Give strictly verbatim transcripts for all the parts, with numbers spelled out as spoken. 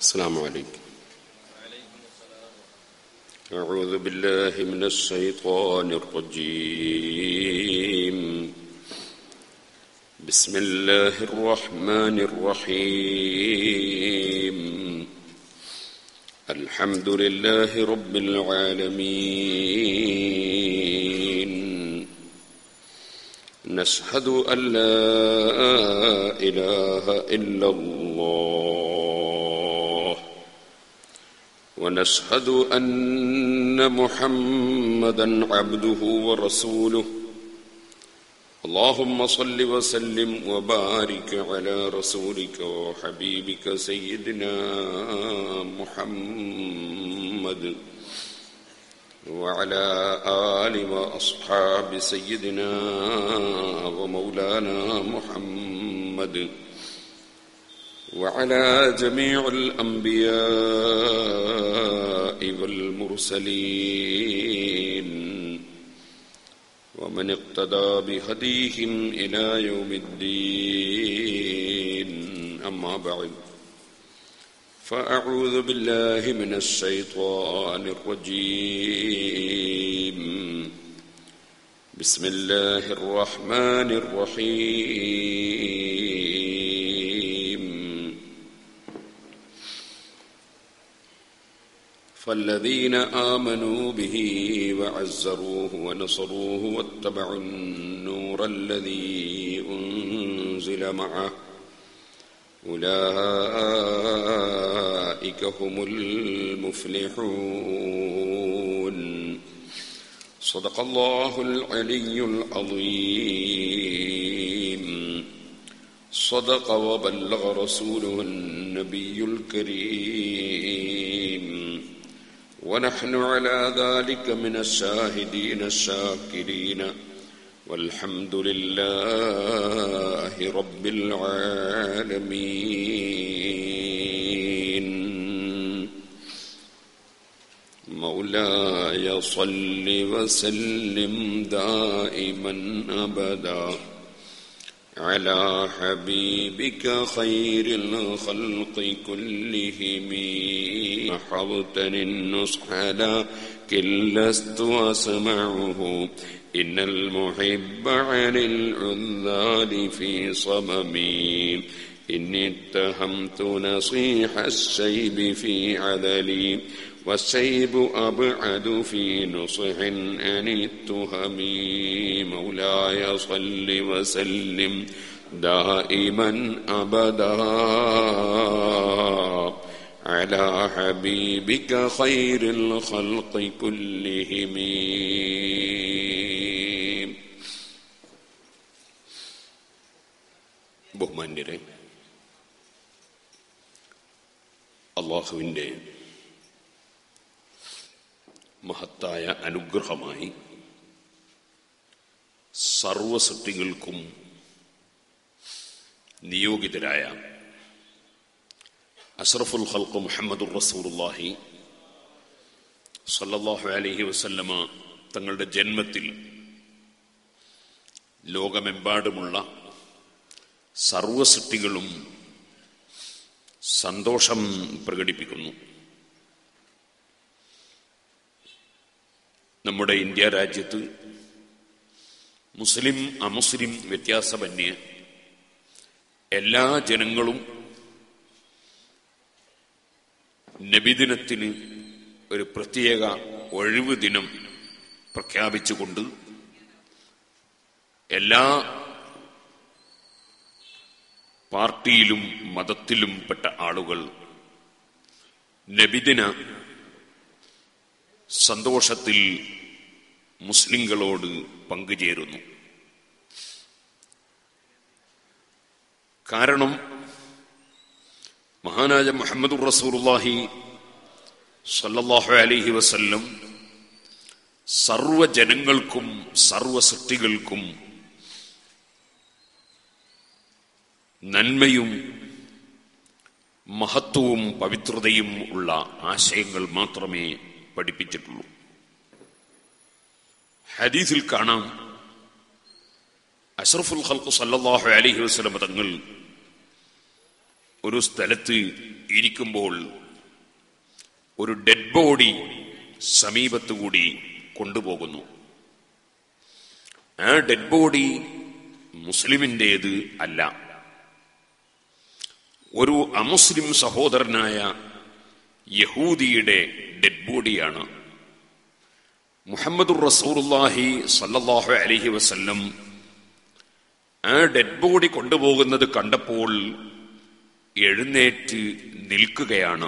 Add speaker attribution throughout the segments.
Speaker 1: السلام عليكم. أعوذ بالله من الشيطان الرجيم. بسم الله الرحمن الرحيم. الحمد لله رب العالمين. نشهد أن لا إله إلا الله، ونشهد أن محمدًا عبده ورسوله. اللهم صل وسلم وبارك على رسولك وحبيبك سيدنا محمد وعلى آل وأصحاب سيدنا ومولانا محمد وعلى جميع الأنبياء والمرسلين ومن اقتدى بهديهم إلى يوم الدين. أما بعد، فأعوذ بالله من الشيطان الرجيم. بسم الله الرحمن الرحيم. فالذين آمنوا به وعزروه ونصروه واتبعوا النور الذي أنزل معه أولئك هم المفلحون. صدق الله العلي العظيم. صدق وبلغ رسوله النبي الكريم، ونحن على ذلك من الشاهدين الشاكرين، والحمد لله رب العالمين. مولاي صل وسلم دائما أبدا على حبيبك خير الخلق كلهم. حضتني النصح لكن لست أسمعه، إن المحب عن العذال في صممي. إني اتهمت نصيح الشيب في عذلي، والشيب أبعد في نصح عن التهم. مولاي صل وسلم دائما أبدا على حبيبك خير الخلق كلهم. ബഹുമാന്യരെ, അല്ലാഹുവിൻ്റെ മഹത്തായ അനുഗ്രഹമായി സർവസൃഷ്ടികൾക്കും നിയോഗിതരായ അഷ്റഫുൽ ഖൽഖ് മുഹമ്മദുർ റസൂലുള്ളാഹി സ്വല്ലല്ലാഹു അലൈഹി വസല്ലമ തങ്ങളുടെ ജന്മത്തിൽ ലോകമെമ്പാടുമുള്ള സർവസൃഷ്ടികളും സന്തോഷം പ്രകടിപ്പിക്കുന്നു. നമ്മുടെ ഇന്ത്യ രാജ്യത്ത് മുസ്ലിം അമുസ്ലിം വ്യത്യാസമന്യേ എല്ലാ ജനങ്ങളും നബിദിനത്തിന് ഒരു പ്രത്യേക ഒഴിവ് ദിനം പ്രഖ്യാപിച്ചുകൊണ്ട് എല്ലാ പാർട്ടിയിലും മതത്തിലും പെട്ട ആളുകൾ നബിദിന സന്തോഷത്തിൽ മുസ്ലിങ്ങളോട് പങ്കുചേരുന്നു. കാരണം മഹാനായ മുഹമ്മദുർ റസൂലുള്ളാഹി സ്വല്ലല്ലാഹു അലൈഹി വസല്ലം സർവജനങ്ങൾക്കും സർവസൃഷ്ടികൾക്കും നന്മയും മഹത്വവും പവിത്രതയും ഉള്ള ആശയങ്ങൾ മാത്രമേ പഠിപ്പിച്ചിട്ടുള്ളൂ. ഹദീസിൽ കാണാം, അഷ്റഫുൽ ഖൽഖ് സല്ലല്ലാഹു അലൈഹി വസല്ലം തങ്ങൾ ഒരു സ്ഥലത്ത് ഇരിക്കുമ്പോൾ ഒരു ഡെഡ് ബോഡി സമീപത്തുകൂടി കൊണ്ടുപോകുന്നു. ആ ഡെഡ് ബോഡി മുസ്ലിമിൻ്റേത് അല്ല, ഒരു അമുസ്ലിം സഹോദരനായ യഹൂദിയുടെ ഡെഡ് ബോഡിയാണ്. മുഹമ്മദുർ റസൂലുള്ളാഹി സ്വല്ലല്ലാഹു അലൈഹി വസല്ലം ആ ഡെഡ് ബോഡി കൊണ്ടുപോകുന്നത് കണ്ടപ്പോൾ എഴുന്നേറ്റ് നിൽക്കുകയാണ്.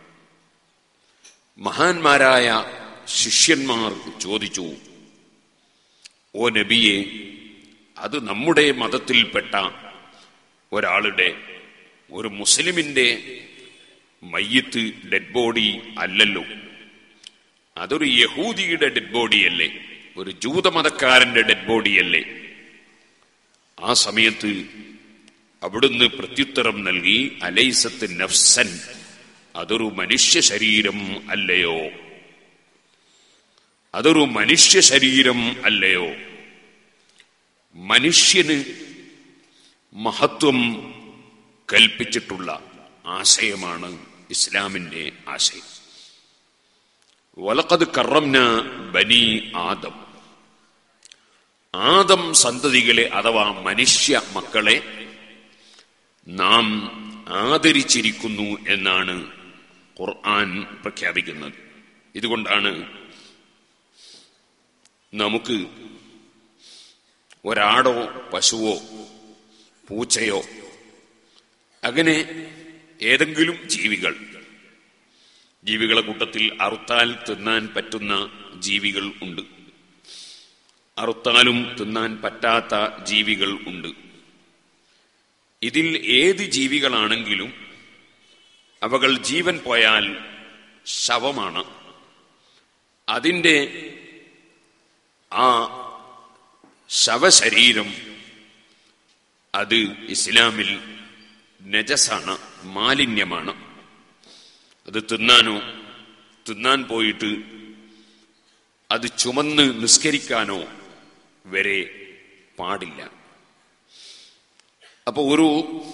Speaker 1: മഹാന്മാരായ ശിഷ്യന്മാർ ചോദിച്ചു, ഓ നബിയെ, അത് നമ്മുടെ മതത്തിൽപ്പെട്ട ഒരാളുടെ, ഒരു മുസ്ലിമിന്റെ മയ്യിത്ത് ഡെഡ് ബോഡി അല്ലല്ലോ, അതൊരു യഹൂദിയുടെ ഡെഡ് ബോഡിയല്ലേ, ഒരു ജൂതമതക്കാരന്റെ ഡെഡ് ബോഡിയല്ലേ? ആ സമയത്ത് അവിടുന്ന് പ്രത്യുത്തരം നൽകി, അലൈസത്ത് നഫ്സൻ, അതൊരു മനുഷ്യ ശരീരം അല്ലയോ, അതൊരു മനുഷ്യ ശരീരം അല്ലയോ? മനുഷ്യന് മഹത്വം കൽപ്പിച്ചിട്ടുള്ള ആശയമാണ് ഇസ്ലാമിന്റെ ആശയം. വലഖദ് കറംന ബനി ആദം, ആദം സന്തതികളെ അഥവാ മനുഷ്യ മക്കളെ നാം ആദരിച്ചിരിക്കുന്നു എന്നാണ് ഖുർആൻ പ്രഖ്യാപിക്കുന്നത്. ഇതുകൊണ്ടാണ് നമുക്ക് ഒരാടോ പശുവോ പൂച്ചയോ അങ്ങനെ ഏതെങ്കിലും ജീവികൾ, ജീവികളെ കൂട്ടത്തിൽ അറുത്താൽ തിന്നാൻ പറ്റുന്ന ജീവികൾ ഉണ്ട്, അറുത്താലും തിന്നാൻ പറ്റാത്ത ജീവികൾ ഉണ്ട്. ഇതിൽ ഏത് ജീവികളാണെങ്കിലും അവകൾ ജീവൻ പോയാൽ ശവമാണ്. അതിൻ്റെ ആ ശവശരീരം അത് ഇസ്ലാമിൽ നജസാണ്, മാലിന്യമാണ്. അത് തിന്നാനോ തിന്നാൻ പോയിട്ട് അത് ചുമന്ന് നിസ്കരിക്കാനോ വരെ പാടില്ല. അപ്പൊ ഒരു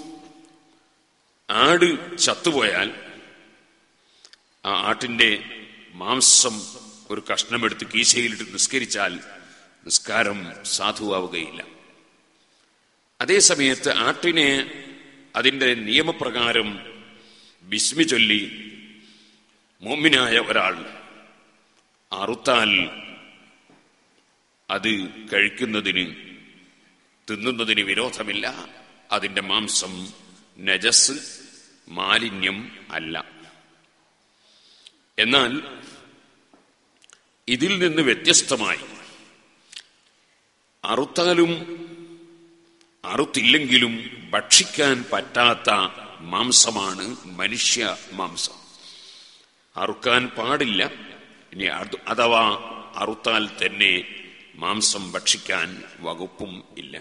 Speaker 1: ആട് ചത്തുപോയാൽ ആ ആട്ടിന്റെ മാംസം ഒരു കഷ്ണമെടുത്ത് കീശയിലിട്ട് നിസ്കരിച്ചാൽ നിസ്കാരം സാധുവാവുകയില്ല. അതേസമയത്ത് ആട്ടിനെ അതിന്റെ നിയമപ്രകാരം ബിസ്മി ചൊല്ലി മുഅ്മിനായ ഒരാൾ അറുത്താൽ അത് കഴിക്കുന്നതിന്, തിന്നുന്നതിന് വിരോധമില്ല. അതിന്റെ മാംസം നജസ്, മാലിന്യം അല്ല. എന്നാൽ ഇതിൽ നിന്ന് വ്യത്യസ്തമായി അറുത്താലും അറുത്തില്ലെങ്കിലും ഭക്ഷിക്കാൻ പറ്റാത്ത മാംസമാണ് മനുഷ്യ മാംസം. അറുക്കാൻ പാടില്ല, ഇനി അഥവാ അറുത്താൽ തന്നെ മാംസം ഭക്ഷിക്കാൻ വകുപ്പും ഇല്ല.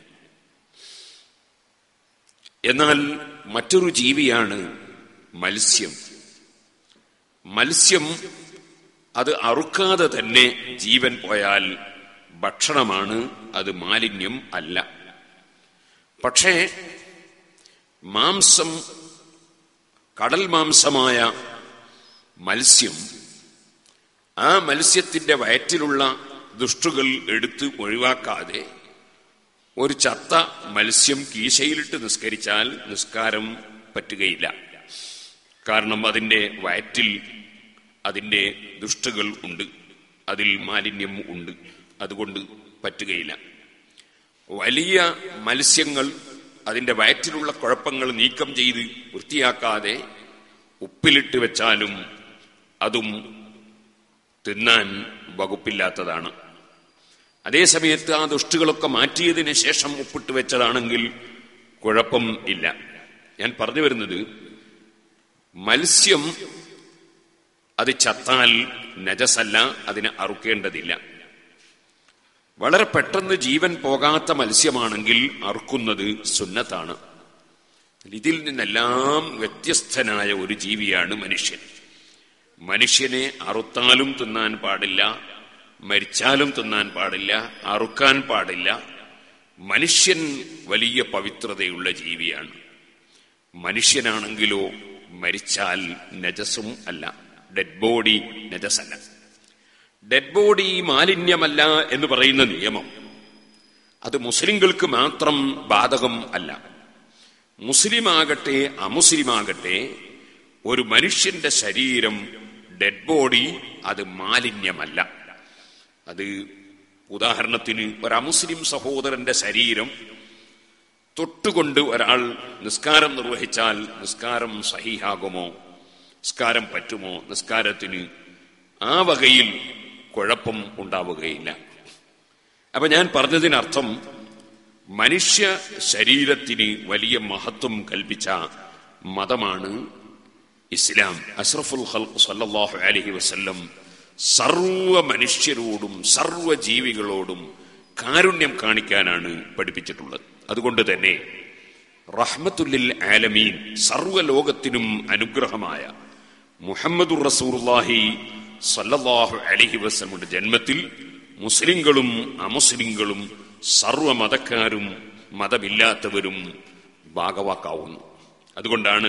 Speaker 1: എന്നാൽ മറ്റൊരു ജീവിയാണ് മത്സ്യം. മത്സ്യം അത് അറുക്കാതെ തന്നെ ജീവൻ പോയാൽ ഭക്ഷണമാണ്, അത് മാലിന്യം അല്ല. പക്ഷേ മാംസം, കടൽ മാംസമായ മത്സ്യം, ആ മത്സ്യത്തിന്റെ വയറ്റിലുള്ള ദുഷ്ടുകൾ എടുത്ത് ഒഴിവാക്കാതെ ഒരു ചത്ത മത്സ്യം കീശയിലിട്ട് നിസ്കരിച്ചാൽ നിസ്കാരം പറ്റുകയില്ല. കാരണം അതിന്റെ വയറ്റിൽ അതിന്റെ ദുഷ്ടുകൾ ഉണ്ട്, അതിൽ മാലിന്യം ഉണ്ട്, അതുകൊണ്ട് പറ്റുകയില്ല. വലിയ മത്സ്യങ്ങൾ അതിന്റെ വയറ്റിലുള്ള കുഴപ്പങ്ങൾ നീക്കം ചെയ്ത് വൃത്തിയാക്കാതെ ഉപ്പിലിട്ട് വെച്ചാലും അതും തിന്നാൻ വകുപ്പില്ലാത്തതാണ്. അതേസമയത്ത് ആ ദുഷ്ടുകളൊക്കെ മാറ്റിയതിന് ശേഷം ഉപ്പിട്ട് വെച്ചതാണെങ്കിൽ കുഴപ്പം ഇല്ല. ഞാൻ പറഞ്ഞു വരുന്നത്, മത്സ്യം അത് ചത്താൽ നജസല്ല, അതിനെ അറുക്കേണ്ടതില്ല. വളരെ പെട്ടെന്ന് ജീവൻ പോകാത്ത മത്സ്യമാണെങ്കിൽ അറുക്കുന്നത് സുന്നത്താണ്. ഇതിൽ നിന്നെല്ലാം വ്യത്യസ്തനായ ഒരു ജീവിയാണ് മനുഷ്യൻ. മനുഷ്യനെ അറുത്താലും തിന്നാൻ പാടില്ല, മരിച്ചാലും തിന്നാൻ പാടില്ല, അറുക്കാൻ പാടില്ല. മനുഷ്യൻ വലിയ പവിത്രതയുള്ള ജീവിയാണ്. മനുഷ്യനാണെങ്കിലോ മരിച്ചാൽ നജസും അല്ല, ഡെഡ് ബോഡി നജസല്ല. ഡെഡ് ബോഡി മാലിന്യമല്ല എന്ന് പറയുന്ന നിയമം അത് മുസ്ലിങ്ങൾക്ക് മാത്രം ബാധകം അല്ല. മുസ്ലിമാകട്ടെ അമുസ്ലിമാകട്ടെ ഒരു മനുഷ്യന്റെ ശരീരം ഡെഡ് ബോഡി അത് മാലിന്യമല്ല. അത് ഉദാഹരണത്തിന് ഒരു അമുസ്ലിം സഹോദരന്റെ ശരീരം തൊട്ടുകൊണ്ട് ഒരാൾ നിസ്കാരം നിർവഹിച്ചാൽ നിസ്കാരം സഹീഹാകുമോ, നിസ്കാരം പറ്റുമോ? നിസ്കാരത്തിന് ആ വകയിൽ കുഴപ്പം ഉണ്ടാവുകയില്ല. അപ്പൊ ഞാൻ പറഞ്ഞതിനർത്ഥം മനുഷ്യ ശരീരത്തിന് വലിയ മഹത്വം കൽപ്പിച്ച മതമാണ് ഇസ്ലാം. അഷ്റഫുൽ ഖൽഖ് സല്ലല്ലാഹു അലൈഹി വസല്ലം സർവ മനുഷ്യരോടും സർവ ജീവികളോടും കാരുണ്യം കാണിക്കാനാണ് പഠിപ്പിച്ചിട്ടുള്ളത്. അതുകൊണ്ട് തന്നെ റഹ്മത്തുല്ലിൽ ആലമീൻ, സർവ്വലോകത്തിനും അനുഗ്രഹമായ മുഹമ്മദുർ റസൂലുള്ളാഹി സല്ലല്ലാഹു അലൈഹി വസല്ലമയുടെ ജന്മത്തിൽ മുസ്ലിങ്ങളും അമുസ്ലിങ്ങളും സർവ്വമതക്കാരും മതമില്ലാത്തവരും ഭാഗവാക്കാവുന്നു. അതുകൊണ്ടാണ്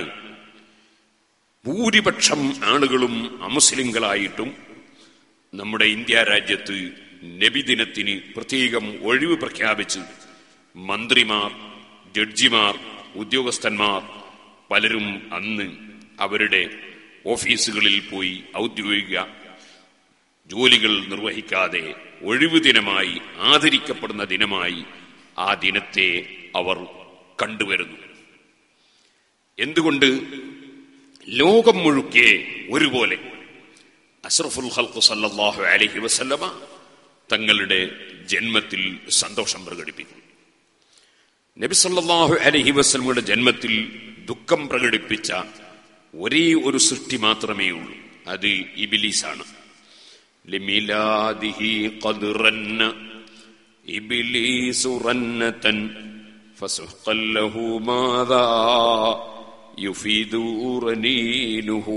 Speaker 1: ഭൂരിപക്ഷം ആളുകളും അമുസ്ലിങ്ങളായിട്ടും നമ്മുടെ ഇന്ത്യ രാജ്യത്ത് നബിദിനത്തിന് പ്രത്യേകം ഒഴിവ് പ്രഖ്യാപിച്ച് മന്ത്രിമാർ, ജഡ്ജിമാർ, ഉദ്യോഗസ്ഥന്മാർ പലരും അന്ന് അവരുടെ ഓഫീസുകളിൽ പോയി ഔദ്യോഗിക ജോലികൾ നിർവഹിക്കാതെ ഒഴിവു ദിനമായി ആദരിക്കപ്പെടുന്ന ദിനമായി ആ ദിനത്തെ അവർ കണ്ടുവരുന്നു. എന്തുകൊണ്ട്? ലോകം മുഴുക്കെ ഒരുപോലെ അഷ്റഫുൽ ഖൽഖ് സല്ലല്ലാഹു അലൈഹി വസല്ലമ തങ്ങളുടെ ജന്മത്തിൽ സന്തോഷം പ്രകടിപ്പിക്കുന്നു. നബി സല്ലല്ലാഹു അലൈഹി വസല്ലമയുടെ ജന്മത്തിൽ ദുഃഖം പ്രകടിപ്പിച്ച ഒരേ ഒരു സൃഷ്ടി മാത്രമേ ഉള്ളൂ, അത് ഇബ്ലീസാണ്. ലിമിലാദിഹി ഖദ്റന്ന ഇബ്ലീസു റന്നതൻ ഫസുഖ്ഖൻ ലഹു മാദാ യുഫീദു റനീനുഹു.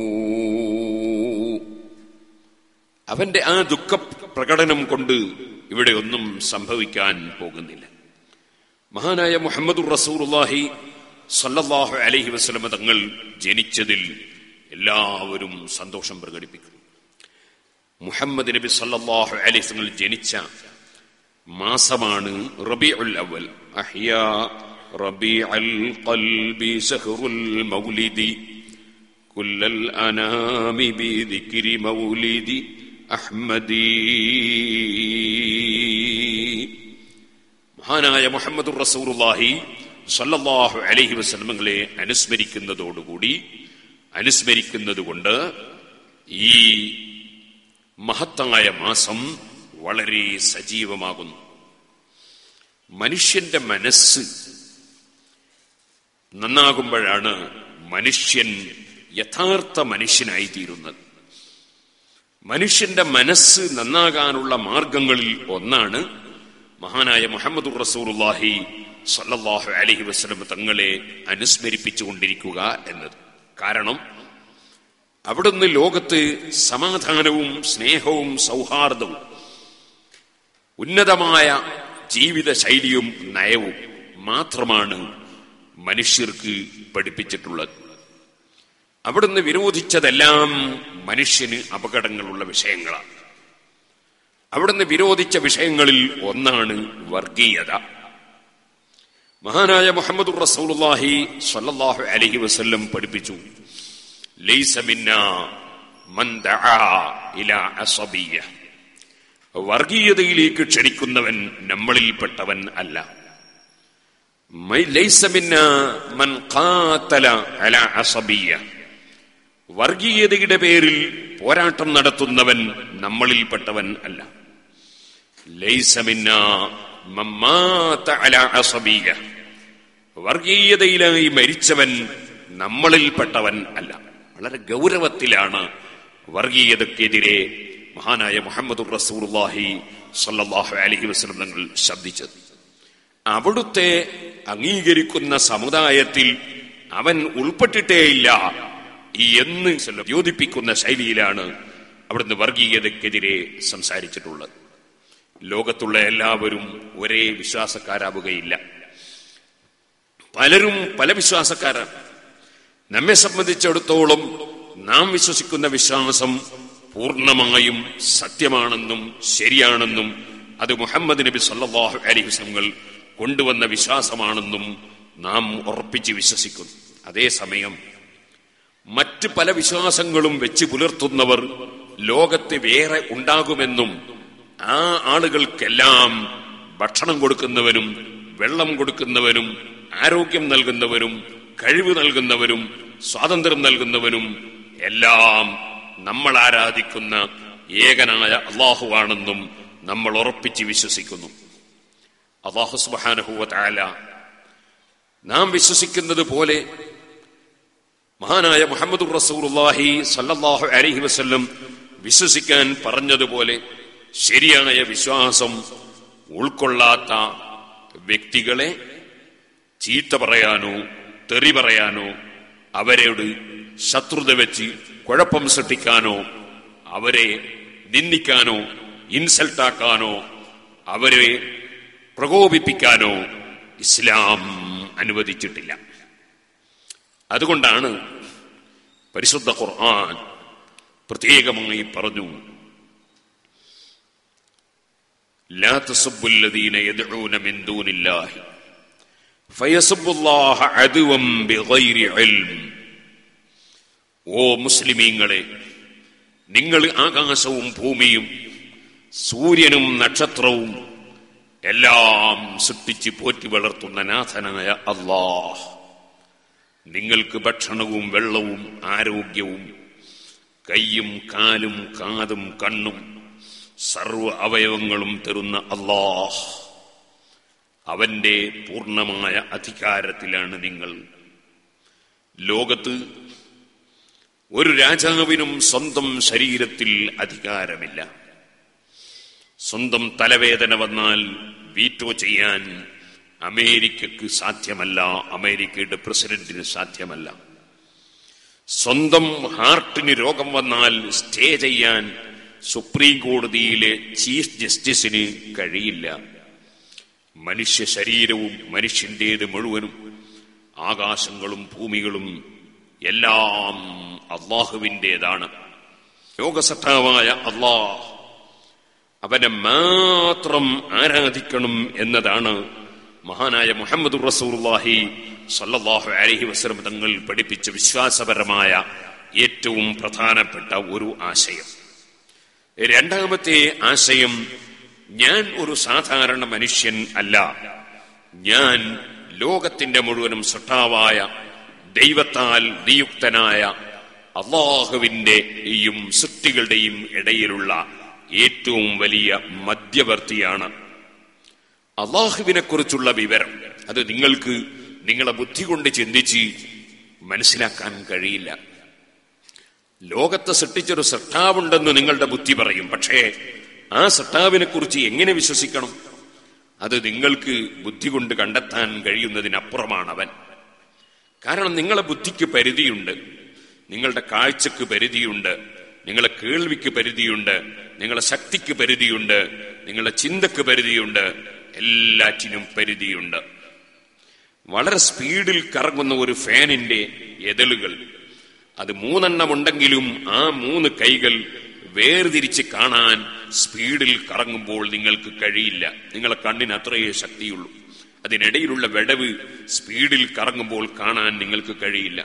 Speaker 1: അവന്റെ ആ ദുഃഖ പ്രകടനം കൊണ്ട് ഇവിടെ ഒന്നും സംഭവിക്കാൻ പോകുന്നില്ല. മഹാനായ മുഹമ്മദുർ റസൂലുള്ളാഹി സല്ലല്ലാഹു അലൈഹി വസല്ലം തങ്ങൾ ജനിച്ചതിൽ എല്ലാവരും സന്തോഷം പ്രകടിപ്പിക്കുന്നു. മുഹമ്മദ് നബി സല്ലല്ലാഹു അലൈഹി വസല്ലം ജനിച്ച മാസമാണ് റബീഉൽ അവൽ. അഹ്യാ റബീഉൽ ഖൽബി ശഹ്റുൽ മൗലിദി കുല്ലൽ അനാമി ബിദിക്രി മൗലിദി അഹ്മദി. മഹാനായ മുഹമ്മദുർ റസൂലുള്ളാഹി സല്ലല്ലാഹു അലൈഹി വസല്ലമയെ അനുസ്മരിക്കുന്നതോടുകൂടി അനുസ്മരിക്കുന്നത് കൊണ്ട് ഈ മഹത്തായ മാസം വളരെ സജീവമാകുന്നു. മനുഷ്യന്റെ മനസ്സ് നന്നാകുമ്പോഴാണ് മനുഷ്യൻ യഥാർത്ഥ മനുഷ്യനായി തീരുന്നത്. മനുഷ്യന്റെ മനസ്സ് നന്നാകാനുള്ള മാർഗങ്ങളിൽ ഒന്നാണ് മഹാനായ മുഹമ്മദുർ റസൂലുള്ളാഹി സല്ലല്ലാഹു അലൈഹി വസല്ലം തങ്ങളെ അനുസ്മരിപ്പിച്ചുകൊണ്ടിരിക്കുക എന്നത്. കാരണം അവിടുന്ന് ലോകത്ത് സമാധാനവും സ്നേഹവും സൗഹാർദ്ദവും ഉന്നതമായ ജീവിത ശൈലിയും നയവും മാത്രമാണ് മനുഷ്യർക്ക് പഠിപ്പിച്ചിട്ടുള്ളത്. അവിടുന്ന് വിരോധിച്ചതെല്ലാം മനുഷ്യന് അപകടങ്ങളുള്ള വിഷയങ്ങളാണ്. അവിടുന്ന് വിരോധിച്ച വിഷയങ്ങളിൽ ഒന്നാണ് വർഗീയത. മഹാനായ മുഹമ്മദുർ റസൂലുള്ളാഹി സ്വല്ലല്ലാഹു അലൈഹി വസല്ലം പഠിപ്പിച്ചു, ലൈസ മിന്നാ മൻ ദആ ഇലാ അസബിയ്യ. വർഗീയതയിലേക്ക് ക്ഷണിക്കുന്നവൻ നമ്മളിൽപ്പെട്ടവൻ അല്ല. ലൈസ മിന്നാ മൻ ഖാതല അലാ അസബിയ്യ. വർഗീയതയുടെ പേരിൽ പോരാട്ടം നടത്തുന്നവൻ നമ്മളിൽപ്പെട്ടവൻ അല്ല. ലൈസ മിന്നാ മൻ മാത അലാ അസബിയ്യ. വർഗീയതയിലായി മരിച്ചവൻ നമ്മളിൽപ്പെട്ടവൻ അല്ല. വളരെ ഗൗരവത്തിലാണ് വർഗീയതക്കെതിരെ മഹാനായ മുഹമ്മദുർ റസൂലുള്ളാഹി സ്വല്ലല്ലാഹു അലൈഹി വസല്ലം തങ്ങൾ ശബ്ദിച്ചത്. അവിടുത്തെ അംഗീകരിക്കുന്ന സമുദായത്തിൽ അവൻ ഉൾപ്പെട്ടിട്ടേയില്ല എന്ന് യോജിപ്പിക്കുന്ന ശൈലിയിലാണ് അവിടുന്ന് വർഗീയതക്കെതിരെ സംസാരിച്ചിട്ടുള്ളത്. ലോകത്തുള്ള എല്ലാവരും ഒരേ വിശ്വാസക്കാരാവുകയില്ല. പലരും പല വിശ്വാസക്കാരാണ്. നമ്മെ സംബന്ധിച്ചിടത്തോളം നാം വിശ്വസിക്കുന്ന വിശ്വാസം പൂർണ്ണമായും സത്യമാണെന്നും ശരിയാണെന്നും അത് മുഹമ്മദ് നബി സല്ലല്ലാഹു അലൈഹി വസല്ലം കൊണ്ടുവന്ന വിശ്വാസമാണെന്നും നാം ഉറപ്പിച്ച് വിശ്വസിക്കുന്നു. അതേസമയം മറ്റ് പല വിശ്വാസങ്ങളും വെച്ച് പുലർത്തുന്നവർ ലോകത്ത് വേറെ ഉണ്ടാകുമെന്നും ആ ആളുകൾക്കെല്ലാം ഭക്ഷണം കൊടുക്കുന്നവനും വെള്ളം കൊടുക്കുന്നവനും ആരോഗ്യം നൽകുന്നവരും കഴിവ് നൽകുന്നവരും സ്വാതന്ത്ര്യം നൽകുന്നവനും എല്ലാം നമ്മൾ ആരാധിക്കുന്ന ഏകനായ അല്ലാഹുവാണെന്നും നമ്മൾ ഉറപ്പിച്ച് വിശ്വസിക്കുന്നു. അല്ലാഹു സുബ്ഹാനഹു വ തആല നാം വിശ്വസിക്കുന്നത് പോലെ മഹാനായ മുഹമ്മദുർ റസൂലുള്ളാഹി സ്വല്ലല്ലാഹു അലൈഹി വസല്ലം വിശ്വസിക്കാൻ പറഞ്ഞതുപോലെ ശരിയായ വിശ്വാസം ഉൾക്കൊള്ളാത്ത വ്യക്തികളെ ചീത്ത പറയാനോ തെറി പറയാനോ അവരോട് ശത്രുത വെച്ച് കുഴപ്പം സൃഷ്ടിക്കാനോ അവരെ നിന്ദിക്കാനോ ഇൻസൾട്ടാക്കാനോ അവരെ പ്രകോപിപ്പിക്കാനോ ഇസ്ലാം അനുവദിച്ചിട്ടില്ല. അതുകൊണ്ടാണ് പരിശുദ്ധ ഖുർആൻ പ്രത്യേകമായി പറഞ്ഞു, ലാ തസബ്ബുൽ ലദീന യദ്ഊന മിൻ ദൂനില്ലാഹി ഫയസബ്ബുല്ലാഹ അദ്വം ബിഗൈരി ഇൽം. ഓ മുസ്ലിമീങ്ങളെ, നിങ്ങൾ ആകാശവും ഭൂമിയും സൂര്യനും നക്ഷത്രവും എല്ലാം സൃഷ്ടിച്ച് പോറ്റി വളർത്തുന്ന നാഥനായ അല്ലാഹ് നിങ്ങൾക്ക് ഭക്ഷണവും വെള്ളവും ആരോഗ്യവും കയ്യും കാലും കാതും കണ്ണും സർവ അവയവങ്ങളും തരുന്ന അല്ലാഹ്, അവന്റെ പൂർണ്ണമായ അധികാരത്തിലാണ് നിങ്ങൾ. ലോകത്ത് ഒരു രാജാവിനും സ്വന്തം ശരീരത്തിൽ അധികാരമില്ല. സ്വന്തം തലവേദന വന്നാൽ വീറ്റോ ചെയ്യാൻ അമേരിക്കക്ക് സാധ്യമല്ല, അമേരിക്കയുടെ പ്രസിഡന്റിന് സാധ്യമല്ല. സ്വന്തം ഹാർട്ടിന് രോഗം വന്നാൽ സ്റ്റേ ചെയ്യാൻ സുപ്രീം കോടതിയിലെ ചീഫ് ജസ്റ്റിസിന് കഴിയില്ല. മനുഷ്യ ശരീരവും മനുഷ്യന്റേത് മുഴുവനും ആകാശങ്ങളും ഭൂമികളും എല്ലാം അള്ളാഹുവിൻ്റെതാണ്. ലോകസത്താവായ അള്ളാഹ്, അവനെ മാത്രം ആരാധിക്കണം എന്നതാണ് മഹാനായ മുഹമ്മദ് റസൂലുള്ളാഹി സ്വല്ലല്ലാഹു അലൈഹി വസല്ലം തങ്ങൾ പഠിപ്പിച്ച വിശ്വാസപരമായ ഏറ്റവും പ്രധാനപ്പെട്ട ഒരു ആശയം. രണ്ടാമത്തെ ആശയം, ഞാൻ ഒരു സാധാരണ മനുഷ്യൻ അല്ല, ഞാൻ ലോകത്തിന്റെ മുഴുവനും സൃഷ്ടാവായ ദൈവത്താൽ നിയുക്തനായ അള്ളാഹുവിന്റെയും സൃഷ്ടികളുടെയും ഇടയിലുള്ള ഏറ്റവും വലിയ മധ്യവർത്തിയാണ്. അള്ളാഹുവിനെ കുറിച്ചുള്ള വിവരം അത് നിങ്ങൾക്ക് നിങ്ങളെ ബുദ്ധി കൊണ്ട് ചിന്തിച്ച് മനസ്സിലാക്കാൻ കഴിയില്ല. ലോകത്തെ സൃഷ്ടിച്ചൊരു സൃഷ്ടാവുണ്ടെന്ന് നിങ്ങളുടെ ബുദ്ധി പറയും. പക്ഷേ ആ സൃഷ്ടാവിനെ കുറിച്ച് എങ്ങനെ വിശ്വസിക്കണം? അത് നിങ്ങൾക്ക് ബുദ്ധി കൊണ്ട് കണ്ടെത്താൻ കഴിയുന്നതിനപ്പുറമാണ് അവൻ. കാരണം നിങ്ങളെ ബുദ്ധിക്ക് പരിധിയുണ്ട്, നിങ്ങളുടെ കാഴ്ചക്ക് പരിധിയുണ്ട്, നിങ്ങളെ കേൾവിക്ക് പരിധിയുണ്ട്, നിങ്ങളെ ശക്തിക്ക് പരിധിയുണ്ട്, നിങ്ങളുടെ ചിന്തക്ക് പരിധിയുണ്ട്, എല്ലാറ്റിനും പരിധിയുണ്ട്. വളരെ സ്പീഡിൽ കറങ്ങുന്ന ഒരു ഫാനിന്റെ എതളുകൾ അത് മൂന്നെണ്ണം ഉണ്ടെങ്കിലും ആ മൂന്ന് കൈകൾ വേർതിരിച്ച് കാണാൻ സ്പീഡിൽ കറങ്ങുമ്പോൾ നിങ്ങൾക്ക് കഴിയില്ല. നിങ്ങളെ കണ്ണിന് അത്രയേ ശക്തിയുള്ളൂ. അതിനിടയിലുള്ള വിടവ് സ്പീഡിൽ കറങ്ങുമ്പോൾ കാണാൻ നിങ്ങൾക്ക് കഴിയില്ല.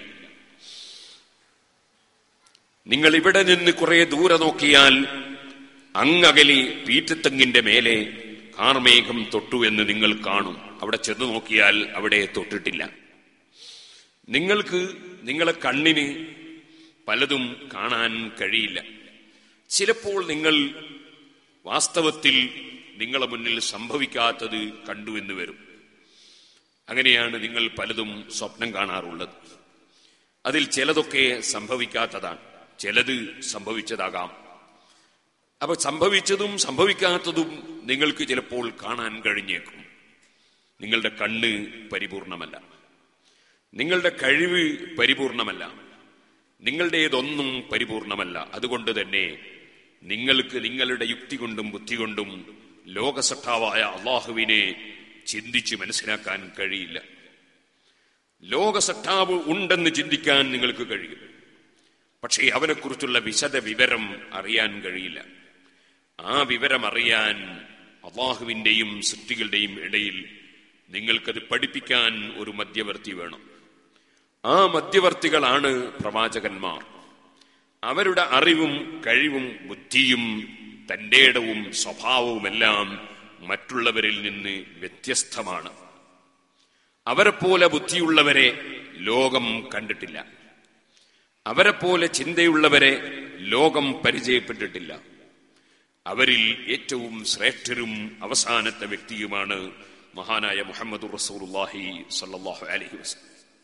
Speaker 1: നിങ്ങൾ ഇവിടെ നിന്ന് കുറെ ദൂരെ നോക്കിയാൽ അങ്ങകലെ പീറ്റത്തെങ്ങിന്റെ മേലെ കാർമേഘം തൊട്ടു എന്ന് നിങ്ങൾ കാണും. അവിടെ ചെന്ന് നോക്കിയാൽ അവിടെ തൊട്ടിട്ടില്ല. നിങ്ങൾക്ക് നിങ്ങളെ കണ്ണിന് പലതും കാണാൻ കഴിയില്ല. ചിലപ്പോൾ നിങ്ങൾ വാസ്തവത്തിൽ നിങ്ങളെ മുന്നിൽ സംഭവിക്കാത്തത് കണ്ടു എന്ന് വരും. അങ്ങനെയാണ് നിങ്ങൾ പലതും സ്വപ്നം കാണാറുള്ളത്. അതിൽ ചിലതൊക്കെ സംഭവിക്കാത്തതാണ്, ചിലത് സംഭവിച്ചതാകാം. അപ്പൊ സംഭവിച്ചതും സംഭവിക്കാത്തതും നിങ്ങൾക്ക് ചിലപ്പോൾ കാണാൻ കഴിഞ്ഞേക്കും. നിങ്ങളുടെ കണ്ണ് പരിപൂർണമല്ല, നിങ്ങളുടെ കഴിവ് പരിപൂർണമല്ല, നിങ്ങളുടേതൊന്നും പരിപൂർണമല്ല. അതുകൊണ്ട് തന്നെ നിങ്ങൾക്ക് നിങ്ങളുടെ യുക്തി കൊണ്ടും ബുദ്ധി കൊണ്ടും ലോകസട്ടാവായ അള്ളാഹുവിനെ ചിന്തിച്ച് മനസ്സിലാക്കാൻ കഴിയില്ല. ലോകസട്ടാവ് ഉണ്ടെന്ന് ചിന്തിക്കാൻ നിങ്ങൾക്ക് കഴിയും. പക്ഷേ അവനെക്കുറിച്ചുള്ള വിശദ വിവരം അറിയാൻ കഴിയില്ല. ആ വിവരം അറിയാൻ അള്ളാഹുവിന്റെയും സൃഷ്ടികളുടെയും ഇടയിൽ നിങ്ങൾക്കത് പഠിപ്പിക്കാൻ ഒരു മധ്യവർത്തി വേണം. ആ മധ്യവർത്തികളാണ് പ്രവാചകന്മാർ. അവരുടെ അറിവും കഴിവും ബുദ്ധിയും തന്റെ ഇടവും സ്വഭാവവുമെല്ലാം മറ്റുള്ളവരിൽ നിന്ന് വ്യത്യസ്തമാണ്. അവരെപ്പോലെ ബുദ്ധിയുള്ളവരെ ലോകം കണ്ടിട്ടില്ല. അവരെപ്പോലെ ചിന്തയുള്ളവരെ ലോകം പരിചയപ്പെട്ടിട്ടില്ല. അവരിൽ ഏറ്റവും ശ്രേഷ്ഠരും അവസാനത്തെ വ്യക്തിയുമാണ് മഹാനായ മുഹമ്മദുർ റസൂലുള്ളാഹി സ്വല്ലല്ലാഹു അലൈഹി വസല്ലം.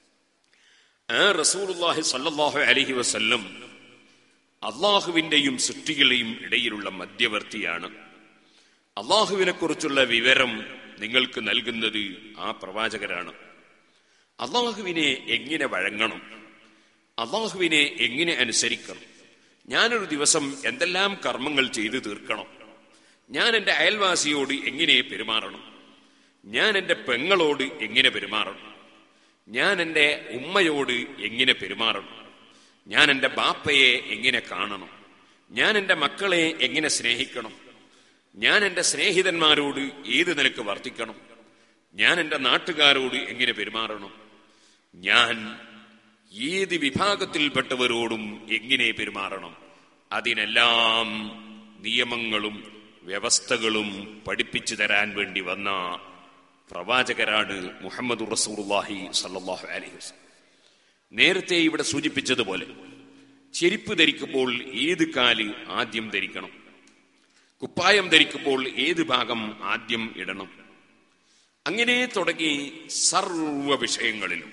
Speaker 1: ആ റസൂലുള്ളാഹി സ്വല്ലല്ലാഹു അലൈഹി വസല്ലം അള്ളാഹുവിന്റെയും സൃഷ്ടികളുടെയും ഇടയിലുള്ള മധ്യവർത്തിയാണ്. അള്ളാഹുവിനെ കുറിച്ചുള്ള വിവരം നിങ്ങൾക്ക് നൽകുന്നത് ആ പ്രവാചകരാണ്. അള്ളാഹുവിനെ എങ്ങനെ വഴങ്ങണം, അള്ളാഹുവിനെ എങ്ങനെ അനുസരിക്കണം, ഞാനൊരു ദിവസം എന്തെല്ലാം കർമ്മങ്ങൾ ചെയ്തു തീർക്കണം, ഞാൻ എൻ്റെ അയൽവാസിയോട് എങ്ങനെ പെരുമാറണം, ഞാൻ എൻ്റെ പെങ്ങളോട് എങ്ങനെ പെരുമാറണം, ഞാൻ എൻ്റെ ഉമ്മയോട് എങ്ങനെ പെരുമാറണം, ഞാൻ എൻ്റെ ബാപ്പയെ എങ്ങനെ കാണണം, ഞാൻ എൻ്റെ മക്കളെ എങ്ങനെ സ്നേഹിക്കണം, ഞാൻ എൻ്റെ സ്നേഹിതന്മാരോട് ഏത് നിലക്ക് വർത്തിക്കണം, ഞാൻ എൻ്റെ നാട്ടുകാരോട് എങ്ങനെ പെരുമാറണം, ഞാൻ ഏത് വിഭാഗത്തിൽപ്പെട്ടവരോടും എങ്ങനെ പെരുമാറണം, അതിനെല്ലാം നിയമങ്ങളും വ്യവസ്ഥകളും പഠിപ്പിച്ചു തരാൻ വേണ്ടി വന്ന പ്രവാചകരാണ് മുഹമ്മദുർ റസൂലുള്ളാഹി സ്വല്ലല്ലാഹു അലൈഹി വസല്ലം. നേരത്തെ ഇവിടെ സൂചിപ്പിച്ചതുപോലെ ചെരുപ്പ് ധരിക്കുമ്പോൾ ഏത് കാല് ആദ്യം ധരിക്കണം, കുപ്പായം ധരിക്കുമ്പോൾ ഏത് ഭാഗം ആദ്യം ഇടണം, അങ്ങനെ തുടങ്ങി സർവ വിഷയങ്ങളിലും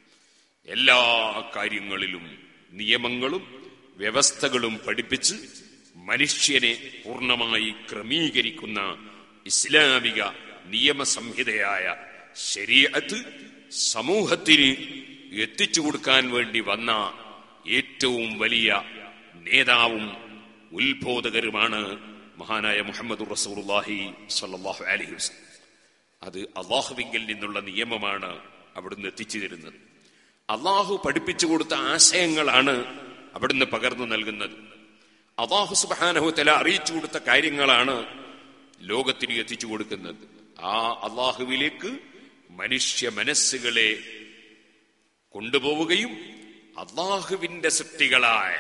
Speaker 1: എല്ലാ കാര്യങ്ങളിലും നിയമങ്ങളും വ്യവസ്ഥകളും പഠിപ്പിച്ച് മനുഷ്യനെ പൂർണ്ണമായി ക്രമീകരിക്കുന്ന ഇസ്ലാമിക നിയമസംഹിതയായ ശരീഅത്ത് സമൂഹത്തിന് എത്തിച്ചു കൊടുക്കാൻ വേണ്ടി വന്ന ഏറ്റവും വലിയ നേതാവും ഉത്ബോധകരുമാണ് മഹാനായ മുഹമ്മദുർ റസൂലുള്ളാഹി സ്വല്ലല്ലാഹു അലൈഹി വസല്ലം. അത് അള്ളാഹുവിങ്കിൽ നിന്നുള്ള നിയമമാണ് അവിടുന്ന് എത്തിച്ചു തരുന്നത്. അള്ളാഹു പഠിപ്പിച്ചു കൊടുത്ത ആശയങ്ങളാണ് അവിടുന്ന് പകർന്നു നൽകുന്നത്. അള്ളാഹു സുബ്ഹാനഹു വ തആല അറിയിച്ചു കൊടുത്ത കാര്യങ്ങളാണ് ലോകത്തിന് എത്തിച്ചു കൊടുക്കുന്നത്. ആ അള്ളാഹുവിലേക്ക് മനുഷ്യ മനസ്സുകളെ കൊണ്ടുപോവുകയും അള്ളാഹുവിന്റെ സൃഷ്ടികളായ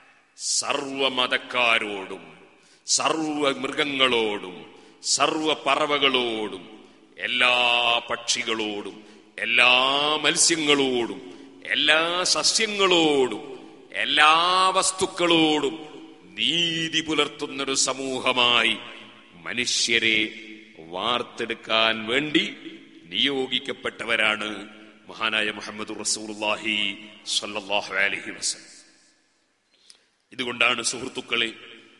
Speaker 1: സർവമതക്കാരോടും സർവ മൃഗങ്ങളോടും സർവ പറവകളോടും എല്ലാ പക്ഷികളോടും എല്ലാ മത്സ്യങ്ങളോടും എല്ലാ സസ്യങ്ങളോടും എല്ലാ വസ്തുക്കളോടും നീതി പുലർത്തുന്നൊരു സമൂഹമായി മനുഷ്യരെ വാർത്തെടുക്കാൻ വേണ്ടി നിയോഗിക്കപ്പെട്ടവരാണ് മഹാനായ മുഹമ്മദുർ റസൂലുള്ളാഹി സ്വല്ലല്ലാഹു അലൈഹി വസല്ലം. ഇതുകൊണ്ടാണ് സുഹൃത്തുക്കളെ,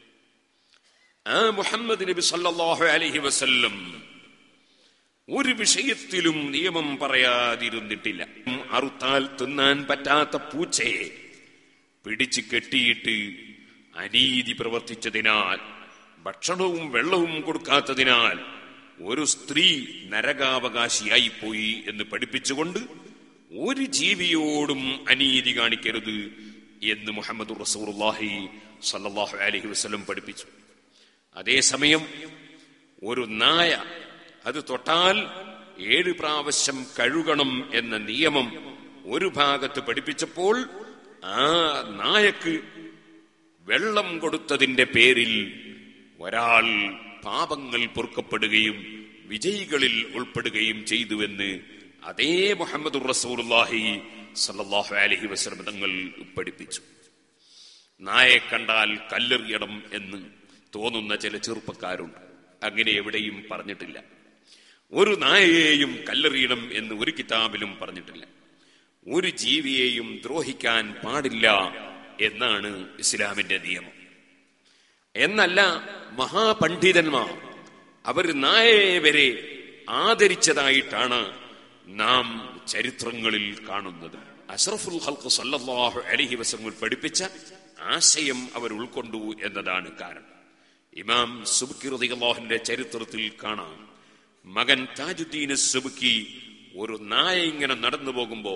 Speaker 1: ആ മുഹമ്മദ് നബി സല്ലല്ലാഹു അലൈഹി വസല്ലം ഒരു വിഷയത്തിലും നിയമം പറയാതിരുന്നിട്ടില്ല. അറുത്താൽ തിന്നാൻ പറ്റാത്ത പൂച്ചയെ പിടിച്ചു കെട്ടിയിട്ട് അനീതി പ്രവർത്തിച്ചതിനാൽ, ഭക്ഷണവും വെള്ളവും കൊടുക്കാത്തതിനാൽ ഒരു സ്ത്രീ നരകാവകാശിയായി പോയി എന്ന് പഠിപ്പിച്ചുകൊണ്ട് ഒരു ജീവിയോടും അനീതി കാണിക്കരുത് എന്ന് മുഹമ്മദ് റസൂലുള്ളാഹി സ്വല്ലല്ലാഹു അലൈഹി വസല്ലം പഠിപ്പിച്ചു. അതേസമയം ഒരു നായ അത് തൊട്ടാൽ ഏഴ് പ്രാവശ്യം കഴുകണം എന്ന നിയമം ഒരു ഭാഗത്ത് പഠിപ്പിച്ചപ്പോൾ ആ നായക്ക് വെള്ളം കൊടുത്തതിന്റെ പേരിൽ ഒരാൾ പാപങ്ങൾ പൊറുക്കപ്പെടുകയും വിജയികളിൽ ഉൾപ്പെടുകയും ചെയ്തുവെന്ന് അതേ മുഹമ്മദുർ റസൂലുള്ളാഹി സ്വല്ലല്ലാഹു അലൈഹി വസല്ലം തങ്ങൾ പഠിപ്പിച്ചു. നായെ കണ്ടാൽ കല്ലെറിയണം എന്ന് തോന്നുന്ന ചില ചെറുപ്പക്കാരുണ്ട്. അങ്ങനെ എവിടെയും പറഞ്ഞിട്ടില്ല. ഒരു നായയെയും കല്ലെറിയണം എന്ന് ഒരു കിതാബിലും പറഞ്ഞിട്ടില്ല. ഒരു ജീവിയെയും ദ്രോഹിക്കാൻ പാടില്ല എന്നാണ് ഇസ്ലാമിന്റെ നിയമം. എന്നല്ല, മഹാപണ്ഡിതന്മാർ അവർ നായയെ വരെ ആദരിച്ചതായിട്ടാണ് നാം ചരിത്രങ്ങളിൽ കാണുന്നത്. അഷ്റഫുൽ ഖൽഖ് സല്ലല്ലാഹു അലൈഹി വസല്ലം പഠിപ്പിച്ച ആശയം അവർ ഉൾക്കൊണ്ടു എന്നതാണ് കാരണം. ഇമാം സുബ്കി റളിയല്ലാഹുവിന്റെ ചരിത്രത്തിൽ കാണാം, മകൻ താജുദ്ദീൻ സുബ്കി ഒരു നായ ഇങ്ങനെ നടന്നു പോകുമ്പോ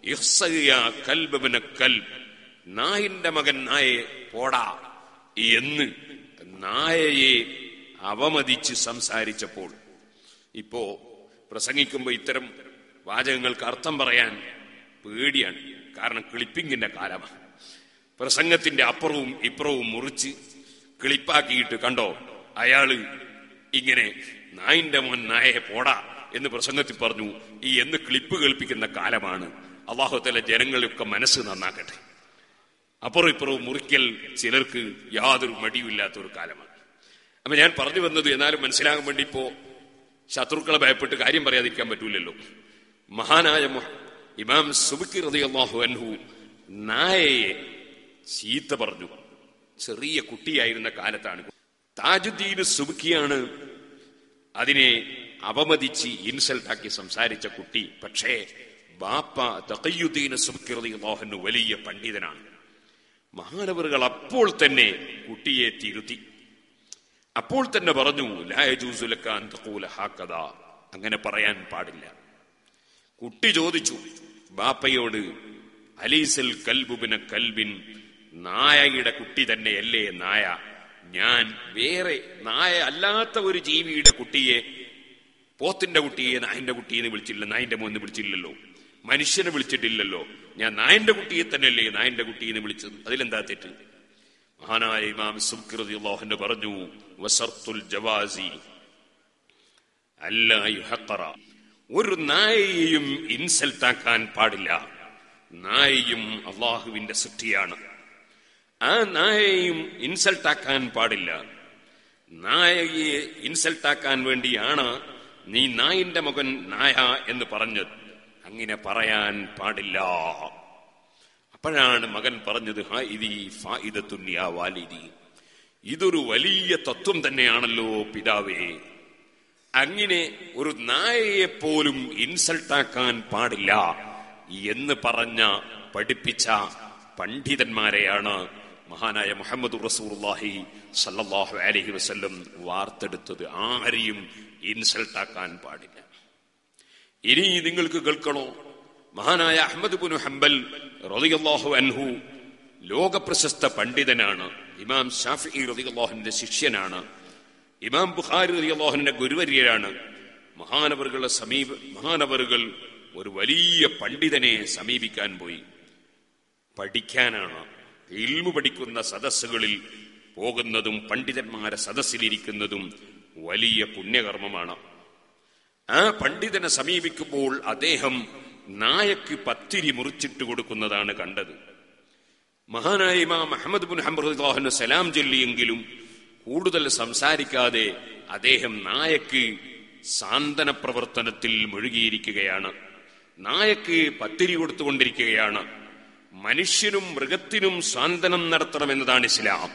Speaker 1: കൽബിന കൽബ്, നായിന്റെ മകൻ നായെ പോടാ എന്ന് നായയെ അവമതിച്ച് സംസാരിച്ചപ്പോൾ, ഇപ്പോ പ്രസംഗിക്കുമ്പോ ഇത്തരം വാചകങ്ങൾക്ക് അർത്ഥം പറയാൻ പേടിയാണ്. കാരണം ക്ലിപ്പിങ്ങിന്റെ കാലമാണ്. പ്രസംഗത്തിന്റെ അപ്പുറവും ഇപ്പുറവും മുറിച്ച് ക്ലിപ്പാക്കിയിട്ട് കണ്ടോ അയാള് ഇങ്ങനെ നായിന്റെ മോൻ നായയെ പോടാ എന്ന് പ്രസംഗത്തിൽ പറഞ്ഞു ഈ എന്ന് ക്ലിപ്പ് കേൾപ്പിക്കുന്ന കാലമാണ്. അല്ലാഹു തആല ജനങ്ങളൊക്കെ മനസ്സ് നന്നാക്കട്ടെ. അപ്പുറവും ഇപ്പുറവും മുറിക്കൽ ചിലർക്ക് യാതൊരു മടിയുമില്ലാത്തൊരു കാലമാണ്. അപ്പൊ ഞാൻ പറഞ്ഞു വന്നത് എന്നാലും മനസ്സിലാകാൻ വേണ്ടി ഇപ്പോ ശത്രുക്കളെ ഭയപ്പെട്ട് കാര്യം പറയാതിരിക്കാൻ പറ്റൂലല്ലോ. മഹാനായ ഇമാം സുബ്കി റളിയല്ലാഹു അൻഹു നായയെ ചീത്ത പറഞ്ഞു. ചെറിയ കുട്ടിയായിരുന്ന കാലത്താണ്. താജുദ്ദീൻ സുബ്കിയാണ് അതിനെ അവമതിച്ച് ഇൻസൾട്ടാക്കി സംസാരിച്ച കുട്ടി. പക്ഷേ ബാപ്പ തഖിയുദ്ദീൻ സുബ്കി റളിയല്ലാഹു അൻഹു വലിയ പണ്ഡിതനാണ്. മഹാനവറുകൾ അപ്പോൾ തന്നെ കുട്ടിയെ തിരുത്തി. അപ്പോൾ തന്നെ പറഞ്ഞു, ലാ യജൂസു ലക അൻ തഖൂല ഹകദാ, അങ്ങനെ പറയാൻ പാടില്ല. കുട്ടി ചോദിച്ചു ബാപ്പയോട്, അലീസൽ കൽബു ബിന കൽബിൻ, നായയുടെ കുട്ടി തന്നെയല്ലേ നായ? ഞാൻ വേറെ നായ അല്ലാത്ത ഒരു ജീവിയുടെ കുട്ടിയെ, പോത്തിന്റെ കുട്ടിയെ നായന്റെ കുട്ടിയെന്ന് വിളിച്ചില്ല, നായന്റെ മോന്ന് വിളിച്ചില്ലല്ലോ, മനുഷ്യനെ വിളിച്ചിട്ടില്ലല്ലോ. ഞാൻ നായന്റെ കുട്ടിയെ തന്നെയല്ലേ നായന്റെ കുട്ടിയെന്ന് വിളിച്ചത്, അതിലെന്താ തെറ്റ്? മഹാനായ ഇമാം സുബ്കി റളിയല്ലാഹു അൻഹു പറഞ്ഞു, വസർത്തുൽ ജവാസി അല്ലാ യുഹഖറ, ഒരു നായയെയും ഇൻസൾട്ടാക്കാൻ പാടില്ല. നായയും അള്ളാഹുവിന്റെ സൃഷ്ടിയാണ്. ആ നായയെയും ഇൻസൾട്ടാക്കാൻ പാടില്ല. നായയെ ഇൻസൾട്ടാക്കാൻ വേണ്ടിയാണ് നീ നായിന്റെ മകൻ നായ എന്ന് പറഞ്ഞത്. അങ്ങനെ പറയാൻ പാടില്ല. അപ്പോഴാണ് മകൻ പറഞ്ഞത്, ഹാ ഇദി ഫായിദത്തുൻ യാ വാലിദി, ഇതൊരു വലിയ തത്വം തന്നെയാണല്ലോ പിതാവേ. അങ്ങനെ ഒരു നായയെ പോലും ഇൻസൾട്ടാക്കാൻ പാടില്ല എന്ന് പറഞ്ഞ പഠിപ്പിച്ച പണ്ഡിതന്മാരെയാണ് മഹാനായ മുഹമ്മദ് റസൂലുള്ളാഹി സല്ലല്ലാഹു അലൈഹി വസല്ലം വാർത്തെടുത്തത്. ആരെയും ഇൻസൾട്ടാക്കാൻ പാടില്ല. ഇനി നിങ്ങൾക്ക് കേൾക്കണോ, മഹാനായ അഹ്മദ് ഇബ്നു ഹംബൽ റളിയല്ലാഹു അൻഹു ലോകപ്രശസ്ത പണ്ഡിതനാണ്. ഇമാം ശാഫിഈ റളിയല്ലാഹു അൻഹുവിന്റെ ശിഷ്യനാണ്. ഇമാം ബുഖാരി റളിയല്ലാഹു അൻഹുവിന്റെ ഗുരുവര്യരാണ്. മഹാനവറുകളുടെ സമീപ മഹാനവറുകൾ ഒരു വലിയ പണ്ഡിതനെ സമീപിക്കാൻ പോയി. പഠിക്കാനാണ്. ഇൽമു പഠിക്കുന്ന സദസ്സുകളിൽ പോകുന്നതും പണ്ഡിതന്മാരെ സദസ്സിലിരിക്കുന്നതും വലിയ പുണ്യകർമ്മമാണ്. ആ പണ്ഡിതനെ സമീപിക്കുമ്പോൾ അദ്ദേഹം നായക്ക് പത്തിരി മുറിച്ചിട്ട് കൊടുക്കുന്നതാണ് കണ്ടത്. മഹാനായ ഇമാം അഹ്മദ് ഇബ്നു ഹംബൽ റളിയല്ലാഹു അൻഹു സലാം ചൊല്ലിയെങ്കിലും കൂടുതൽ സംസാരിക്കാതെ അദ്ദേഹം നായക്ക് സാന്ത്വന പ്രവർത്തനത്തിൽ മുഴുകിയിരിക്കുകയാണ്. നായക്ക് പത്തിരി കൊടുത്തുകൊണ്ടിരിക്കുകയാണ്. മനുഷ്യനും മൃഗത്തിനും സാന്ത്വനം നടത്തണമെന്നതാണ് ഇസ്ലാം.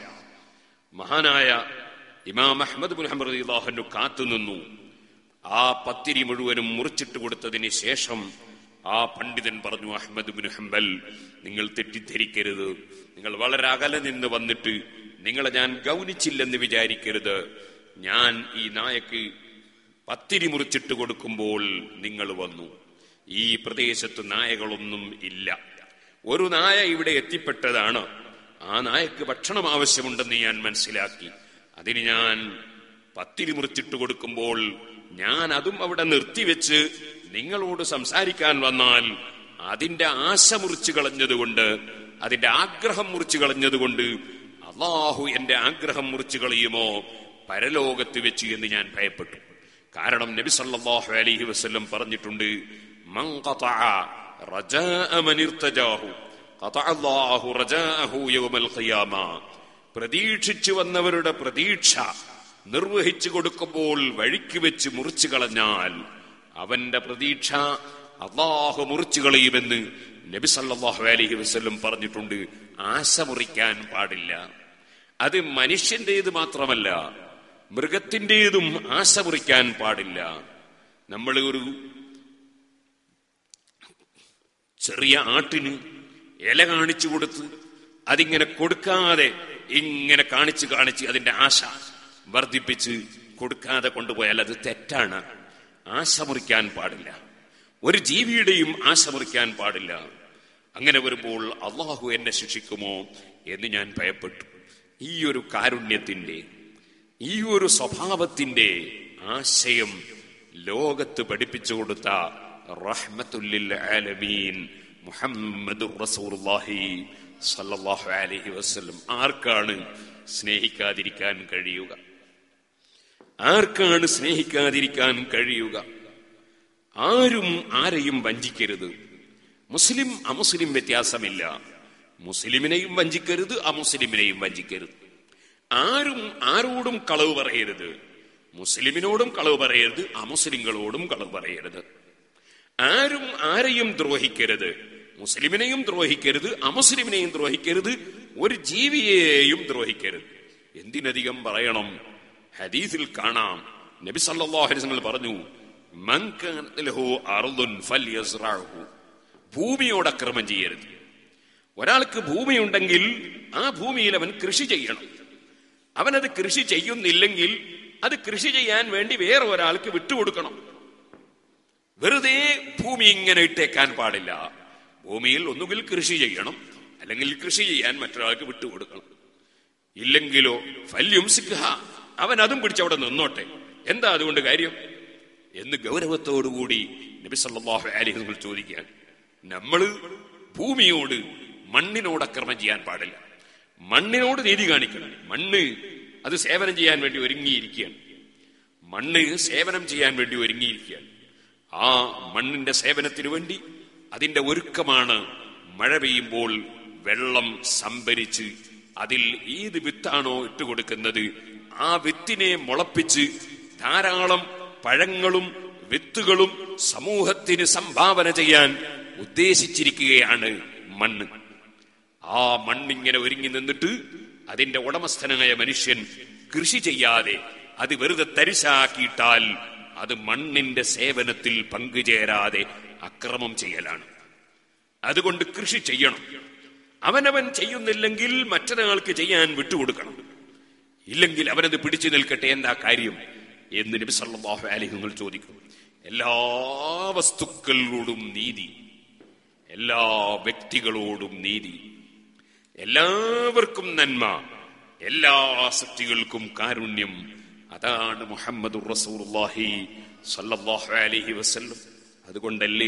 Speaker 1: മഹാനായ ഇമാം അഹ്മദ് ഇബ്നു ഹംബൽ റളിയല്ലാഹു അൻഹു കാത്തുനിന്നു. ആ പത്തിരി മുഴുവനും മുറിച്ചിട്ട് കൊടുത്തതിന് ശേഷം ആ പണ്ഡിതൻ പറഞ്ഞു, അഹ്മദ് ഇബ്നു ഹംബൽ, നിങ്ങൾ തെറ്റിദ്ധരിക്കരുത്. നിങ്ങൾ വളരെ അകലെ നിന്ന് വന്നിട്ട് നിങ്ങളെ ഞാൻ ഗൗനിച്ചില്ലെന്ന് വിചാരിക്കരുത്. ഞാൻ ഈ നായക്ക് പത്തിരി മുറിച്ചിട്ട് കൊടുക്കുമ്പോൾ നിങ്ങൾ വന്നു. ഈ പ്രദേശത്ത് നായകളൊന്നും ഇല്ല. ഒരു നായ ഇവിടെ എത്തിപ്പെട്ടതാണ്. ആ നായക്ക് ഭക്ഷണം ആവശ്യമുണ്ടെന്ന് ഞാൻ മനസ്സിലാക്കി. അതിന് ഞാൻ പത്തിരി മുറിച്ചിട്ട് കൊടുക്കുമ്പോൾ ഞാൻ അതും അവിടെ നിർത്തിവെച്ച് നിങ്ങളോട് സംസാരിക്കാൻ വന്നാൽ അതിന്റെ ആശ മുറിച്ചു കളഞ്ഞതുകൊണ്ട്, അതിന്റെ ആഗ്രഹം മുറിച്ചു കളഞ്ഞതുകൊണ്ട് അല്ലാഹു എന്റെ ആഗ്രഹം മുറിച്ചു കളയുമോ പരലോകത്ത് വെച്ച് എന്ന് ഞാൻ ഭയപ്പെട്ടു. കാരണം നബി സല്ലല്ലാഹു അലൈഹി വസല്ലം പറഞ്ഞിട്ടുണ്ട്, മൻ ഖതഅ റജാഅ മൻ ഇർതജാഹു ഖതഅ അല്ലാഹു റജാഅഹു യൗമൽ ഖിയാമ. പ്രതീക്ഷിച്ചു വന്നവരുടെ പ്രതീക്ഷ നിർവഹിച്ചു കൊടുക്കുമ്പോൾ വഴിക്ക് വെച്ച് മുറിച്ചു കളഞ്ഞാൽ അവന്റെ പ്രതീക്ഷ അല്ലാഹു മുറിച്ചു കളയുമെന്ന് നബി സല്ലല്ലാഹു അലൈഹി വസല്ലം പറഞ്ഞിട്ടുണ്ട്. ആശ മുറിക്കാൻ പാടില്ല. അത് മനുഷ്യന്റേത് മാത്രമല്ല, മൃഗത്തിന്റേതും ആശ മുറിക്കാൻ പാടില്ല. നമ്മൾ ഒരു ചെറിയ ആട്ടിന് ഇല കാണിച്ചു കൊടുത്ത് അതിങ്ങനെ കൊടുക്കാതെ ഇങ്ങനെ കാണിച്ച് കാണിച്ച് അതിന്റെ ആശ വർദ്ധിപ്പിച്ച് കൊടുക്കാതെ കൊണ്ടുപോയാൽ അത് തെറ്റാണ്. ആശ മുറിക്കാൻ പാടില്ല. ഒരു ജീവിയുടെയും ആശ മുറിക്കാൻ പാടില്ല. അങ്ങനെ വരുമ്പോൾ അള്ളാഹു എന്നെ ശിക്ഷിക്കുമോ എന്ന് ഞാൻ ഭയപ്പെട്ടു. ഈ ഒരു കാരുണ്യത്തിന്റെ, ഈ ഒരു സ്വഭാവത്തിന്റെ ആശയം ലോകത്ത് പഠിപ്പിച്ചു കൊടുത്ത റഹ്മത്തുല്ലിൽ ആലമീൻ മുഹമ്മദുർ റസൂലുള്ളാഹി സ്വല്ലല്ലാഹു അലൈഹി വസല്ലം ആർക്കാണ് സ്നേഹിക്കാതിരിക്കാൻ കഴിയുക? ആർക്കാണ് സ്നേഹിക്കാതിരിക്കാൻ കഴിയുക? ആരും ആരെയും വഞ്ചിക്കരുത്. മുസ്ലിം അമുസ്ലിം വ്യത്യാസമില്ല. മുസ്ലിമിനെയും വഞ്ചിക്കരുത്, അമുസ്ലിമിനെയും വഞ്ചിക്കരുത്. ആരും ആരോടും കളവ് പറയരുത്. മുസ്ലിമിനോടും കളവ് പറയരുത്, അമുസ്ലിങ്ങളോടും കളവ് പറയരുത്. ആരും ആരെയും ദ്രോഹിക്കരുത്. മുസ്ലിമിനെയും ദ്രോഹിക്കരുത്, അമുസ്ലിമിനെയും ദ്രോഹിക്കരുത്, ഒരു ജീവിയെയും ദ്രോഹിക്കരുത്. എന്തിനധികം പറയണം? ഹദീസിൽ കാണാം, നബി സല്ലല്ലാഹു അലൈഹി വസല്ലം പറഞ്ഞു, മൻ കാന ലഹു അർദുൻ ഫൽയസ്റഉഹു. ഭൂമിയോട് അക്രമം ചെയ്യരുത്. ഒരാൾക്ക് ഭൂമിയുണ്ടെങ്കിൽ ആ ഭൂമിയിൽ അവൻ കൃഷി ചെയ്യണം. അവനത് കൃഷി ചെയ്യുന്നില്ലെങ്കിൽ അത് കൃഷി ചെയ്യാൻ വേണ്ടി വേറെ ഒരാൾക്ക് വിട്ടുകൊടുക്കണം. വെറുതെ ഭൂമി ഇങ്ങനെ ഇട്ടേക്കാൻ പാടില്ല. ഭൂമിയിൽ ഒന്നുകിൽ കൃഷി ചെയ്യണം, അല്ലെങ്കിൽ കൃഷി ചെയ്യാൻ മറ്റൊരാൾക്ക് വിട്ടുകൊടുക്കണം. ഇല്ലെങ്കിലോ ഫല്യുംസിക്ഹ, അവൻ അതും പിടിച്ചവിടെ നിന്നോട്ടെ. എന്താ അതുകൊണ്ട് കാര്യം എന്ന് ഗൗരവത്തോടുകൂടി നബി സല്ലല്ലാഹു അലൈഹി വസല്ലം ചോദിക്കുകയാണ്. നമ്മള് ഭൂമിയോട്, മണ്ണിനോട് അക്രമം ചെയ്യാൻ പാടില്ല. മണ്ണിനോട് നീതി കാണിക്കണം. മണ്ണ് അത് സേവനം ചെയ്യാൻ വേണ്ടി ഒരുങ്ങിയിരിക്കുകയാണ്. മണ്ണ് സേവനം ചെയ്യാൻ വേണ്ടി ഒരുങ്ങിയിരിക്കുകയാണ്. ആ മണ്ണിന്റെ സേവനത്തിനു വേണ്ടി അതിന്റെ ഒരുക്കമാണ് മഴ പെയ്യുമ്പോൾ വെള്ളം സംഭരിച്ച് അതിൽ ഏത് വിത്താണോ ഇട്ടുകൊടുക്കുന്നത് ആ വിത്തിനെ മുളപ്പിച്ച് ധാരാളം പഴങ്ങളും വിത്തുകളും സമൂഹത്തിന് സംഭാവന ചെയ്യാൻ ഉദ്ദേശിച്ചിരിക്കുകയാണ് മണ്ണ്. ആ മണ്ണിങ്ങനെ ഒരുങ്ങി നിന്നിട്ട് അതിന്റെ ഉടമസ്ഥനായ മനുഷ്യൻ കൃഷി ചെയ്യാതെ അത് വെറുതെ തരിശാക്കിയിട്ടാൽ അത് മണ്ണിന്റെ സേവനത്തിൽ പങ്കുചേരാതെ അക്രമം ചെയ്യലാണ്. അതുകൊണ്ട് കൃഷി ചെയ്യണം. അവനവൻ ചെയ്യുന്നില്ലെങ്കിൽ മറ്റൊരാൾക്ക് ചെയ്യാൻ വിട്ടുകൊടുക്കണം. ഇല്ലെങ്കിൽ അവനത് പിടിച്ചു നിൽക്കട്ടെ, എന്താ കാര്യം എന്ന് നബി സല്ലല്ലാഹു അലൈഹി വസല്ലം ചോദിക്കും. എല്ലാ വസ്തുക്കളോടും നീതി, എല്ലാ വ്യക്തികളോടും നീതി, എല്ലാവർക്കും നന്മ, എല്ലാ സൃഷ്ടികൾക്കും കാരുണ്യം. അതാണ് മുഹമ്മദുർ റസൂലുള്ളാഹി സ്വല്ലല്ലാഹു അലൈഹി വസല്ലം. അതുകൊണ്ടല്ലേ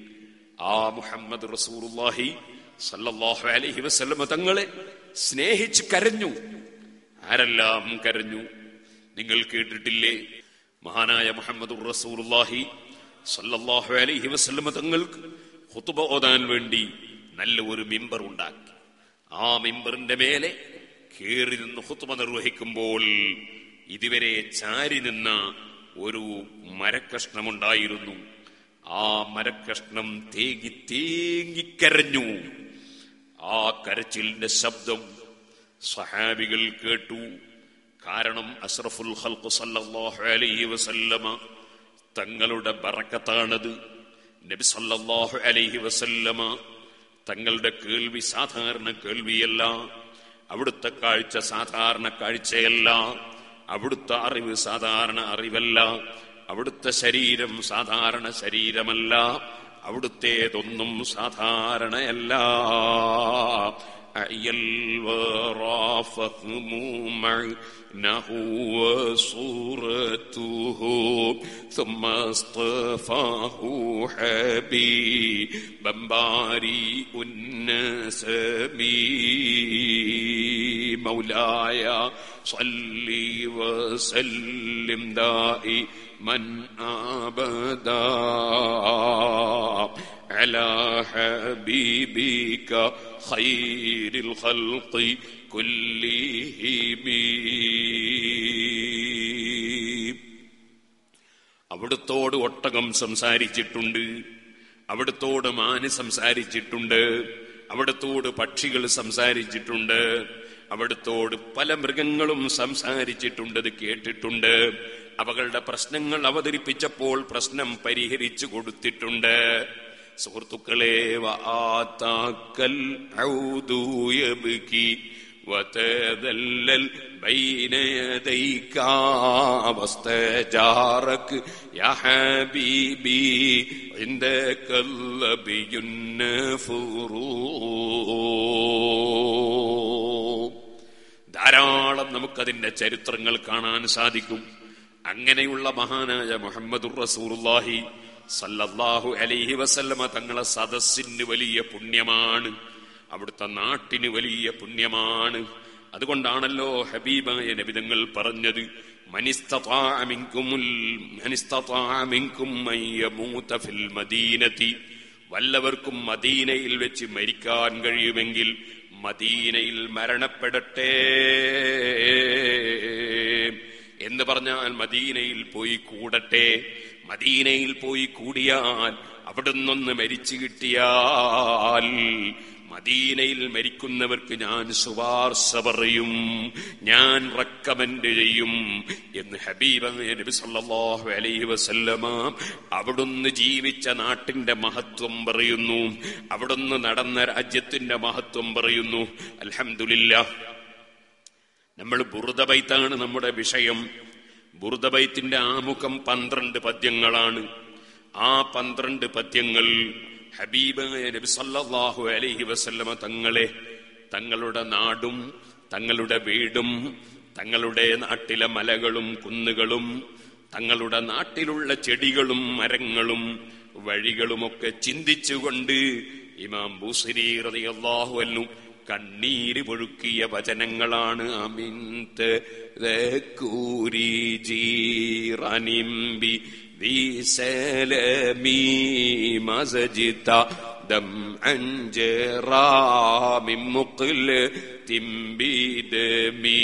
Speaker 1: ആ മുഹമ്മദ് റസൂലുള്ളാഹി സ്വല്ലല്ലാഹു അലൈഹി വസല്ലം തങ്ങളെ സ്നേഹിച്ച് കരഞ്ഞു. ആരെല്ലാം കരഞ്ഞു? നിങ്ങൾ കേട്ടിട്ടില്ലേ? മഹാനായ മുഹമ്മദുർ റസൂലുള്ളാഹി സ്വല്ലല്ലാഹു അലൈഹി വസല്ലം തങ്ങൾക്ക് ഖുതുബ ഓതാൻ വേണ്ടി നല്ല ഒരു മിമ്പർ ഉണ്ടാക്കി. ആ മിമ്പറിന്റെ മേലെ കേറി നിന്ന് ഖുതുബ നിർവഹിക്കുമ്പോൾ ഇതുവരെ ചാരി നിന്ന ഒരു മരക്കഷ്ണമുണ്ടായിരുന്നു. ആ മരക്കഷ്ണം തേങ്ങി തേങ്ങിക്കരഞ്ഞു. ആ കരച്ചിലിന്റെ ശബ്ദം സ്വഹാബികൾ കേട്ടു. കാരണം അഷ്റഫുൽ ഖൽഖ് സല്ലല്ലാഹു അലൈഹി വസല്ലമ തങ്ങളുടെ ബറക്കത്താണത്. നബി സല്ലല്ലാഹു അലൈഹി വസല്ലമ തങ്ങളുടെ കേൾവി സാധാരണ കേൾവിയല്ല, അവിടുത്തെ കാഴ്ച സാധാരണ കാഴ്ചയല്ല, അവിടുത്തെ അറിവ് സാധാരണ അറിവല്ല, അവിടുത്തെ ശരീരം സാധാരണ ശരീരമല്ല, അവിടുത്തേതൊന്നും സാധാരണയല്ല. മൗലായ സ്വല്ലി വസല്ലിം ദായിമൻ അബദാ അലാ ഹബീബിക ഖൈറിൽ ഖൽഖി കുല്ലിഹിം. അവിടുത്തോട് ഒട്ടകം സംസാരിച്ചിട്ടുണ്ട്, അവിടുത്തോട് മാന് സംസാരിച്ചിട്ടുണ്ട്, അവിടുത്തോട് പക്ഷികൾ സംസാരിച്ചിട്ടുണ്ട്, അവിടുത്തോട് പല മൃഗങ്ങളും സംസാരിച്ചിട്ടുണ്ട്, കേട്ടിട്ടുണ്ട്. അവകളുടെ പ്രശ്നങ്ങൾ അവതരിപ്പിച്ചപ്പോൾ പ്രശ്നം പരിഹരിച്ചു കൊടുത്തിട്ടുണ്ട്. സുഹൃത്തുക്കളെ, വആതാക്കൽ ഔദു യബ്കി وتذلل بين يديك واستجارك يا حبيبي عندك اللبي النفور. ധാരാളം നമുക്കതിന്റെ ചരിത്രങ്ങൾ കാണാൻ സാധിക്കും. അങ്ങനെയുള്ള മഹാനായ മുഹമ്മദുർ റസൂലുള്ളാഹി സല്ലല്ലാഹു അലൈഹി വസല്ലമ തങ്ങളെ സദസ്സിന് വലിയ പുണ്യമാണ്, അവിടുത്തെ നാട്ടിന് വലിയ പുണ്യമാണ്. അതുകൊണ്ടാണല്ലോ ഹബീബായ നബി തങ്ങൾ പറഞ്ഞത്, മനിസ്തതാഅ മിൻകുമുൽ മനിസ്തതാഅ മിൻകും മൻ യമൂത ഫിൽ മദീനതി, വല്ലവർക്കും മദീനയിൽ വെച്ച് മരിക്കാൻ കഴിയുമെങ്കിൽ മദീനയിൽ മരണപ്പെടട്ടെ എന്ന് പറഞ്ഞാൽ മദീനയിൽ പോയി കൂടട്ടെ. മദീനയിൽ പോയി കൂടിയാൽ അവിടുന്നൊന്ന് മരിച്ചു കിട്ടിയാൽ മദീനയിൽ മരിക്കുന്നവർക്ക് ഞാൻ ശുപാർശ പറയും, ഞാൻ റെക്കമെൻഡ് ചെയ്യും എന്ന് ഹബീബ് നബി സല്ലല്ലാഹു അലൈഹി വസല്ലമ അവിടുന്ന് ജീവിച്ച നാട്ടിന്റെ മഹത്വം പറയുന്നു, അവിടുന്ന് നടന്ന രാജ്യത്തിന്റെ മഹത്വം പറയുന്നു. അൽഹംദുലില്ലാഹ്. നമ്മൾ ബുർദ ബൈത്താണ് നമ്മുടെ വിഷയം. ബുർദ ബൈത്തിന്റെ ആമുഖം പന്ത്രണ്ട് പദ്യങ്ങളാണ്. ആ പന്ത്രണ്ട് പദ്യങ്ങൾ ഹബീബായ നബി സല്ലല്ലാഹു അലൈഹി വസല്ലമ തങ്ങളെ തങ്ങളുടെ നാടും തങ്ങളുടെ വീടും തങ്ങളുടെ നാട്ടിലെ മലകളും കുന്നുകളും തങ്ങളുടെ നാട്ടിലുള്ള ചെടികളും മരങ്ങളും വഴികളുമൊക്കെ ചിന്തിച്ചുകൊണ്ട് ഇമാം ബൂസരി റളിയല്ലാഹു അൻഹു കണ്ണീര് പൊഴുക്കിയ വചനങ്ങളാണ്. അമിൻത ദകൂരി ജീറനിംബി സലമി മസജിത ദം അൻജറാമി മുഖ്ല തിംബിദമി.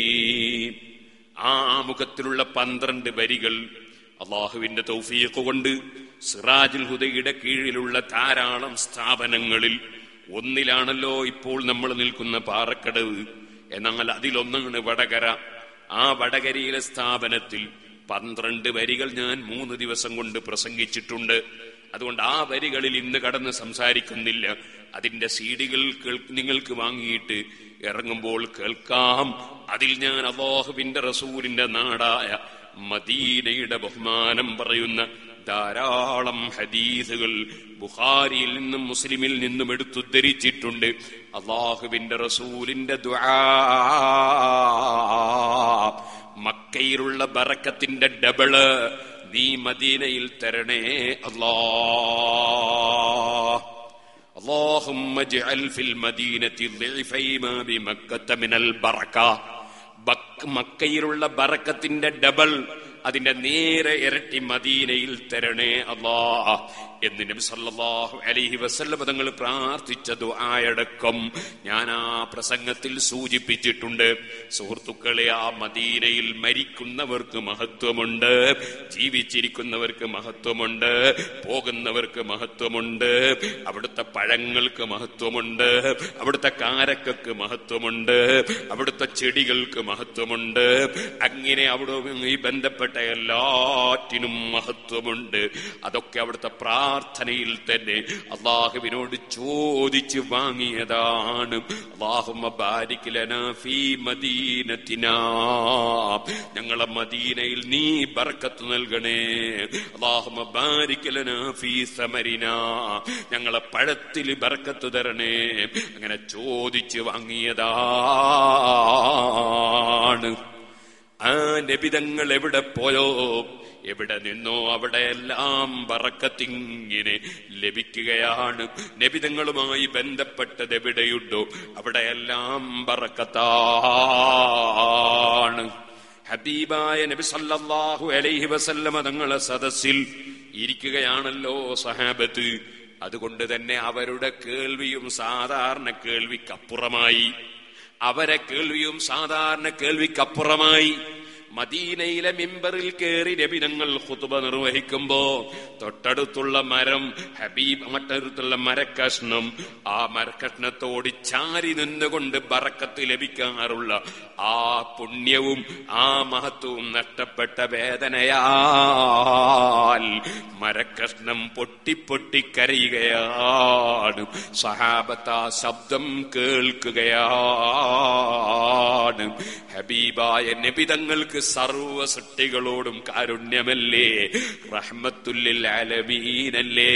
Speaker 1: ആ മുഖത്തിലുള്ള പന്ത്രണ്ട് വരികൾ അള്ളാഹുവിന്റെ തൗഫീഖ് കൊണ്ട് സിറാജുൽ ഹുദയുടെ കീഴിലുള്ള ധാരാളം സ്ഥാപനങ്ങളിൽ ഒന്നിലാണല്ലോ ഇപ്പോൾ നമ്മൾ നിൽക്കുന്ന പാറക്കടവ്. എന്നാൽ അതിലൊന്നാണ് വടകര. ആ വടകരയിലെ സ്ഥാപനത്തിൽ പന്ത്രണ്ട് വരികൾ ഞാൻ മൂന്ന് ദിവസം കൊണ്ട് പ്രസംഗിച്ചിട്ടുണ്ട്. അതുകൊണ്ട് ആ വരികളിൽ ഇന്ന് കടന്ന് സംസാരിക്കുന്നില്ല. അതിന്റെ സീഡികൾ നിങ്ങൾക്ക് വാങ്ങിയിട്ട് ഇറങ്ങുമ്പോൾ കേൾക്കാം. അതിൽ ഞാൻ അല്ലാഹുവിന്റെ റസൂലിന്റെ നാടായ മദീനയുടെ ബഹുമാനം പറയുന്ന ധാരാളം ഹദീസുകൾ ബുഖാരിയിൽ നിന്നും മുസ്ലിമിൽ നിന്നും എടുത്തുദ്ധരിച്ചിട്ടുണ്ട്. അല്ലാഹുവിന്റെ റസൂലിന്റെ ദുആ, മക്കയിലുള്ള ബറക്കത്തിന്റെ ഡബിള് നീ മദീനയിൽ തരണേ അല്ലാഹ്. اللهم اجعل في المدينة ضعفي ما بمكة من البركة. മക്കയിലുള്ള ബറക്കത്തിന്റെ ഡബിൾ, അതിന്റെ നേരെ ഇരട്ടി മദീനയിൽ തരണേ അല്ലാഹ് എന്ന് നബി സല്ലല്ലാഹു അലൈഹി വസല്ലം തങ്ങൾ പ്രാർത്ഥിച്ച ദുആയടക്കം ഞാൻ ആ പ്രസംഗത്തിൽ സൂചിപ്പിച്ചിട്ടുണ്ട്. സുഹൃത്തുക്കളെ, ആ മദീനയിൽ മരിക്കുന്നവർക്ക് മഹത്വമുണ്ട്, ജീവിച്ചിരിക്കുന്നവർക്ക് മഹത്വമുണ്ട്, പോകുന്നവർക്ക് മഹത്വമുണ്ട്. അവിടുത്തെ പഴങ്ങൾക്ക് മഹത്വമുണ്ട്, അവിടുത്തെ കാരക്കക്ക് മഹത്വമുണ്ട്, അവിടുത്തെ ചെടികൾക്ക് മഹത്വമുണ്ട്. അങ്ങനെ അവിടെ ഈ ബന്ധപ്പെട്ട എല്ലാറ്റിനും മഹത്വമുണ്ട്. അതൊക്കെ അവിടുത്തെ പ്രാർത്ഥനയിൽ തന്നെ അല്ലാഹുവിനോട് ചോദിച്ച് വാങ്ങിയതാണ്. അല്ലാഹുമ്മ ബാരിക് ലനാ ഫീ മദീനത്തിനാ, ഞങ്ങളെ മദീനയിൽ നീ ബർക്കത്ത് നൽകണേ. അല്ലാഹുമ്മ ബാരിക് ലനാ ഫീ സമരിനാ, ഞങ്ങളെ പഴത്തിൽ ബർക്കത്ത് തരണേ. അങ്ങനെ ചോദിച്ച് വാങ്ങിയതാണ്. ആ നബിതങ്ങൾ എവിടെ പോയോ, എവിടെ നിന്നോ അവിടെയെല്ലാം ബറക്കത്തിങ്ങനെ ലഭിക്കുകയാണ്. നബിതങ്ങളുമായി ബന്ധപ്പെട്ടത് എവിടെയുണ്ടോ അവിടെയെല്ലാം ബറക്കത്താണ്. ഹബീബായ നബി സല്ലല്ലാഹു അലൈഹി വസല്ലമ തങ്ങളെ സദസ്സിൽ ഇരിക്കുകയാണല്ലോ സഹാബത്ത്. അതുകൊണ്ട് തന്നെ അവരുടെ കേൾവിയും സാധാരണ കേൾവിക്കപ്പുറമായി, അവരെ കേൾവിയും സാധാരണ കേൾവിക്കപ്പുറമായി. മദീനയിലെ മിമ്പറിൽ കയറി നബി തങ്ങൾ ഖുതുബ നിർവഹിക്കുമ്പോ തൊട്ടടുത്തുള്ള മരം, ഹബീബ് മറ്റടുത്തുള്ള മരക്കഷ്ണം, ആ മരക്കഷ്ണത്തോട് ചാരി നിന്നുകൊണ്ട് ബറക്കത്ത് ലഭിക്കാറുള്ള ആ പുണ്യവും ആ മഹത്വവും നഷ്ടപ്പെട്ട വേദനയാൽ മരക്കഷ്ണം പൊട്ടിപ്പൊട്ടി കരയുകയാണ്. കേൾക്കുകയാണ്. സഹാബത്ത് ആ ശബ്ദം കേൾക്കുകയാണ്. ഹബീബായ നബി തങ്ങൾക്ക് സർവ്വ സൃഷ്ടികളോടും കാരുണ്യമല്ലേ, റഹ്മത്തുല്ലിൽ ആലമീനല്ലേ.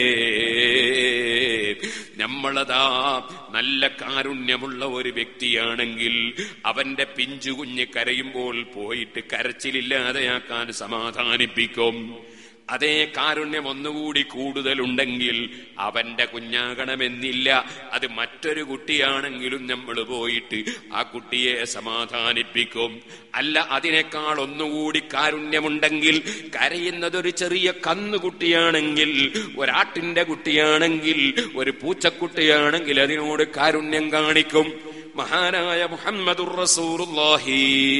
Speaker 1: നമ്മളതാ നല്ല കാരുണ്യമുള്ള ഒരു വ്യക്തിയാണെങ്കിൽ അവന്റെ പിഞ്ചു കുഞ്ഞ് കരയുമ്പോൾ പോയിട്ട് കരച്ചിലില്ലാതെയാക്കാൻ സമാധാനിപ്പിക്കും. അതേ കാരുണ്യം ഒന്നുകൂടി കൂടുതലുണ്ടെങ്കിൽ അവന്റെ കുഞ്ഞാകണമെന്നില്ല, അത് മറ്റൊരു കുട്ടിയാണെങ്കിലും നമ്മൾ പോയിട്ട് ആ കുട്ടിയെ സമാധാനിപ്പിക്കും. അല്ല, അതിനേക്കാൾ ഒന്നുകൂടി കാരുണ്യമുണ്ടെങ്കിൽ, കരയുന്നതൊരു ചെറിയ കന്നുകുട്ടിയാണെങ്കിൽ, ഒരാട്ടിന്റെ കുട്ടിയാണെങ്കിൽ, ഒരു പൂച്ചക്കുട്ടിയാണെങ്കിൽ അതിനോട് കാരുണ്യം കാണിക്കും. മഹാനായ മുഹമ്മദുർ റസൂലുള്ളാഹി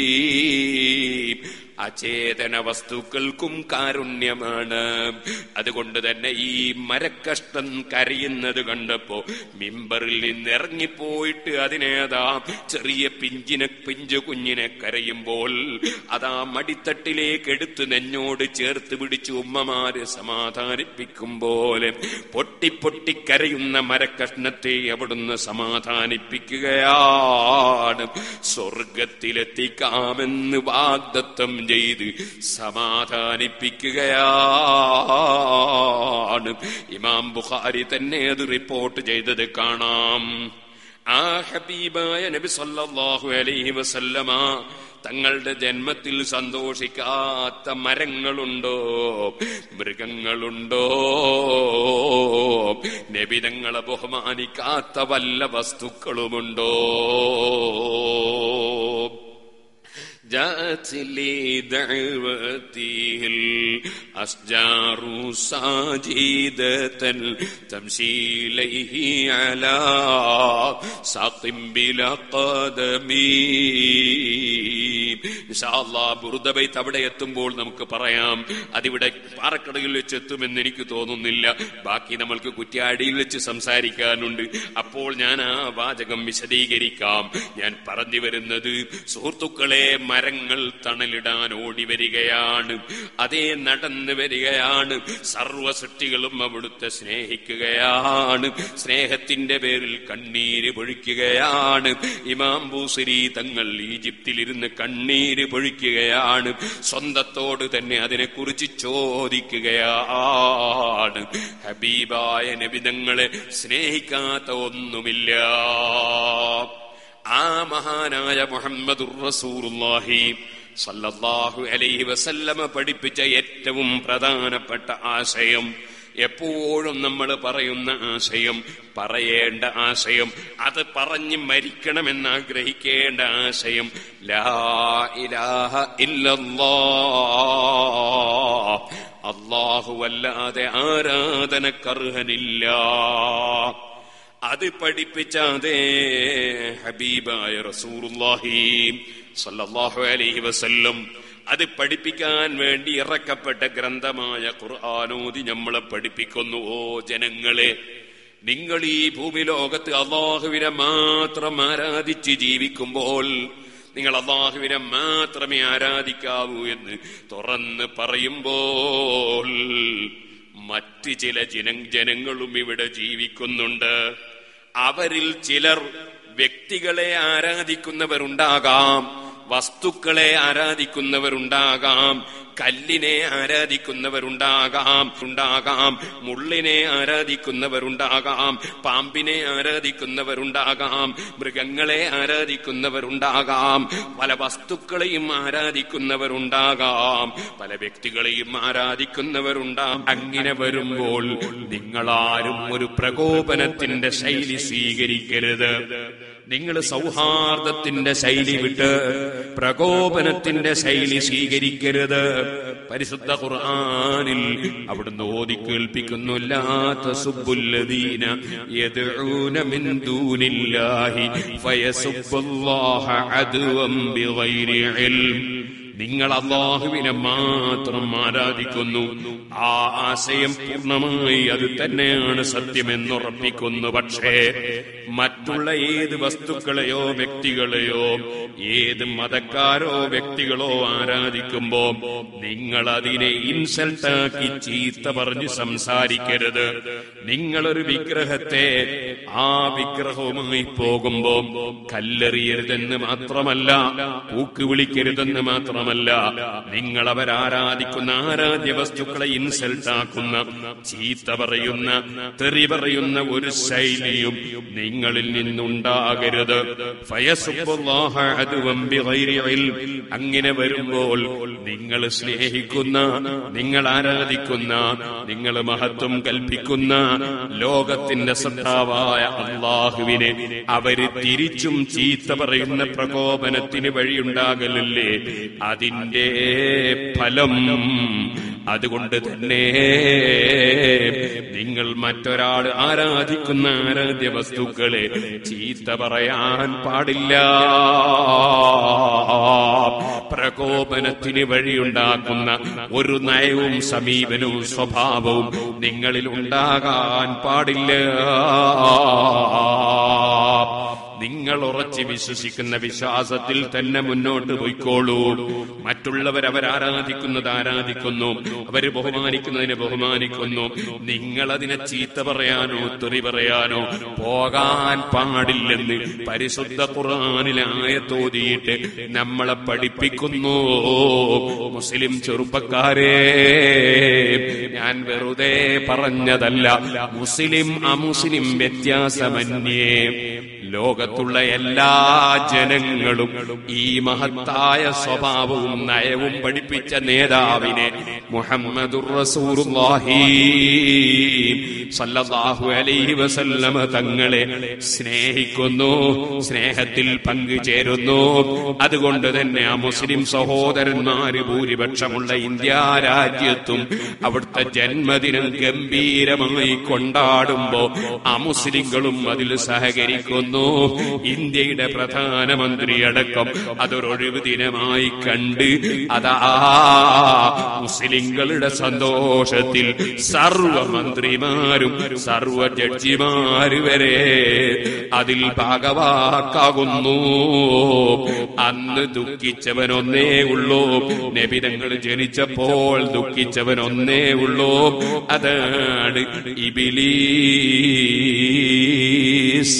Speaker 1: അചേതന വസ്തുക്കൾക്കും കാരുണ്യമാണ്. അതുകൊണ്ട് തന്നെ ഈ മരക്കഷ്ടം കരയുന്നത് കണ്ടപ്പോ മിമ്പറിൽ നിന്ന് ഇറങ്ങിപ്പോയിട്ട് അതിനേതാ ചെറിയ പിഞ്ചിനെ പിഞ്ചു കുഞ്ഞിനെ കരയുമ്പോൾ അതാ മടിത്തട്ടിലേക്ക് എടുത്ത് നെഞ്ഞോട് ചേർത്ത് പിടിച്ച് ഉമ്മമാര് സമാധാനിപ്പിക്കും പോലെ പൊട്ടി പൊട്ടി കരയുന്ന മരക്കഷ്ണത്തെ അവിടുന്ന് സമാധാനിപ്പിക്കുകയാണ്. സ്വർഗത്തിലെത്തിക്കാമെന്ന് വാഗ്ദത്തം ചെയ്ത് സമാധാനിപ്പിക്കുകയാണ്. ഇമാം ബുഖാരി തന്നെ അത് റിപ്പോർട്ട് ചെയ്തത് കാണാം. ആ ഹബീബായ നബി സല്ലല്ലാഹു അലൈഹി വസല്ലമ തങ്ങളുടെ ജന്മത്തിൽ സന്തോഷിക്കാത്ത മരങ്ങളുണ്ടോ, മൃഗങ്ങളുണ്ടോ, നബി തങ്ങളെ ബഹുമാനിക്കാത്ത വല്ല വസ്തുക്കളുമുണ്ടോ? جاءت لدعوته الأشجار ساجدة تمشي إليه على ساق بلا قدم. ഇൻഷാ അല്ലാഹ് ബുർദ ബൈത്ത് അവിടെ എത്തുമ്പോൾ നമുക്ക് പറയാം. അതിവിടെ പാറക്കടയിൽ വെച്ച് എത്തുമെന്ന് എനിക്ക് തോന്നുന്നില്ല. ബാക്കി നമ്മൾക്ക് കുറ്റ്യാടിയിൽ വെച്ച് സംസാരിക്കാനുണ്ട്. അപ്പോൾ ഞാൻ ആ വാചകം വിശദീകരിക്കാം. ഞാൻ പറഞ്ഞു വരുന്നത്, സുഹൃത്തുക്കളെ, മരങ്ങൾ തണലിടാൻ ഓടി വരികയാണ്. അതേ നടന്നു വരികയാണ്. സർവ്വ സൃഷ്ടികളും അവിടുത്തെ സ്നേഹിക്കുകയാണ്. സ്നേഹത്തിന്റെ പേരിൽ കണ്ണീര് പൊഴിക്കുകയാണ്. ഇമാം ബൂസരി തങ്ങൾ ഈജിപ്തിലിരുന്ന് കണ്ണീര് പൊഴിക്കുകയാണ്. സ്വന്തത്തോട് തന്നെ അതിനെക്കുറിച്ച് ചോദിക്കുകയാണ്. ഹബീബായ നബി തങ്ങളെ സ്നേഹിക്കാത്ത ഒന്നുമില്ല. ആ മഹാനായ മുഹമ്മദുർ റസൂലുള്ളാഹി സല്ലല്ലാഹു അലൈഹി വസല്ലമ പഠിപ്പിച്ച ഏറ്റവും പ്രധാനപ്പെട്ട ആശയം, എപ്പോഴും നമ്മൾ പറയുന്ന ആശയം, പറയേണ്ട ആശയം, അത് പറഞ്ഞ് മരിക്കണമെന്ന് ആഗ്രഹിക്കേണ്ട ആശയം, ലാ ഇലാഹ ഇല്ലല്ലാഹ്, അല്ലാഹുവല്ലാതെ ആരാധനക്കർഹനില്ല. അത് പഠിപ്പിച്ച അതേ ഹബീബായ റസൂലുള്ളാഹി സല്ലല്ലാഹു അലൈഹി വസല്ലം അത് പഠിപ്പിക്കാൻ വേണ്ടി ഇറക്കപ്പെട്ട ഗ്രന്ഥമായ ഖുർആനോദി നമ്മളെ പഠിപ്പിക്കുന്നു. ഓ ജനങ്ങളെ, നിങ്ങൾ ഈ ഭൂമി ലോകത്ത് അല്ലാഹുവിനെ മാത്രം ആരാധിച്ച് ജീവിക്കുമ്പോൾ, നിങ്ങൾ അല്ലാഹുവിനെ മാത്രമേ ആരാധിക്കാവൂ എന്ന് തുറന്ന് പറയുമ്പോൾ, മറ്റ് ചില ജന ജനങ്ങളും ഇവിടെ ജീവിക്കുന്നുണ്ട്. അവരിൽ ചിലർ വ്യക്തികളെ ആരാധിക്കുന്നവരുണ്ടാകാം, വസ്തുക്കളെ ആരാധിക്കുന്നവരുണ്ടാകാം, കല്ലിനെ ആരാധിക്കുന്നവരുണ്ടാകാം ഉണ്ടാകാം മുള്ളിനെ ആരാധിക്കുന്നവരുണ്ടാകാം, പാമ്പിനെ ആരാധിക്കുന്നവരുണ്ടാകാം, മൃഗങ്ങളെ ആരാധിക്കുന്നവരുണ്ടാകാം, പല വസ്തുക്കളെയും ആരാധിക്കുന്നവരുണ്ടാകാം, പല വ്യക്തികളെയും ആരാധിക്കുന്നവരുണ്ടാകാം. അങ്ങനെ വരുമ്പോൾ നിങ്ങളാരും ഒരു പ്രകോപനത്തിന്റെ ശൈലി സ്വീകരിക്കരുത്. നിങ്ങൾ സൗഹാർദ്ദത്തിന്റെ ശൈലി വിട്ട് പ്രകോപനത്തിന്റെ ശൈലി സ്വീകരിക്കരുത്. പരിശുദ്ധ ഖുർആനിൽ അവിടുന്ന് ഓതി കേൾപ്പിക്കുന്നു, ലാ തസുബ്ബുല്ലദീന യദ്ഊന മിൻ ദൂനില്ലാഹി ഫയസുബ്ബുല്ലാഹ അദ്വം ബിഗൈരി ഇൽം. നിങ്ങൾ അല്ലാഹുവിനെ മാത്രം ആരാധിക്കുന്നു. ആ ആശയം പൂർണ്ണമായി അത് തന്നെയാണ് സത്യമെന്നുറപ്പിക്കുന്നു. പക്ഷേ മറ്റുള്ള ഏത് വസ്തുക്കളെയോ വ്യക്തികളെയോ ഏത് മതക്കാരോ വ്യക്തികളോ ആരാധിക്കുമ്പോ നിങ്ങൾ അതിനെ ഇൻസൾട്ടാക്കി ചീത്ത പറഞ്ഞ് സംസാരിക്കരുത്. നിങ്ങളൊരു വിഗ്രഹത്തെ ആ വിഗ്രഹവുമായി പോകുമ്പോ കല്ലെറിയരുതെന്ന് മാത്രമല്ല, പൂക്ക് വിളിക്കരുതെന്ന് മാത്രമല്ല, നിങ്ങൾ അവരാരാധിക്കുന്ന ആരാധ്യ വസ്തുക്കളെ ഇൻസൾട്ടാക്കുന്ന, ചീത്ത പറയുന്ന, തെറി പറയുന്ന ഒരു ശൈലിയും നിങ്ങളിൽ നിന്നുണ്ടാകരുത്. ഫയസുബ്ബുല്ലാഹ അദുവൻ ബിഗൈരി ഇൽം. അങ്ങനെ വരുമ്പോൾ നിങ്ങൾ സ്നേഹിക്കുന്ന, നിങ്ങൾ ആരാധിക്കുന്ന, നിങ്ങൾ മഹത്വം കൽപ്പിക്കുന്ന ലോകത്തിന്റെ സത്താവായ അല്ലാഹുവിനെ അവര് തിരിച്ചും ചീത്ത പറയുന്ന പ്രകോപനത്തിന് വഴിയുണ്ടാകലല്ലേ അതിന്റെ ഫലം. അതുകൊണ്ട് തന്നെ നിങ്ങൾ മറ്റൊരാൾ ആരാധിക്കുന്ന ആരാധ്യ വസ്തുക്കളെ ചീത്ത പറയാൻ പാടില്ല. പ്രകോപനത്തിന് വഴിയുണ്ടാക്കുന്ന ഒരു നയവും സമീപനവും സ്വഭാവവും നിങ്ങളിൽ ഉണ്ടാകാൻ പാടില്ല. നിങ്ങൾ ഉറച്ചു വിശ്വസിക്കുന്ന വിശ്വാസത്തിൽ തന്നെ മുന്നോട്ട് പോയിക്കോളൂ. മറ്റുള്ളവർ അവരാരാധിക്കുന്നത് ആരാധിക്കുന്നു, അവര് ബഹുമാനിക്കുന്നതിനെ ബഹുമാനിക്കുന്നു. നിങ്ങൾ അതിനെ ചീത്ത പറയാനോ തെറി പറയാനോ പോകാൻ പാടില്ലെന്ന് പരിശുദ്ധ ഖുർആനിലെ ആയത്തോതിയിട്ട് നമ്മളെ പഠിപ്പിക്കുന്നു. മുസ്ലിം ചെറുപ്പക്കാരെ, ഞാൻ വെറുതെ പറഞ്ഞതല്ല. മുസ്ലിം അമുസ്ലിം വ്യത്യാസമന്യേ ലോകത്തുള്ള എല്ലാ ജനങ്ങളും ഈ മഹത്തായ സ്വഭാവവും നയവും പഠിപ്പിച്ച നേതാവിനെ മുഹമ്മദുർ റസൂലുള്ളാഹി സല്ലല്ലാഹു അലൈഹി വസല്ലമ തങ്ങളെ സ്നേഹിക്കുന്നു, സ്നേഹത്തിൽ പങ്കുചേരുന്നു. അതുകൊണ്ട് തന്നെ ആ മുസ്ലിം സഹോദരന്മാര് ഭൂരിപക്ഷമുള്ള ഇന്ത്യ രാജ്യത്തും അവിടുത്തെ ജന്മദിനം ഗംഭീരമായി കൊണ്ടാടുമ്പോ ആ മുസ്ലിങ്ങളും അതിൽ സഹകരിക്കുന്നു. ഇന്ത്യയുടെ പ്രധാനമന്ത്രി അടക്കം അതൊരൊഴിവ് ദിനമായി കണ്ട് അതാ മുസ്ലിങ്ങളുടെ സന്തോഷത്തിൽ സർവ മന്ത്രിമാരും സർവ ജഡ്ജിമാര് വരെ അതിൽ ഭാഗവാക്കാകുന്നു. അന്ന് ദുഃഖിച്ചവനൊന്നേ ഉള്ളൂ. നബിതങ്ങൾ ജനിച്ചപ്പോൾ ദുഃഖിച്ചവനൊന്നേ ഉള്ളൂ, അതാണ് ഇബ്ലീസ്.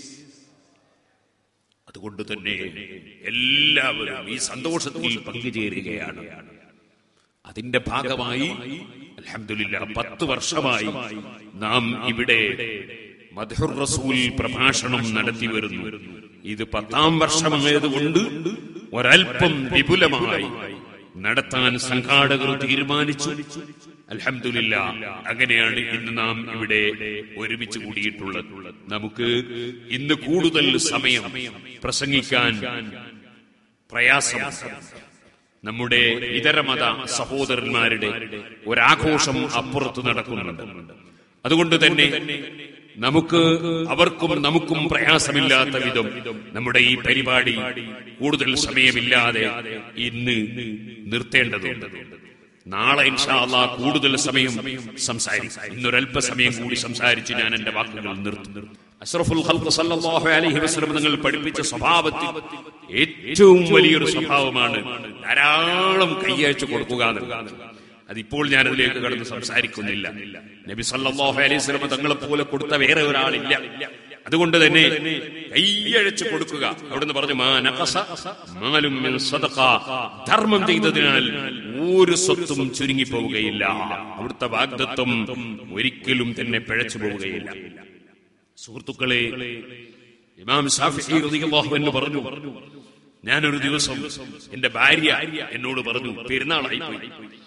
Speaker 1: അതുകൊണ്ട് തന്നെ എല്ലാവരും ഈ സന്തോഷത്തിൽ പങ്കുചേരുകയാണ്. അതിന്റെ ഭാഗമായി അൽഹംദുലില്ലാഹ് പത്ത് വർഷമായി നാം ഇവിടെ മദ്ഹുർ റസൂൽ പ്രഭാഷണം നടത്തി വരുന്നു. ഇത് പത്താം വർഷമായതുകൊണ്ട് ഒരൽപ്പം വിപുലമായി നടത്താൻ സംഘാടകർ തീരുമാനിച്ചു. അൽഹംദുലില്ലാഹ് അങ്ങനെയാണ് ഇന്ന് നാം ഇവിടെ ഒരുമിച്ച് കൂടിയിട്ടുള്ളത്. നമുക്ക് ഇന്ന് കൂടുതൽ സമയം പ്രസംഗിക്കാൻ പ്രയാസം. നമ്മുടെ ഇതരമത സഹോദരന്മാരുടെ ഒരാഘോഷം അപ്പുറത്ത് നടക്കുന്നുണ്ട്. അതുകൊണ്ട് തന്നെ നമുക്ക് അവർക്കും നമുക്കും പ്രയാസമില്ലാത്ത വിധം നമ്മുടെ ഈ പരിപാടി കൂടുതൽ സമയമില്ലാതെ ഇന്ന് നിർത്തേണ്ടതുണ്ട്. നാളെ ഇൻഷാ അല്ലാഹ് കൂടുതൽ സമയം സംസാരിക്കും. ഇന്നൊരല്പസമയം കൂടി സംസാരിച്ച് ഞാൻ എന്റെ വാക്കുകൾ നിർത്തും. അഷ്റഫുൽ ഖൽഖ് സല്ലല്ലാഹു അലൈഹി വസല്ലം നിങ്ങൾ പഠിപ്പിച്ച സ്വഭാവത്തിൽ ഏറ്റവും വലിയൊരു സ്വഭാവമാണ് ധാരാളം കയ്യയച്ചു കൊടുക്കുക എന്നുള്ളത്. അതിപ്പോൾ ഞാൻ അതിലേക്ക് കടന്ന് സംസാരിക്കുന്നില്ല. നബി സല്ലല്ലാഹു അലൈഹി വസല്ലം തങ്ങളെ പോലെ കൊടുത്ത വേറെ ഒരാളില്ല. അതുകൊണ്ട് തന്നെ കൈയഴച്ചു കൊടുക്കുക. അവിടുന്ന് പറഞ്ഞു, മാ നഖസ മാലും മിൻ സദഖ, ധർമ്മം ചെയ്തതിനാൽ ഒരു സ്വത്തും ചുരുങ്ങിപ്പോവുകയില്ല. അവിടുത്തെ വാഗ്ദത്വം ഒരിക്കലും തന്നെ പിഴച്ചു പോവുകയില്ല. സുഹൃത്തുക്കളെ, ഇമാം ശാഫിഈ റളിയല്ലാഹു അൻഹു പറഞ്ഞു, ഞാനൊരു ദിവസം എന്റെ ഭാര്യ എന്നോട് പറഞ്ഞു, പെരുന്നാളായി പോയി,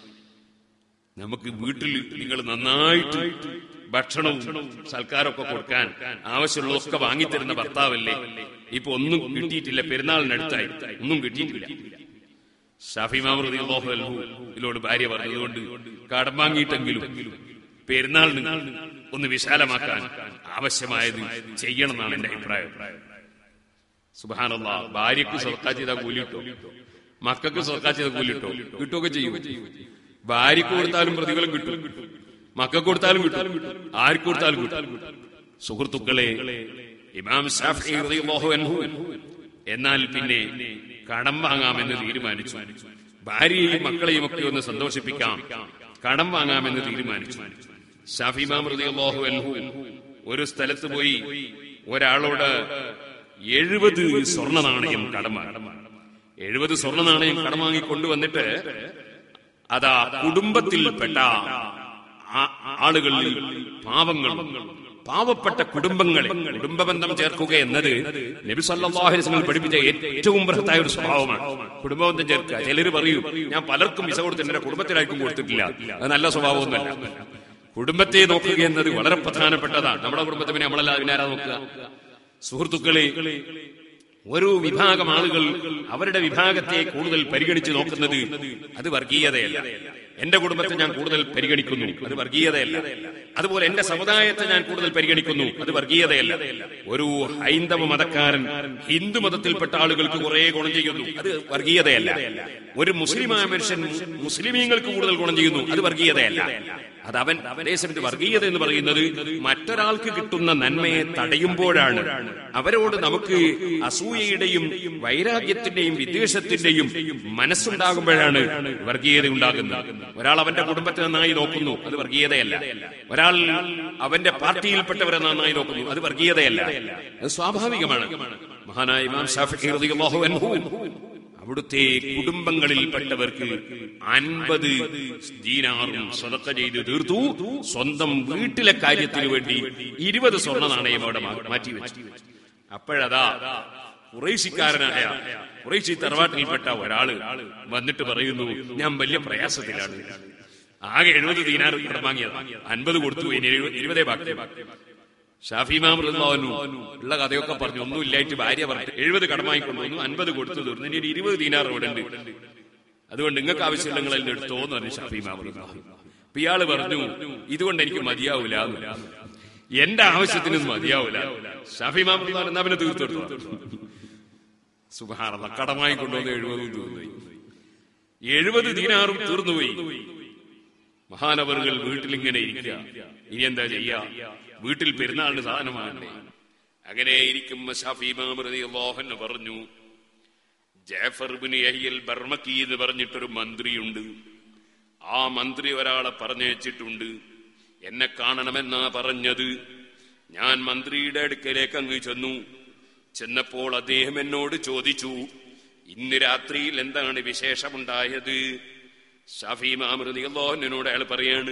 Speaker 1: നമുക്ക് വീട്ടിൽ നിങ്ങൾ നന്നായിട്ട് ഭക്ഷണവും സൽക്കാരമൊക്കെ കൊടുക്കാൻ ആവശ്യമുള്ളതൊക്കെ വാങ്ങിത്തരുന്ന ഭർത്താവല്ലേ, ഇപ്പൊ ഒന്നും കിട്ടിയിട്ടില്ല, പെരുന്നാളിനടുത്തായി ഒന്നും കിട്ടിയിട്ടില്ല. ശാഫിഈ ഇമാം റളിയല്ലാഹു അൻഹു ഇതിലോട് ഭാര്യ പറഞ്ഞതുകൊണ്ട് കടം വാങ്ങിയിട്ടെങ്കിലും പെരുന്നാളിന് ഒന്ന് വിശാലമാക്കാൻ ആവശ്യമായത് ചെയ്യണം എന്നാണ് എന്റെ അഭിപ്രായം. സുബ്ഹാനല്ലാഹ്, ഭാര്യക്ക് സദഖ ചെയ്താൽ കൂലി കിട്ടും. മക്കൾക്ക് സദഖ ചെയ്ത കൂലി കിട്ടോ? കിട്ടുകയൊക്കെ ചെയ്യും. ഭാര്യക്ക് കൊടുത്താലും പ്രതിഫലം കിട്ടും, മക്കൾക്ക് കൊടുത്താലും കിട്ടും, ആർക്ക് കൊടുത്താലും കിട്ടും. സുഹൃത്തുക്കളെ, ഇമാം ശാഫിഈ റളിയല്ലാഹു അൻഹു എന്നാൽ പിന്നെ കടം വാങ്ങാമെന്ന് തീരുമാനിച്ചു. ഭാര്യയെയും മക്കളെയും ഒക്കെ ഒന്ന് സന്തോഷിപ്പിക്കാം, കടം വാങ്ങാമെന്ന് തീരുമാനിച്ചു. ശാഫിഈ ഇമാം റളിയല്ലാഹു അൻഹു ഒരു സ്ഥലത്ത് പോയി ഒരാളോട് എഴുപത് സ്വർണ്ണ നാണയം കടം വാങ്ങി. എഴുപത് സ്വർണ്ണ നാണയം കടം വാങ്ങി കൊണ്ടുവന്നിട്ട് അതാ കുടുംബത്തിൽപ്പെട്ട ആളുകളിൽ പാവങ്ങൾ, പാവപ്പെട്ട കുടുംബങ്ങളെ കുടുംബബന്ധം ചേർക്കുക എന്നത് നബി സല്ലല്ലാഹു അലൈഹി വസല്ലം പഠിപ്പിച്ച ഏറ്റവും ബൃഹത്തായ ഒരു സ്വഭാവമാണ്. കുടുംബബന്ധം ചേർക്കുക. ചിലർ പറയും, ഞാൻ പലർക്കും വിസ കൊടുത്തിട്ട് എന്റെ കുടുംബത്തിലായിരിക്കും കൊടുത്തിട്ടില്ല. അത് നല്ല സ്വഭാവമൊന്നുമല്ല. കുടുംബത്തെ നോക്കുക എന്നത് വളരെ പ്രധാനപ്പെട്ടതാണ്. നമ്മുടെ കുടുംബത്തെ പിന്നെ നമ്മളല്ല അതിനാരാ നോക്കുക? സുഹൃത്തുക്കളെ, ഒരു വിഭാഗം ആളുകൾ അവരുടെ വിഭാഗത്തെ കൂടുതൽ പരിഗണിച്ച് നോക്കുന്നത് അത് വർഗീയതയല്ല. എന്റെ കുടുംബത്തെ ഞാൻ കൂടുതൽ പരിഗണിക്കുന്നു, അത് വർഗീയതയല്ല. അതുപോലെ എന്റെ സമുദായത്തെ ഞാൻ കൂടുതൽ പരിഗണിക്കുന്നു, അത് വർഗീയതയല്ല. ഒരു ഹൈന്ദവ മതക്കാരൻ ഹിന്ദു മതത്തിൽപ്പെട്ട ആളുകൾക്ക് കുറെ ഗുണം ചെയ്യുന്നു, അത് വർഗീയതയല്ല. ഒരു മുസ്ലിമായ മനുഷ്യൻ മുസ്ലിമീങ്ങൾക്ക് കൂടുതൽ ഗുണം ചെയ്യുന്നു, അത് വർഗീയതയല്ല. അത് അവൻ അതേസമയത്ത് വർഗീയത എന്ന് പറയുന്നത് മറ്റൊരാൾക്ക് കിട്ടുന്ന നന്മയെ തടയുമ്പോഴാണ്. അവരോട് നമുക്ക് അസൂയയുടെയും വൈരാഗ്യത്തിന്റെയും വിദ്വേഷത്തിന്റെയും മനസ്സുണ്ടാകുമ്പോഴാണ് വർഗീയത ഉണ്ടാകുന്നത്. ഒരാൾ അവന്റെ കുടുംബത്തെ നന്നായി നോക്കുന്നു, അത് വർഗീയതയല്ല. ഒരാൾ അവന്റെ പാർട്ടിയിൽപ്പെട്ടവരെ നന്നായി നോക്കുന്നു, അത് വർഗീയതയല്ല. അത് സ്വാഭാവികമാണ്. മഹാനായ ഇമാം ശാഫിഈ റളിയല്ലാഹു അൻഹു അവിടുത്തെ കുടുംബങ്ങളിൽപ്പെട്ടവർക്ക് അൻപത് ദീനാറും സദഖ ചെയ്ത് തീർത്തു. സ്വന്തം വീട്ടിലെ കാര്യത്തിന് വേണ്ടി ഇരുപത് സ്വർണ്ണ നാണയം അവിടെ മാറ്റിവെച്ചു. അപ്പോഴതാ ഖുറൈശിക്കാരനായ ഖുറൈശി തറവാട്ടിൽപ്പെട്ട ഒരാള് വന്നിട്ട് പറയുന്നു, ഞാൻ വലിയ പ്രയാസത്തിലാണ്, ആകെ എഴുപത് ദീനാർ കടം വാങ്ങിയത്, അൻപത് കൊടുത്തു, ഇനി ഇരുപതേ ബാക്കി. ഷാഫി ഇമാം റളിയല്ലാഹു അൻഹു ഉള്ള കഥയൊക്കെ പറഞ്ഞു. ഒന്നും ഇല്ലായിട്ട് ഭാര്യ പറഞ്ഞു എഴുപത് കടം വാങ്ങിക്കൊണ്ടുവന്നു, അൻപത് കൊടുത്തു തീർന്നു, ഇനി ഇരുപത് ദീനാർ ഇവിടെ ഉണ്ട്, അതുകൊണ്ട് നിങ്ങൾക്ക് ആവശ്യമുള്ള നിങ്ങൾ എന്നെ എടുത്തോന്ന് പറഞ്ഞു ഷാഫി ഇമാം റളിയല്ലാഹു അൻഹു. അപ്പൊ ഇയാള് പറഞ്ഞു, ഇതുകൊണ്ട് എനിക്ക് മതിയാവൂല, എന്റെ ആവശ്യത്തിനൊന്നും മതിയാവൂല. ഷാഫി ഇമാം റളിയല്ലാഹു അൻഹു എന്നാ പിന്നെ തീർത്തെടുത്തു. സുബ്ഹാനല്ലാഹ്, കടം വാങ്ങിക്കൊണ്ടുവന്ന് എഴുപതും തീർന്നുപോയി. എഴുപത് ദീനാറും തീർന്നുപോയി. മഹാനവറുകൾ വീട്ടിലിങ്ങനെ ഇരിക്കുക, ഇനി എന്താ ചെയ്യാ? വീട്ടിൽ പെരുന്നാളിന് സാധനമാണ്. അങ്ങനെ ഇരിക്കുമ്പോ ശാഫിഈ ഇമാം റളിയല്ലാഹു അൻഹു പറഞ്ഞു, ജഅഫർ ഇബ്നു യഹ്യൽ ബർമക്കി എന്ന് പറഞ്ഞിട്ടൊരു മന്ത്രിയുണ്ട്. ആ മന്ത്രി ഒരാളെ പറഞ്ഞയച്ചിട്ടുണ്ട്, എന്നെ കാണണമെന്നാ പറഞ്ഞത്. ഞാൻ മന്ത്രിയുടെ അടുക്കലേക്ക് അങ്ങ് ചെന്നു. ചെന്നപ്പോൾ അദ്ദേഹം എന്നോട് ചോദിച്ചു, ഇന്ന് രാത്രിയിൽ എന്താണ് വിശേഷമുണ്ടായത്? ശാഫിഈ ഇമാം റളിയല്ലാഹു അൻഹുവിനോട് അയാൾ പറയാണ്,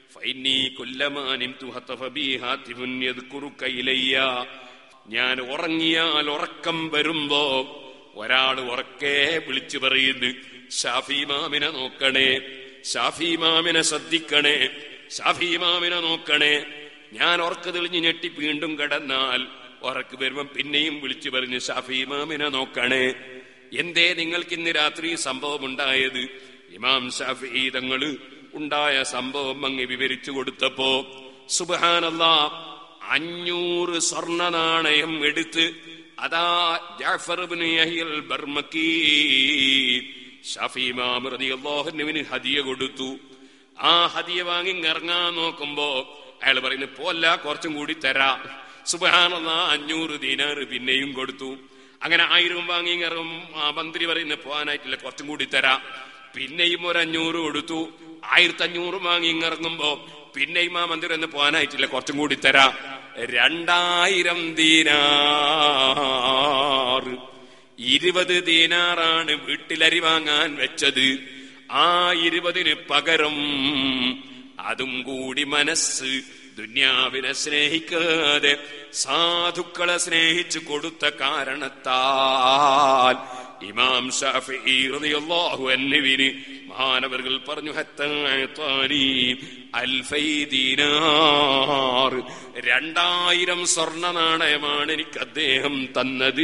Speaker 1: ഞാൻ ഉറങ്ങിയാൽ ഉറക്കം വരുമ്പോ ഒരാൾ ഉറക്കെ വിളിച്ചു പറയുന്നു, ഷാഫി ഇമാമിനെ നോക്കണേ, ഷാഫി ഇമാമിനെ ശ്രദ്ധിക്കണേ, ഷാഫി ഇമാമിനെ നോക്കണേ. ഞാൻ ഉറക്ക് തെളിഞ്ഞ് ഞെട്ടി വീണ്ടും കിടന്നാൽ ഉറക്ക് വരുമ്പം പിന്നെയും വിളിച്ചു പറഞ്ഞു, ഷാഫി ഇമാമിനെ നോക്കണേ. എന്തേ നിങ്ങൾക്ക് ഇന്ന് രാത്രി സംഭവം ഉണ്ടായത്? ഇമാം ഷാഫിഈ തങ്ങള് ഉണ്ടായ സംഭവം അങ്ങ് വിവരിച്ചു കൊടുത്തപ്പോ സുബ്ഹാനല്ലാഹ് അഞ്ഞൂറ് സ്വർണ്ണ നാണയം എടുത്ത് അതാ ജഅഫർ ഇബ്നു യഹ്യൽ ബർമക്കി ശാഫിഈ ഇമാം റളിയല്ലാഹു അൻഹുവിന് ഹദിയ കൊടുത്തു. ആ ഹദിയ വാങ്ങി ഇറങ്ങാൻ നോക്കുമ്പോ അയാൾ പറയുന്നു, പോല്ല, കുറച്ചും കൂടി തരാ. സുബ്ഹാനല്ലാഹ്, അഞ്ഞൂറ് ദീനാർ പിന്നെയും കൊടുത്തു. അങ്ങനെ ആയിരം വാങ്ങി ഇറങ്ങും. ആ മന്ത്രി പറയുന്നു, പോകാനായിട്ടില്ല, കുറച്ചും കൂടി തരാ. പിന്നെയും ഒരു അഞ്ഞൂറ് കൊടുത്തു. ആയിരത്തി അഞ്ഞൂറ് വാങ്ങി ഇറങ്ങുമ്പോ പിന്നെയും ആ മന്ത്രി എന്ന് പോകാനായിട്ടില്ല, കുറച്ചും കൂടി തരാ. രണ്ടായിരം ദീനാർ, ഇരുപത് ദീനാറാണ് വീട്ടിലരി വാങ്ങാൻ വെച്ചത്. ആ ഇരുപതിന് പകരം അതും കൂടി മനസ്സ് ദുന്യാവിനെ സ്നേഹിക്കാതെ സാധുക്കളെ സ്നേഹിച്ചു കൊടുത്ത കാരണത്താൽ ഇമാം ശാഫിഈ റളിയല്ലാഹു അൻഹുവിന് മഹാനവറുകൾ പറഞ്ഞു, ഹത്താനി അൽഫൈ ദീനാർ, രണ്ടായിരം സ്വർണ്ണ നാണയമാണ് എനിക്ക് അദ്ദേഹം തന്നത്.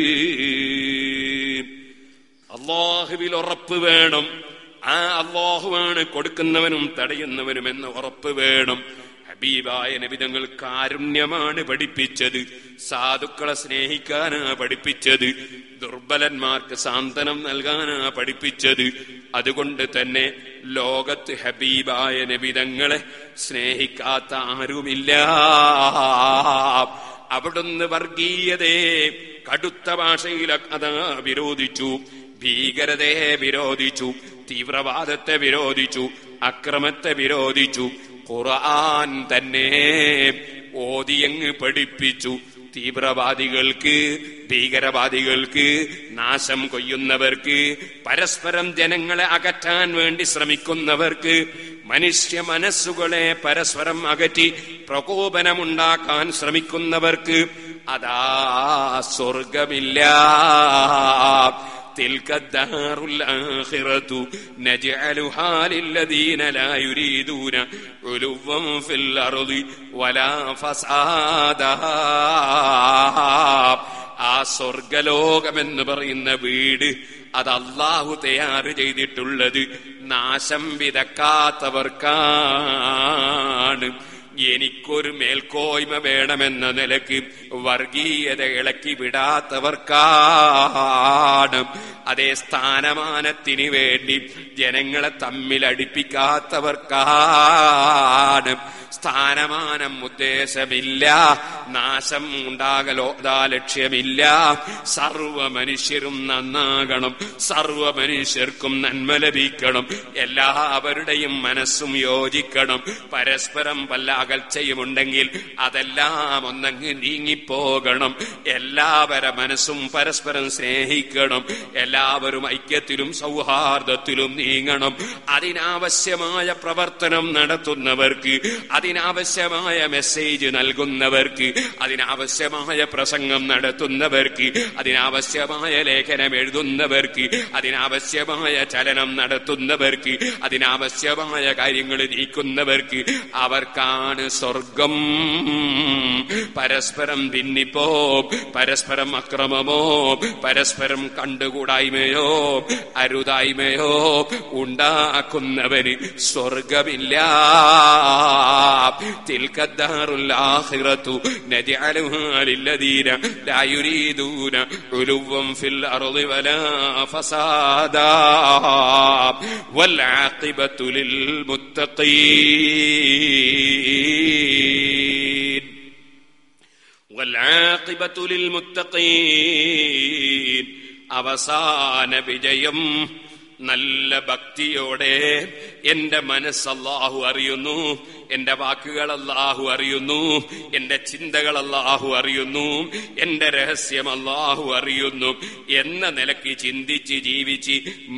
Speaker 1: അല്ലാഹുവിൽ ഉറപ്പ് വേണം. ആ അല്ലാഹുവാണ് കൊടുക്കുന്നവനും തടയുന്നവനും എന്ന ഉറപ്പ് വേണം. ഹബീബായ നബി തങ്ങൾ കാരുണ്യമാണ് പഠിപ്പിച്ചത്, സാധുക്കളെ സ്നേഹിക്കാനാ പഠിപ്പിച്ചത്, ദുർബലന്മാർക്ക് സാന്ത്വനം നൽകാനാ പഠിപ്പിച്ചത്. അതുകൊണ്ട് തന്നെ ലോകത്ത് ഹബീബായ നബി തങ്ങളെ സ്നേഹിക്കാത്ത ആരുമില്ല. അവിടുന്ന് വർഗീയതയെ കടുത്ത ഭാഷയിൽ അതാ വിരോധിച്ചു, ഭീകരതയെ വിരോധിച്ചു, തീവ്രവാദത്തെ വിരോധിച്ചു, അക്രമത്തെ വിരോധിച്ചു. ഖുർആൻ തന്നെ ഓതിയങ്ങ് പഠിപ്പിച്ചു. തീവ്രവാദികൾക്ക്, ഭീകരവാദികൾക്ക്, നാശം കൊയ്യുന്നവർക്ക്, പരസ്പരം ജനങ്ങളെ അകറ്റാൻ വേണ്ടി ശ്രമിക്കുന്നവർക്ക്, മനുഷ്യ മനസ്സുകളെ പരസ്പരം അകറ്റി പ്രകോപനമുണ്ടാക്കാൻ ശ്രമിക്കുന്നവർക്ക് അതാ സ്വർഗമില്ല. تلك الدار الآخرة نجعلها للذين لا يريدون علوا في الأرض ولا فسادا. ആ സ്വർഗലോകമെന്ന് പറയുന്ന വീട് അത് അല്ലാഹു തയ്യാർ ചെയ്തിട്ടുള്ളത് നാശം വിതക്കാത്തവർക്കാണ്. എനിക്കൊരു മേൽക്കോയ്മ വേണമെന്ന നിലക്ക് വർഗീയത ഇളക്കി വിടാത്തവർക്കാണ്. അതേ സ്ഥാനമാനത്തിന് വേണ്ടി ജനങ്ങളെ തമ്മിൽ അടുപ്പിക്കാത്തവർക്കാണ്. സ്ഥാനമാനം ഉദ്ദേശമില്ല, നാശം ഉണ്ടാകലോ ദാ ലക്ഷ്യമില്ല. സർവ മനുഷ്യരും നന്നാകണം, സർവ മനുഷ്യർക്കും നന്മ ലഭിക്കണം, എല്ലാവരുടെയും മനസ്സും യോജിക്കണം. പരസ്പരം വല്ല അകൽച്ചയുമുണ്ടെങ്കിൽ അതെല്ലാം ഒന്നങ്ങ് നീങ്ങിപ്പോകണം. എല്ലാവരുടെ മനസ്സും പരസ്പരം സ്നേഹിക്കണം, എല്ലാവരും ഐക്യത്തിലും സൗഹാർദ്ദത്തിലും നീങ്ങണം. അതിനാവശ്യമായ പ്രവർത്തനം നടത്തുന്നവർക്ക്, അതിനാവശ്യമായ മെസ്സേജ് നൽകുന്നവർക്ക്, അതിനാവശ്യമായ പ്രസംഗം നടത്തുന്നവർക്ക്, അതിനാവശ്യമായ ലേഖനം എഴുതുന്നവർക്ക്, അതിനാവശ്യമായ ചലനം നടത്തുന്നവർക്ക്, അതിനാവശ്യമായ കാര്യങ്ങൾ നീക്കുന്നവർക്ക് അവർക്കാണ് സ്വർഗം. പരസ്പരം ഭിന്നിപ്പോ, പരസ്പരം അക്രമമോ, പരസ്പരം കണ്ടുകൂടായ്മയോ അരുതായ്മയോ ഉണ്ടാക്കുന്നവന് സ്വർഗമില്ല. تلك الدار الآخرة نجعلها للذين لا يريدون علوا في الأرض ولا فسادا والعاقبة للمتقين والعاقبة للمتقين. അവസാന വിജയം നല്ല ഭക്തിയോടെ. എന്റെ മനസ്സ് അല്ലാഹു അറിയുന്നു, എന്റെ വാക്കുകൾ അല്ലാഹു അറിയുന്നു, എന്റെ ചിന്തകൾ അല്ലാഹു അറിയുന്നു, എന്റെ രഹസ്യം അല്ലാഹു അറിയുന്നു എന്ന നിലയ്ക്ക് ചിന്തിച്ച് ജീവിച്ച്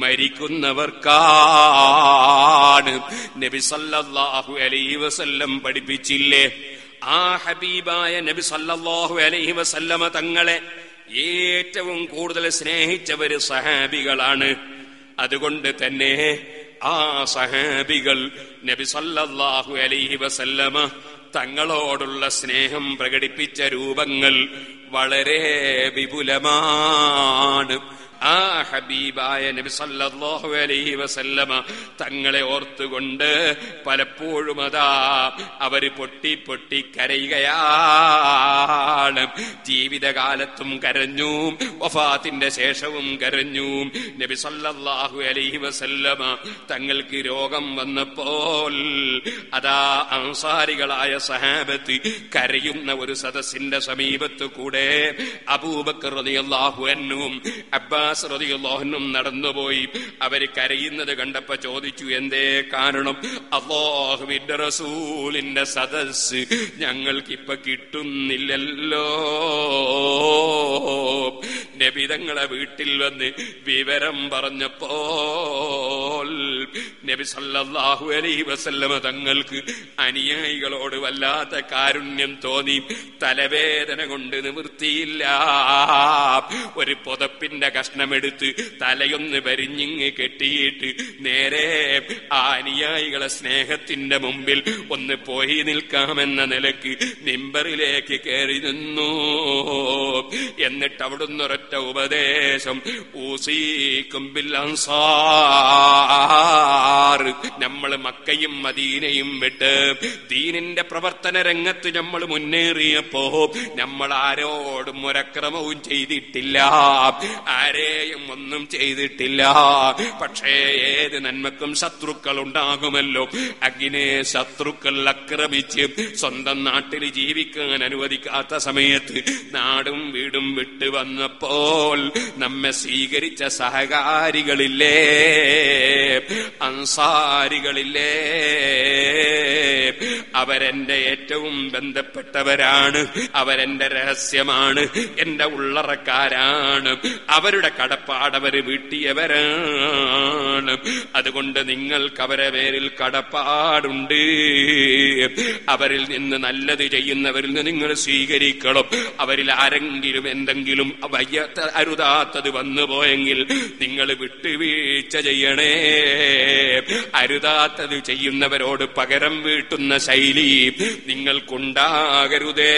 Speaker 1: മരിക്കുന്നവർക്കാണ് നബി സല്ലല്ലാഹു അലൈഹി വസല്ലം പഠിപ്പിച്ചില്ലേ? ആ ഹബീബായ നബി സല്ലല്ലാഹു അലൈഹി വസല്ലമ തങ്ങളെ ഏറ്റവും കൂടുതൽ സ്നേഹിച്ചവര് സഹാബികളാണ്. അതുകൊണ്ട് തന്നെ ആ സഹാബികൾ നബി സല്ലല്ലാഹു അലൈഹി വസല്ലമ തങ്ങളോടുള്ള സ്നേഹം പ്രകടിപ്പിച്ച രൂപങ്ങൾ വളരെ വിപുലമാണ്. ആ ഹബീബായ നബി സല്ലല്ലാഹു അലൈഹി വസല്ലമ തങ്ങളെ ഓർത്തുകൊണ്ട് പലപ്പോഴും അതാ അവര് പൊട്ടി പൊട്ടി കരയുകയാണ്. ജീവിതകാലത്തും കരഞ്ഞു, വഫാത്തിന്റെ ശേഷവും കരഞ്ഞു. നബി സല്ലല്ലാഹു അലൈഹി വസല്ലമ തങ്ങൾക്ക് രോഗം വന്നപ്പോൾ അതാ അൻസാരികളായ സഹാബത്ത് കരയുന്ന ഒരു സദസ്സിന്റെ സമീപത്ത് കൂടെ അബൂബക്കർ റളിയല്ലാഹു അൻഹും അബ്ബാസ് റളിയല്ലാഹു അൻഹും നടന്നുപോയി. അവര് കരയുന്നത് കണ്ടപ്പോ ചോദിച്ചു, എന്തേ കാരണം? അല്ലാഹുവിന്റെ റസൂലിന്റെ സദസ്സ് ഞങ്ങൾക്കിപ്പൊ കിട്ടുന്നില്ലല്ലോ. നബി തങ്ങളെ വീട്ടിൽ വന്ന് വിവരം പറഞ്ഞപ്പോൾ നബി സല്ലല്ലാഹു അലൈഹി വസല്ലമ തങ്ങൾക്ക് അനുയായികളോട് വല്ലാത്ത കാരുണ്യം തോന്നി. തലവേദന കൊണ്ട് നിവൃത്തിയില്ല. ഒരു പുതപ്പിന്റെ കഷ്ണമെടുത്ത് തലയൊന്ന് വരിഞ്ഞിങ്ങ് കെട്ടിയിട്ട് നേരെ ആ അനുയായികളെ സ്നേഹത്തിന്റെ മുമ്പിൽ ഒന്ന് പോയി നിൽക്കാമെന്ന നിലക്ക് മിമ്പറിലേക്ക് കയറി നിന്നു. എന്നിട്ട് അവിടുന്ന് ഒരൊറ്റ ഉപദേശം, ഊസീക്കും ബിൽ അൻസാർ, നമ്മൾ മക്കയും മദീനയും വിട്ട് ദീനിന്റെ പ്രവർത്തന രംഗത്ത് നമ്മൾ മുന്നേറിയപ്പോ നമ്മൾ ആരോടും ഒരക്രമവും ചെയ്തിട്ടില്ല, ആരെയും ഒന്നും ചെയ്തിട്ടില്ല. പക്ഷേ ഏത് നന്മക്കും ശത്രുക്കൾ ഉണ്ടാകുമല്ലോ. അങ്ങനെ ശത്രുക്കൾ ആക്രമിച്ച് സ്വന്തം നാട്ടിൽ ജീവിക്കാൻ അനുവദിക്കാത്ത സമയത്ത് നാടും വീടും വിട്ടു വന്നപ്പോൾ നമ്മെ സ്വീകരിച്ച സഹകാരികളില്ലേ, അൻസാരികളില്ലേ, അവരെന്റെ ഏറ്റവും ബന്ധപ്പെട്ടവരാണ്, അവരെന്റെ രഹസ്യമാണ്, എന്റെ ഉള്ളറക്കാരാണ്, അവരുടെ കടപ്പാടവര് വീട്ടിയവരാണ്. അതുകൊണ്ട് നിങ്ങൾക്ക് അവരെ പേരിൽ കടപ്പാടുണ്ട്. അവരിൽ നിന്ന് നല്ലത് ചെയ്യുന്നവരിൽ നിന്ന് നിങ്ങൾ സ്വീകരിക്കണം. അവരിൽ ആരെങ്കിലും എന്തെങ്കിലും അരുതാത്തത് വന്നു പോയെങ്കിൽ നിങ്ങൾ വിട്ടുവീഴ്ച ചെയ്യണേ. അരുതാത്തത് ചെയ്യുന്നവരോട് പകരം വീട്ടുന്ന ശൈലി നിങ്ങൾക്കുണ്ടാകരുതേ.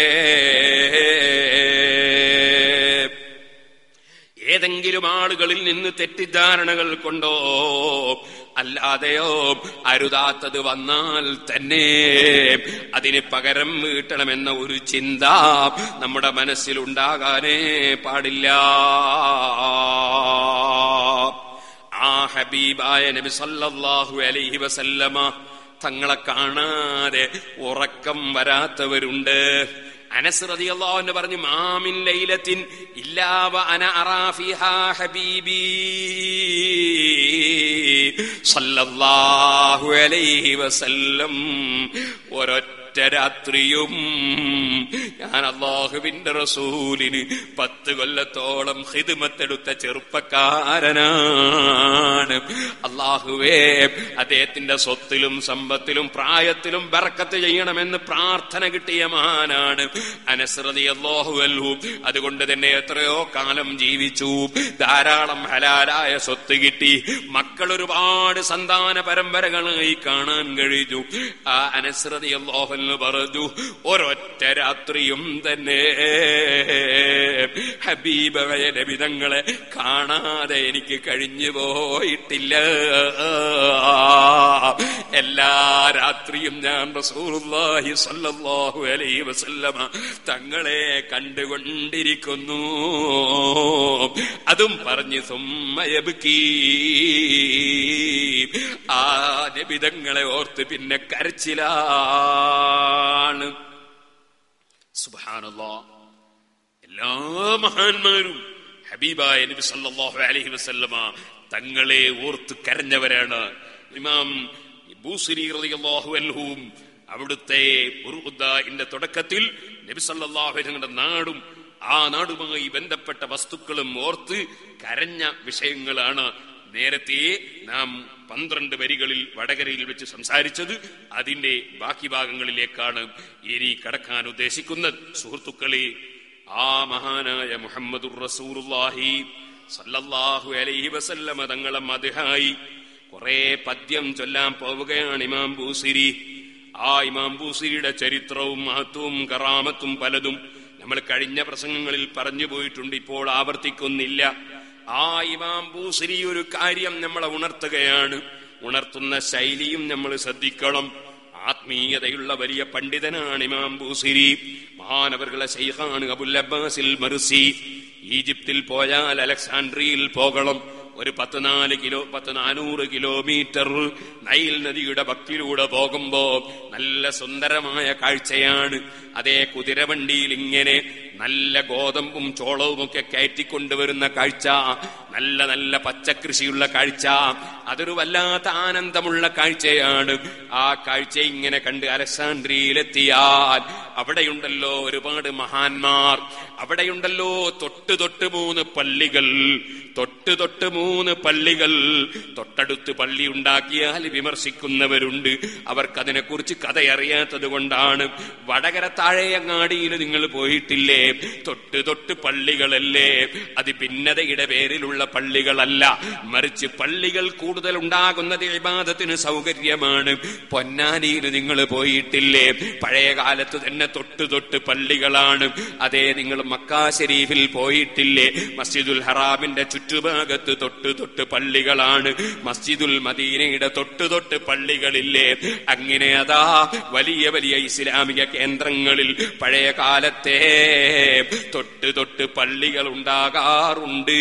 Speaker 1: ഏതെങ്കിലും ആളുകളിൽ നിന്ന് തെറ്റിദ്ധാരണകൾ കൊണ്ടോ അല്ലാതെയോ അരുതാത്തത് വന്നാൽ തന്നെ അതിന് പകരം വീട്ടണമെന്ന ഒരു ചിന്ത നമ്മുടെ മനസ്സിലുണ്ടാകാനേ പാടില്ല. ആ ഹബീബായ നബി സല്ലല്ലാഹു അലൈഹി വസല്ലമ തങ്ങളെ കാണാതെ ഉറക്കം വരാത്തവരുണ്ട്. അനസ് റളിയല്ലാഹു അൻഹു പറഞ്ഞു, മാമിൻ ലൈലത്തിൻ ഇല്ലാ വ അന അറാ ഫീഹാ ഹബീബി സല്ലല്ലാഹു അലൈഹി വസല്ലം. ഒരൊറ്റ രാത്രിയും ഞാൻ അല്ലാഹുവിന്റെ റസൂലിന് പത്ത് കൊല്ലത്തോളം ഖിദ്മത്തെടുത്ത ചെറുപ്പക്കാരനാണ്. അല്ലാഹുവേ, അദ്ദേഹത്തിന്റെ സ്വത്തിലും സമ്പത്തിലും പ്രായത്തിലും ബർക്കത്ത് ചെയ്യണമെന്ന് പ്രാർത്ഥന കിട്ടിയ മഹാനാണ് അനസ് റളിയല്ലാഹു അൻഹു. അതുകൊണ്ട് തന്നെ എത്രയോ കാലം ജീവിച്ചു, ധാരാളം ഹലാലായ സ്വത്ത് കിട്ടി, മക്കൾ ഒരുപാട് സന്താന പരമ്പരകളായി കാണാൻ കഴിഞ്ഞു. ആ അനസ് റളിയല്ലാഹു അൻഹു പറഞ്ഞു, ഒരൊറ്റ രാത്രിയും തന്നെ ഹബീബായ നബി തങ്ങളെ കാണാതെ എനിക്ക് കഴിഞ്ഞു പോയിട്ടില്ല. എല്ലാ രാത്രിയും ഞാൻ റസൂലുള്ളാഹി സ്വല്ലല്ലാഹു അലൈഹി വസല്ലമ തങ്ങളെ കണ്ടുകൊണ്ടിരിക്കുന്നു. അതും പറഞ്ഞ് സുമ്മയബ്കീ, ആ നബി തങ്ങളെ ഓർത്ത് പിന്നെ കരച്ചിലാണ്. സുബ്ഹാനല്ലാഹ്, എല്ലാ മഹാന്മാരും ഹബീബായ നബി സല്ലല്ലാഹു അലൈഹി വസല്ലമ തങ്ങളെ ഓർത്ത് കരഞ്ഞവരാണ്. ഇമാം ബൂസിരി റളിയല്ലാഹു അൻഹു അവിടുത്തെ ബുർദാഇന്റെ തുടക്കത്തിൽ നബി സല്ലല്ലാഹു അലൈഹി വസല്ലമയുടെ നാടും ആ നാടുമായി ബന്ധപ്പെട്ട വസ്തുക്കളും ഓർത്ത് കരഞ്ഞ വിഷയങ്ങളാണ് നേരത്തെ നാം പന്ത്രണ്ട് വരികളിൽ വടകരയിൽ വെച്ച് സംസാരിച്ചത്. അതിന്റെ ബാക്കി ഭാഗങ്ങളിലേക്കാണ് ഇനി കടക്കാൻ ഉദ്ദേശിക്കുന്നത്. സുഹൃത്തുക്കളെ, ആ മഹാനായ മുഹമ്മദുർ റസൂലുള്ളാഹി സല്ലല്ലാഹു അലൈഹി വസല്ലമ തങ്ങളെ മദ്ഹായി കുറെ പദ്യം ചൊല്ലാൻ പോവുകയാണ് ഇമാം ബൂസിരി. ആ ഇമാം ബൂസിരിയുടെ ചരിത്രവും മഹത്വവും കറാമത്തും പലതും നമ്മൾ കഴിഞ്ഞ പ്രസംഗങ്ങളിൽ പറഞ്ഞു പോയിട്ടുണ്ട്, ഇപ്പോൾ ആവർത്തിക്കുന്നില്ല. ആ ഇമാം ബൂസിരി ഒരു കാര്യം നമ്മളെ ഉണർത്തുകയാണ്. ഉണർത്തുന്ന ശൈലിയും നമ്മൾ ശ്രദ്ധിക്കണം. ആത്മീയതയുള്ള വലിയ പണ്ഡിതനാണ് ഇമാം ബൂസിരി. മഹാനവറുകളെ ശൈഖാണ് അബുൽ അബ്ബാസിൽ മർസി. ഈജിപ്തിൽ പോയാൽ അലക്സാൻഡ്രിയയിൽ പോകണം. ഒരു പത്ത് നാല് കിലോ പത്ത് നാനൂറ് കിലോമീറ്റർ നൈൽ നദിയുടെ വക്കിലൂടെ പോകുമ്പോ നല്ല സുന്ദരമായ കാഴ്ചയാണ്. അതേ കുതിരവണ്ടിയിൽ ഇങ്ങനെ നല്ല ഗോതമ്പും ചോളവും ഒക്കെ കയറ്റിക്കൊണ്ടുവരുന്ന കാഴ്ച, നല്ല നല്ല പച്ചക്കൃഷിയുള്ള കാഴ്ച, അതൊരു വല്ലാത്ത ആനന്ദമുള്ള കാഴ്ചയാണ്. ആ കാഴ്ച ഇങ്ങനെ കണ്ട് അലക്സാൻഡ്രിയയിലെത്തിയാൽ അവിടെയുണ്ടല്ലോ ഒരുപാട് മഹാന്മാർ, അവിടെയുണ്ടല്ലോ തൊട്ട് തൊട്ട് മൂന്ന് പള്ളികൾ, തൊട്ട് തൊട്ട് മൂന്ന് പള്ളികൾ. തൊട്ടടുത്ത് പള്ളി ഉണ്ടാക്കിയാൽ വിമർശിക്കുന്നവരുണ്ട്, അവർക്കതിനെ കുറിച്ച് കഥയറിയാത്തത് കൊണ്ടാണ്. വടകര താഴെയങ്ങാടിയിൽ നിങ്ങൾ പോയിട്ടില്ലേ? തൊട്ട് തൊട്ട് പള്ളികളല്ലേ. അത് ഭിന്നതയുടെ പേരിലുള്ള പള്ളികളല്ല, മറിച്ച് പള്ളികൾ കൂടുതൽ ഉണ്ടാകുന്നത് ഇബാദത്തിന് സൗകര്യമാണ്. പൊന്നാനിയിൽ നിങ്ങൾ പോയിട്ടില്ലേ? പഴയ കാലത്ത് തന്നെ തൊട്ട് തൊട്ട് പള്ളികളാണ്. അതേ, നിങ്ങൾ മക്കാ ശരീഫിൽ പോയിട്ടില്ലേ? മസ്ജിദുൽ ഹറാമിന്റെ ചുറ്റുഭാഗത്ത് തൊട്ട് തൊട്ട് പള്ളികളാണ്. മസ്ജിദുൽ മദീനയുടെ തൊട്ട് തൊട്ട് പള്ളികളില്ലേ? അങ്ങനെ അതാ വലിയ വലിയ ഇസ്ലാമിക കേന്ദ്രങ്ങളിൽ പഴയ കാലത്തെ തൊട്ട് തൊട്ട് പള്ളികൾ ഉണ്ടാകാറുണ്ട്.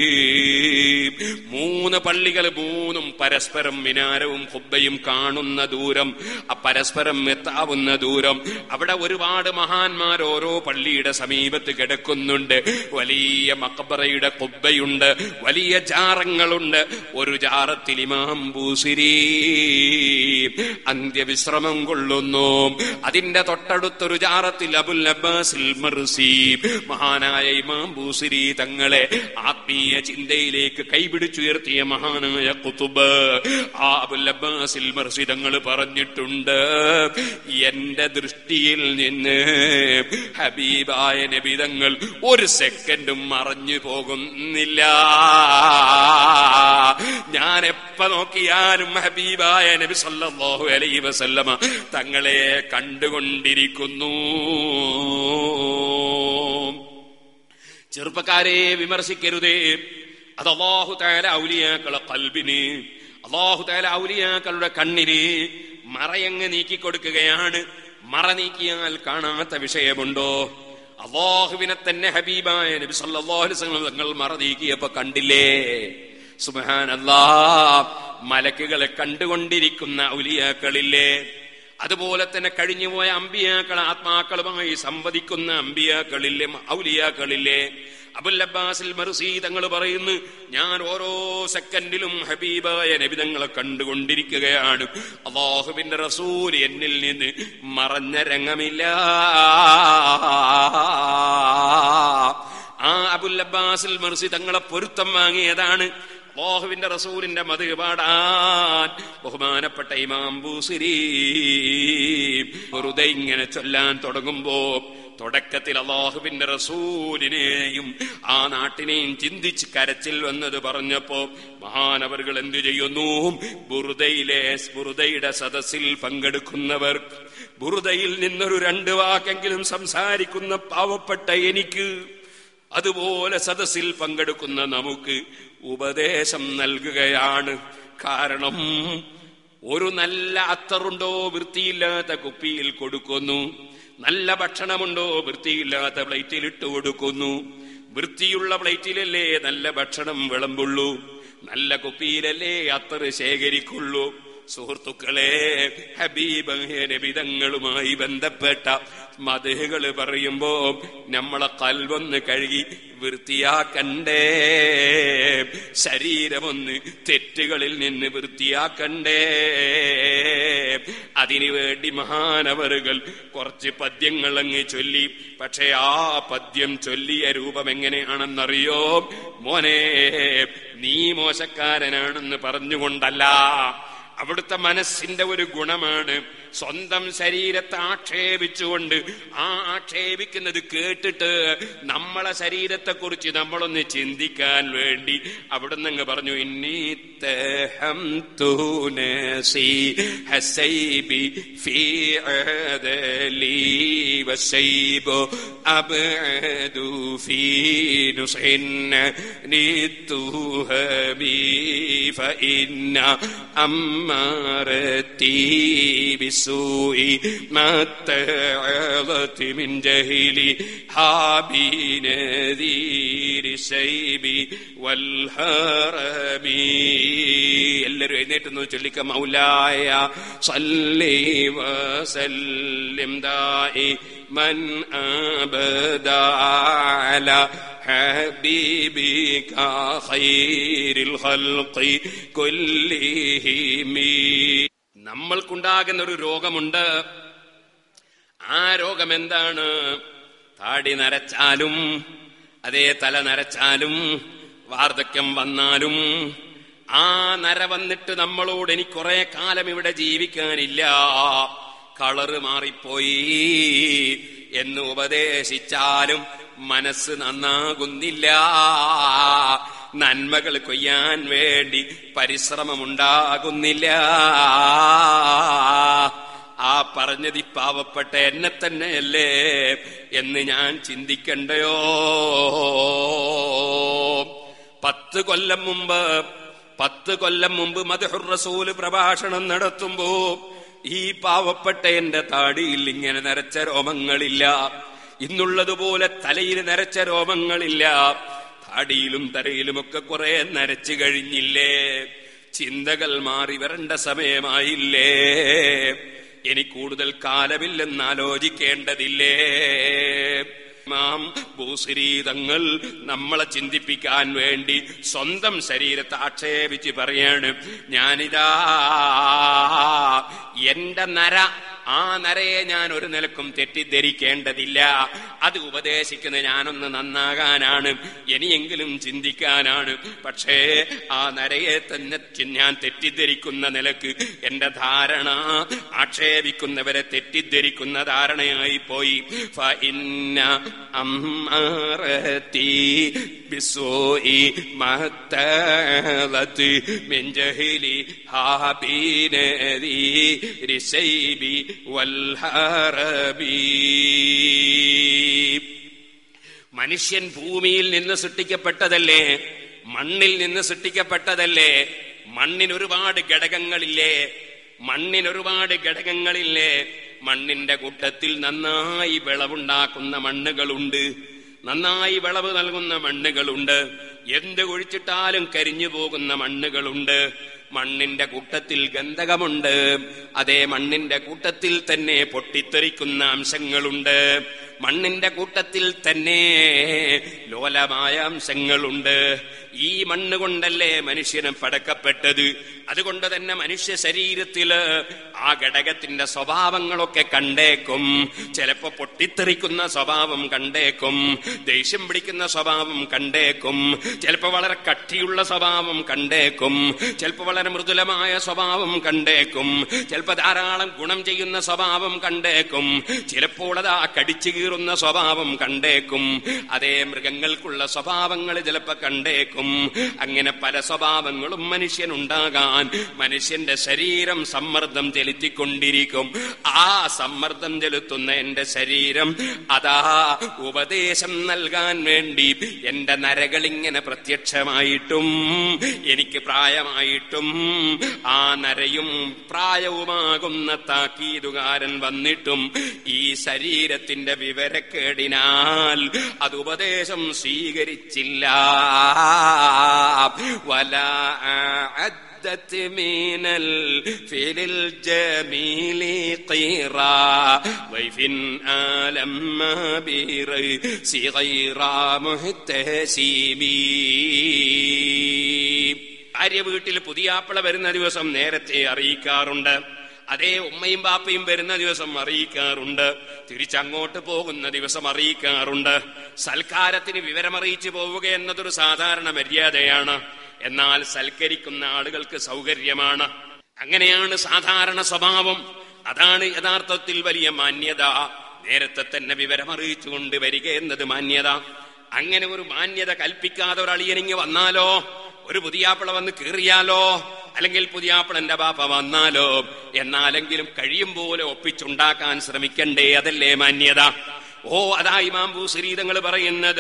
Speaker 1: മൂന്ന് പള്ളികൾ, മൂന്നും പരസ്പരം മിനാരവും ഖുബ്ബയും കാണുന്ന ദൂരം, പരസ്പരം എത്താവുന്ന ദൂരം. അവിടെ ഒരുപാട് മഹാന്മാർ ഓരോ പള്ളിയുടെ സമീപത്ത് കിടക്കുന്നുണ്ട്. വലിയ മഖബറയുടെ ഖുബ്ബയുണ്ട്, വലിയ ജാറങ്ങളുണ്ട്. ഒരു ജാറത്തിൽ ഇമാം ബൂസിരി അന്ത്യവിശ്രമം കൊള്ളുന്നു. അതിന്റെ തൊട്ടടുത്തൊരു ജാറത്തിൽ അബുൽ അബ്ബാസിൽ മർസി, മഹാനായ ഇമാം ബൂസിരി തങ്ങളെ ആത്മീയ ചിന്തയിലേക്ക് കൈപിടിച്ചുയർത്തിയ മഹാനായ ഖുതുബ് ആ അബുൽ അബ്ബാസിൽ മർസി തങ്ങൾ പറഞ്ഞിട്ടുണ്ട്, എന്റെ ദൃഷ്ടിയിൽ നിന്ന് ഹബീബായ നബി തങ്ങൾ ഒരു സെക്കൻഡും മറഞ്ഞു പോകുന്നില്ല. ഞാൻ എപ്പ നോക്കിയാലും ഹബീബായ നബി സല്ലല്ലാഹു അലൈഹി വസല്ലമ തങ്ങളെ കണ്ടുകൊണ്ടിരിക്കുന്നു. ചെറുപ്പക്കാരെ വിമർശിക്കരുതേ. അത് അല്ലാഹു തആല ഔലിയാക്കളുടെ ഖൽബിന്, അല്ലാഹു തആല ഔലിയാക്കളുടെ കണ്ണിന് മറയങ്ങ് നീക്കിക്കൊടുക്കുകയാണ്. മറ നീക്കിയാൽ കാണാത്ത വിഷയമുണ്ടോ? അല്ലാഹുവിനെ തന്നെ ഹബീബായ നബി സല്ലല്ലാഹു അലൈഹി വസല്ലം തങ്ങൾ മറ നീക്കിയപ്പോ കണ്ടില്ലേ? സുബ്ഹാനല്ലാഹ്, മലക്കുകളെ കണ്ടുകൊണ്ടിരിക്കുന്ന ഔലിയാക്കളില്ലേ? അതുപോലെ തന്നെ കഴിഞ്ഞുപോയ അമ്പിയാക്കൾ, ആത്മാക്കളുമായി സംവദിക്കുന്ന അമ്പിയാക്കളില്ലേ, ഔലിയാക്കളില്ലേ? അബുൽ അബ്ബാസിൽ മർസി തങ്ങൾ പറയുന്നു, ഞാൻ ഓരോ സെക്കൻഡിലും ഹബീബായ നബി തങ്ങളെ കണ്ടുകൊണ്ടിരിക്കുകയാണ്. അല്ലാഹുവിന്റെ റസൂൽ എന്നിൽ നിന്ന് മറഞ്ഞ രംഗമില്ല. ആ അബുൽ അബ്ബാസിൽ മർസി തങ്ങളെ പൊരുത്തം വാങ്ങിയതാണ് അല്ലാഹുവിന്റെ റസൂലിന്റെ മദ്ഹ് പാടാൻ ബഹുമാനപ്പെട്ട ഇമാം ബൂസിരി വെറുതെ ഇങ്ങനെ ചൊല്ലാൻ തുടങ്ങുമ്പോ തുടക്കത്തിൽ അല്ലാഹുവിന്റെ റസൂലിനെയും ആ നാട്ടിനെയും ചിന്തിച്ച് കരച്ചിൽ വന്നത് പറഞ്ഞപ്പോ മഹാനവറുകൾ എന്തു ചെയ്യുന്നു? ബുറുദയിലെ ബുറുദയുടെ സദസ്സിൽ പങ്കെടുക്കുന്നവർ, ബുറുദയിൽ നിന്നൊരു രണ്ട് വാക്കെങ്കിലും സംസാരിക്കുന്ന പാവപ്പെട്ട എനിക്ക്, അതുപോലെ സദസ്സിൽ പങ്കെടുക്കുന്ന നമുക്ക് ഉപദേശം നൽകുകയാണ്. കാരണം ഒരു നല്ല അത്തറുണ്ടോ വൃത്തിയില്ലാത്ത കുപ്പിയിൽ കൊടുക്കുന്നു, നല്ല ഭക്ഷണമുണ്ടോ വൃത്തിയില്ലാത്ത പ്ലേറ്റിൽ ഇട്ട് കൊടുക്കുന്നു. വൃത്തിയുള്ള പ്ലേറ്റിലല്ലേ നല്ല ഭക്ഷണം വിളമ്പുള്ളൂ, നല്ല കുപ്പിയിലല്ലേ അത്തറ് ശേഖരിക്കുള്ളൂ. സുഹൃത്തുക്കളെ, ഹബീബ് നബി തങ്ങളുമായി ബന്ധപ്പെട്ട മദ്ഹുകൾ പറയുമ്പോ നമ്മളെ ഖൽബൊന്ന് കഴുകി വൃത്തിയാക്കണ്ടേ, ശരീരമൊന്ന് തെറ്റുകളിൽ നിന്ന് വൃത്തിയാക്കണ്ടേ. അതിനുവേണ്ടി മഹാനവറുകൾ കുറച്ച് പദ്യങ്ങൾ അങ്ങ് ചൊല്ലി. പക്ഷെ ആ പദ്യം ചൊല്ലിയ രൂപം എങ്ങനെയാണെന്നറിയോ? മോനെ, നീ മോശക്കാരനാണെന്ന് പറഞ്ഞുകൊണ്ടല്ല, അവിടുത്തെ മനസ്സിന്റെ ഒരു ഗുണമാണ്. സ്വന്തം ശരീരത്തെ ആക്ഷേപിച്ചുകൊണ്ട് ആ ആക്ഷേപിക്കുന്നത് കേട്ടിട്ട് നമ്മളെ ശരീരത്തെ കുറിച്ച് നമ്മളൊന്ന് ചിന്തിക്കാൻ വേണ്ടി അവിടുന്ന് അങ്ങ് പറഞ്ഞു, بالسوء ما تعالت من جهلي حابي نذير السيب والحرم. എല്ലാവരും എഴുന്നേറ്റ് ചൊല്ലിക്ക, മൗലായ സല്ലി വസല്ലിം ദായിമൻ അബദാ അലാ ഹബീബിക ഖൈറിൽ ഖൽഖി കുല്ലിഹിം. നമ്മൾക്കുണ്ടാകുന്ന ഒരു രോഗമുണ്ട്. ആ രോഗം എന്താണ്? താടി നരച്ചാലും, അതേ തല നരച്ചാലും, വാർദ്ധക്യം വന്നാലും ആ നര വന്നിട്ട് നമ്മളോട് എനിക്ക് കുറെ കാലം ഇവിടെ ജീവിക്കാനില്ല, കളറ് മാറിപ്പോയി എന്ന് ഉപദേശിച്ചാലും മനസ്സ് നന്നാകുന്നില്ല. നന്മകൾ കൊയ്യാൻ വേണ്ടി പരിശ്രമമുണ്ടാകുന്നില്ല. ആ പറഞ്ഞത് പാവപ്പെട്ട എന്നെ തന്നെയല്ലേ എന്ന് ഞാൻ ചിന്തിക്കണ്ടയോ? പത്ത് കൊല്ലം മുമ്പ് പത്ത് കൊല്ലം മുമ്പ് മദ്ഹുർ റസൂൽ പ്രഭാഷണം നടത്തുമ്പോ ഈ പാവപ്പെട്ട എന്റെ താടിയിൽ ഇങ്ങനെ നരച്ച രോമങ്ങളില്ല, ഇന്നുള്ളതുപോലെ തലയിൽ നരച്ച രോമങ്ങളില്ല. താടിയിലും തലയിലുമൊക്കെ കുറെ നരച്ചു കഴിഞ്ഞില്ലേ? ചിന്തകൾ മാറി വരേണ്ട സമയമായില്ലേ? ഇനി കൂടുതൽ കാലമില്ലെന്ന് ആലോചിക്കേണ്ടതില്ലേ? ഇമാം ബൂസിരി തങ്ങൾ നമ്മളെ ചിന്തിപ്പിക്കാൻ വേണ്ടി സ്വന്തം ശരീരത്തെ ആക്ഷേപിച്ച് പറയാണ്, ഞാനിതാ എന്റെ നര, ആ നരയെ ഞാൻ ഒരു നിലക്കും തെറ്റിദ്ധരിക്കേണ്ടതില്ല. അത് ഉപദേശിക്കുന്നത് ഞാനൊന്ന് നന്നാകാനാണ്, ഇനിയെങ്കിലും ചിന്തിക്കാനാണ്. പക്ഷേ ആ നരയെ തന്നെ ഞാൻ തെറ്റിദ്ധരിക്കുന്ന നിലക്ക് എന്റെ ധാരണ ആക്ഷേപിക്കുന്നവരെ തെറ്റിദ്ധരിക്കുന്ന ധാരണയായി പോയി. ഫഇന്ന അമ്മാറതി ബിസ്സൂഇ മഹ്തലത് മിൻ ജഹലി ഹാബിനദി റിസൈബി വൽഹറബി. മനുഷ്യൻ ഭൂമിയിൽ നിന്ന് സൃഷ്ടിക്കപ്പെട്ടതല്ലേ? മണ്ണിൽ നിന്ന് സൃഷ്ടിക്കപ്പെട്ടതല്ലേ? മണ്ണിന് ഒരുപാട് ഘടകങ്ങളില്ലേ? മണ്ണിന് ഒരുപാട് ഘടകങ്ങളില്ലേ? മണ്ണിന്റെ കൂട്ടത്തിൽ നന്നായി വിളവുണ്ടാക്കുന്ന മണ്ണുകളുണ്ട്, നന്നായി വിളവ് നൽകുന്ന മണ്ണുകളുണ്ട്, എന്ത് കുഴിച്ചിട്ടാലും കരിഞ്ഞു പോകുന്ന മണ്ണുകളുണ്ട്. മണ്ണിന്റെ കൂട്ടത്തിൽ ഗന്ധകമുണ്ട്, അതേ മണ്ണിന്റെ കൂട്ടത്തിൽ തന്നെ പൊട്ടിത്തെറിക്കുന്ന അംശങ്ങളുണ്ട്. മണ്ണിന്റെ കൂട്ടത്തിൽ തന്നെ ലോലമായ അംശങ്ങളുണ്ട്. ഈ മണ്ണ് കൊണ്ടല്ലേ മനുഷ്യന് പടക്കപ്പെട്ടത്. അതുകൊണ്ട് തന്നെ മനുഷ്യ ശരീരത്തില് ആ ഘടകത്തിന്റെ സ്വഭാവങ്ങളൊക്കെ കണ്ടേക്കും. ചിലപ്പോ പൊട്ടിത്തെറിക്കുന്ന സ്വഭാവം കണ്ടേക്കും, ദേഷ്യം പിടിക്കുന്ന സ്വഭാവം കണ്ടേക്കും, ചിലപ്പോ വളരെ കട്ടിയുള്ള സ്വഭാവം കണ്ടേക്കും, ചിലപ്പോ വളരെ മൃദുലമായ സ്വഭാവം കണ്ടേക്കും, ചിലപ്പോ ധാരാളം ഗുണം ചെയ്യുന്ന സ്വഭാവം കണ്ടേക്കും, ചിലപ്പോൾ അതാ കടിച്ചു കീറുന്ന സ്വഭാവം കണ്ടേക്കും. അതേ മൃഗങ്ങൾക്കുള്ള സ്വഭാവങ്ങൾ ചിലപ്പോ കണ്ടേക്കും. അങ്ങനെ പല സ്വഭാവങ്ങളും മനുഷ്യനുണ്ടാകാൻ മനുഷ്യന്റെ ശരീരം സമ്മർദ്ദം ചെലുത്തിക്കൊണ്ടിരിക്കും. ആ സമ്മർദ്ദം ചെലുത്തുന്ന എന്റെ ശരീരം അതാ ഉപദേശം നൽകാൻ വേണ്ടി എന്റെ നരകളിങ്ങനെ പ്രത്യക്ഷമായിട്ടും എനിക്ക് പ്രായമായിട്ടും ആ നരയും പ്രായവുമാകുന്ന താക്കീതുകാരൻ വന്നിട്ടും ഈ ശരീരത്തിന്റെ വിവരക്കേടിനാൽ അത് ഉപദേശം സ്വീകരിച്ചില്ല. വലാ من الفعل الجميل قيرا ضيف آلم بريس غير محتسب. ഭാര്യ വീട്ടിൽ പുതിയാപ്പിള വരുന്ന ദിവസം നേരത്തെ അറിയിക്കാറുണ്ട്. അതേ ഉമ്മയും ബാപ്പയും വരുന്ന ദിവസം അറിയിക്കാറുണ്ട്. തിരിച്ചങ്ങോട്ട് പോകുന്ന ദിവസം അറിയിക്കാറുണ്ട്. സൽക്കാരത്തിന് വിവരമറിയിച്ചു പോവുക എന്നതൊരു സാധാരണ മര്യാദയാണ്. എന്നാൽ സൽക്കരിക്കുന്ന ആളുകൾക്ക് സൗകര്യമാണ്. അങ്ങനെയാണ് സാധാരണ സ്വഭാവം. അതാണ് യഥാർത്ഥത്തിൽ വലിയ മാന്യത. നേരത്തെ തന്നെ വിവരമറിയിച്ചുകൊണ്ട് വരിക എന്നത് മാന്യത. അങ്ങനെ ഒരു മാന്യത കൽപ്പിക്കാതെ ഒരു അളിയനിങ്ങ് വന്നാലോ, ഒരു പുതിയാപ്പിള വന്ന് കീറിയാലോ, അല്ലെങ്കിൽ പുതിയാപ്പിളന്റെ ബാപ്പ വന്നാലോ, എന്നാലെങ്കിലും കഴിയും പോലെ ഒപ്പിച്ചുണ്ടാക്കാൻ ശ്രമിക്കണ്ടേ? അതല്ലേ മാന്യത. ഓ അതാ ഇമാം ബൂസിരി തങ്ങൾ പറയുന്നത്,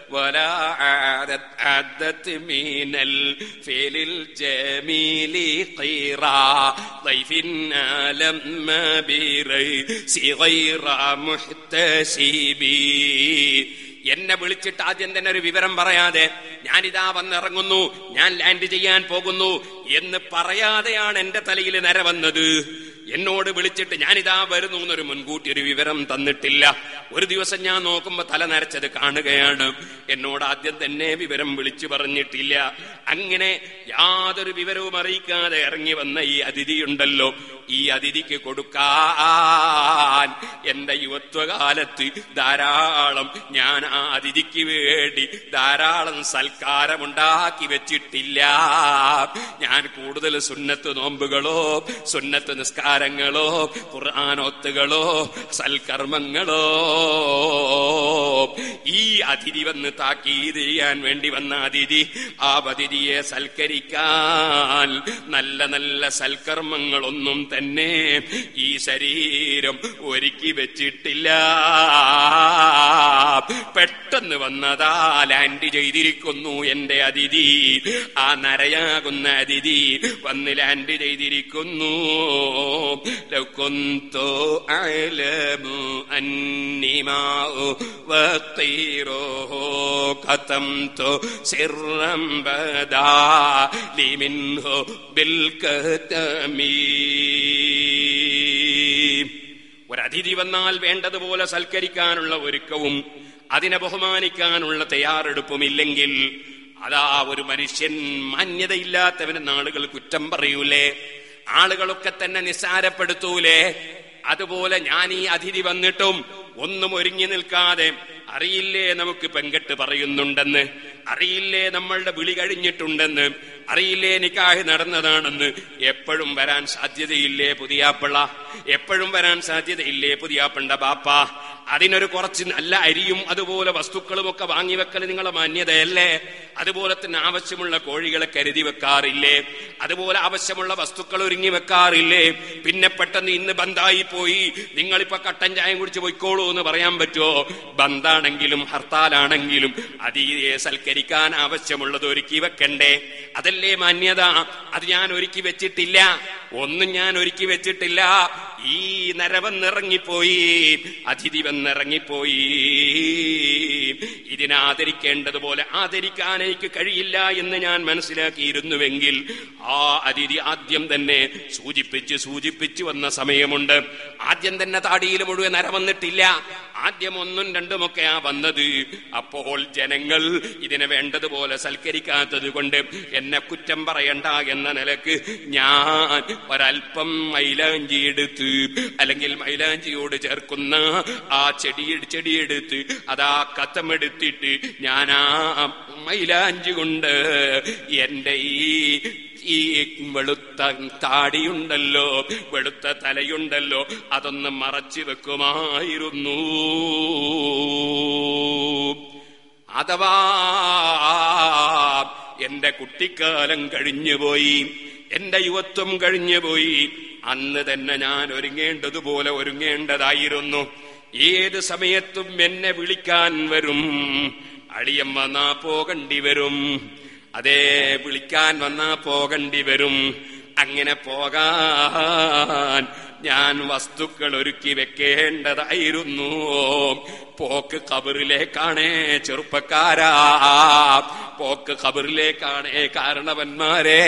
Speaker 1: എന്നെ വിളിച്ചിട്ട് ആദ്യം തന്നെ ഒരു വിവരം പറയാതെ ഞാനിതാ വന്നിറങ്ങുന്നു, ഞാൻ ലാൻഡ് ചെയ്യാൻ പോകുന്നു എന്ന് പറയാതെയാണ് എന്റെ തലയിൽ നര വന്നത്. എന്നോട് വിളിച്ചിട്ട് ഞാനിതാ വരുന്നു എന്നൊരു മുൻകൂട്ടി ഒരു വിവരം തന്നിട്ടില്ല. ഒരു ദിവസം ഞാൻ നോക്കുമ്പോ തല നരച്ചത് കാണുകയാണ്. എന്നോട് ആദ്യം തന്നെ വിവരം വിളിച്ചു പറഞ്ഞിട്ടില്ല. അങ്ങനെ യാതൊരു വിവരവും അറിയിക്കാതെ ഇറങ്ങി വന്ന ഈ അതിഥിയുണ്ടല്ലോ, ഈ അതിഥിക്ക് കൊടുക്കാൻ എന്റെ യുവത്വകാലത്ത് ധാരാളം ഞാൻ ആ അതിഥിക്ക് വേണ്ടി ധാരാളം സൽക്കാരമുണ്ടാക്കി വെച്ചിട്ടില്ല. ഞാൻ കൂടുതൽ സുന്നത്ത് നോമ്പുകളോ സുന്നത്ത് നിസ്കാര നിസ്കാരങ്ങളോ ഖുർആനോത്തുകളോ സൽക്കർമ്മങ്ങളോ. ഈ അതിഥി വന്ന് താക്കീത് ചെയ്യാൻ വേണ്ടി വന്ന അതിഥി, ആ അതിഥിയെ സൽക്കരിക്കാൻ നല്ല നല്ല സൽക്കർമ്മങ്ങളൊന്നും തന്നെ ഈ ശരീരം ഒരുക്കി വെച്ചിട്ടില്ല. പെട്ടെന്ന് വന്നതാ ലാൻഡ് ചെയ്തിരിക്കുന്നു എന്റെ അതിഥി. ആ നരയാകുന്ന അതിഥി വന്ന് ലാൻഡ് ചെയ്തിരിക്കുന്നു. ലൗകുന്തു അഅലമു അന്നിമാ വഖീറു ഖതംതു സിർറൻ ബദാ ലിമിൻഹു ബിൽകതമീ. ഒരതിഥി വന്നാൽ വേണ്ടതുപോലെ സൽക്കരിക്കാനുള്ള ഒരുക്കവും അതിനെ ബഹുമാനിക്കാനുള്ള തയ്യാറെടുപ്പുമില്ലെങ്കിൽ അതാ ഒരു മനുഷ്യൻ മാന്യതയില്ലാത്തവനെന്ന് ആളുകൾ കുറ്റം പറയൂലേ, ആളുകളൊക്കെ തന്നെ നിസ്സാരപ്പെടുത്തൂലേ. അതുപോലെ ഞാൻ ഈ അതിഥി വന്നിട്ടും ഒന്നും ഒരുങ്ങി നിൽക്കാതെ, അറിയില്ലേ നമുക്ക് പെങ്കെട്ട് പറയുന്നുണ്ടെന്ന്, അറിയില്ലേ നമ്മളുടെ വിളി കഴിഞ്ഞിട്ടുണ്ടെന്ന്, അറിയില്ലേ നിക്കാഹ് നടന്നതാണെന്ന്, എപ്പോഴും വരാൻ സാധ്യതയില്ലേ പുതിയാപ്പിള്ള, എപ്പോഴും വരാൻ സാധ്യതയില്ലേ പുതിയാപ്പിണ്ട ബാപ്പ, അതിനൊരു കുറച്ച് നല്ല അരിയും അതുപോലെ വസ്തുക്കളും ഒക്കെ വാങ്ങിവെക്കൽ നിങ്ങളെ മാന്യതയല്ലേ? അതുപോലെ തന്നെ ആവശ്യമുള്ള കോഴികളെ കരുതി വെക്കാറില്ലേ? അതുപോലെ ആവശ്യമുള്ള വസ്തുക്കൾ ഒരുങ്ങി വെക്കാറില്ലേ? പിന്നെ പെട്ടെന്ന് ഇന്ന് ബന്ധായി പോയി, നിങ്ങളിപ്പോ കട്ടൻ ചായം കുടിച്ച് പോയിക്കോളൂ എന്ന് പറയാൻ പറ്റുമോ? ബന്ധാണെങ്കിലും ഹർത്താലാണെങ്കിലും അതിയെ സൽക്കരിക്കാൻ ആവശ്യമുള്ളത് ഒരുക്കി വെക്കണ്ടേ? അതല്ലേ മാന്യത? അത് ഞാൻ ഒരുക്കി വെച്ചിട്ടില്ല, ഒന്നും ഞാൻ ഒരുക്കി വെച്ചിട്ടില്ല. ഈ നരവന്നിറങ്ങിപ്പോയി, അതിഥി വന്നിറങ്ങിപ്പോയി. ഇതിനെ ആദരിക്കേണ്ടതുപോലെ ആദരിക്കാൻ എനിക്ക് കഴിയില്ല എന്ന് ഞാൻ മനസ്സിലാക്കിയിരുന്നുവെങ്കിൽ ആ അതിഥി ആദ്യം തന്നെ സൂചിപ്പിച്ച് സൂചിപ്പിച്ചു വന്ന സമയമുണ്ട്. ആദ്യം തന്നെ താടിയിൽ മുഴുവൻ നര വന്നിട്ടില്ല, ആദ്യം ഒന്നും രണ്ടുമൊക്കെ ആ വന്നത്. അപ്പോൾ ജനങ്ങൾ ഇതിനെ വേണ്ടതുപോലെ സൽക്കരിക്കാത്തത് കൊണ്ട് എന്നെ കുറ്റം പറയണ്ട എന്ന നിലക്ക് ഞാൻ ഒരൽപ്പം മൈലാഞ്ചി എടുത്ത്, അല്ലെങ്കിൽ മൈലാഞ്ചിയോട് ചേർക്കുന്ന ആ ചെടി ചെടിയെടുത്ത് അതാ കത്തമെടുത്തിട്ട് ഞാൻ ആ മൈലാഞ്ചി കൊണ്ട് എന്റെ ഈ ഈ വെളുത്ത താടിയുണ്ടല്ലോ, വെളുത്ത തലയുണ്ടല്ലോ, അതൊന്ന് മറച്ചു വെക്കുമായിരുന്നു. അഥവാ എന്റെ കുട്ടിക്കാലം കഴിഞ്ഞുപോയി, എന്റെ യുവത്വം കഴിഞ്ഞുപോയി, അന്ന് തന്നെ ഞാൻ ഒരുങ്ങേണ്ടതുപോലെ ഒരുങ്ങേണ്ടതായിരുന്നു. ഏത് സമയത്തും എന്നെ വിളിക്കാൻ വരും, അളിയം വന്നാ പോകണ്ടി വരും, അതേ വിളിക്കാൻ വന്നാ പോകണ്ടി വരും. അങ്ങനെ പോകാൻ ഞാൻ വസ്തുക്കൾ ഒരുക്കി വെക്കേണ്ടതായിരുന്നു. പോക്ക് ഖബറിലേക്കാണേ ചെറുപ്പക്കാരാ, പോക്ക് ഖബറിലേക്കാണേ കാരണവന്മാരെ.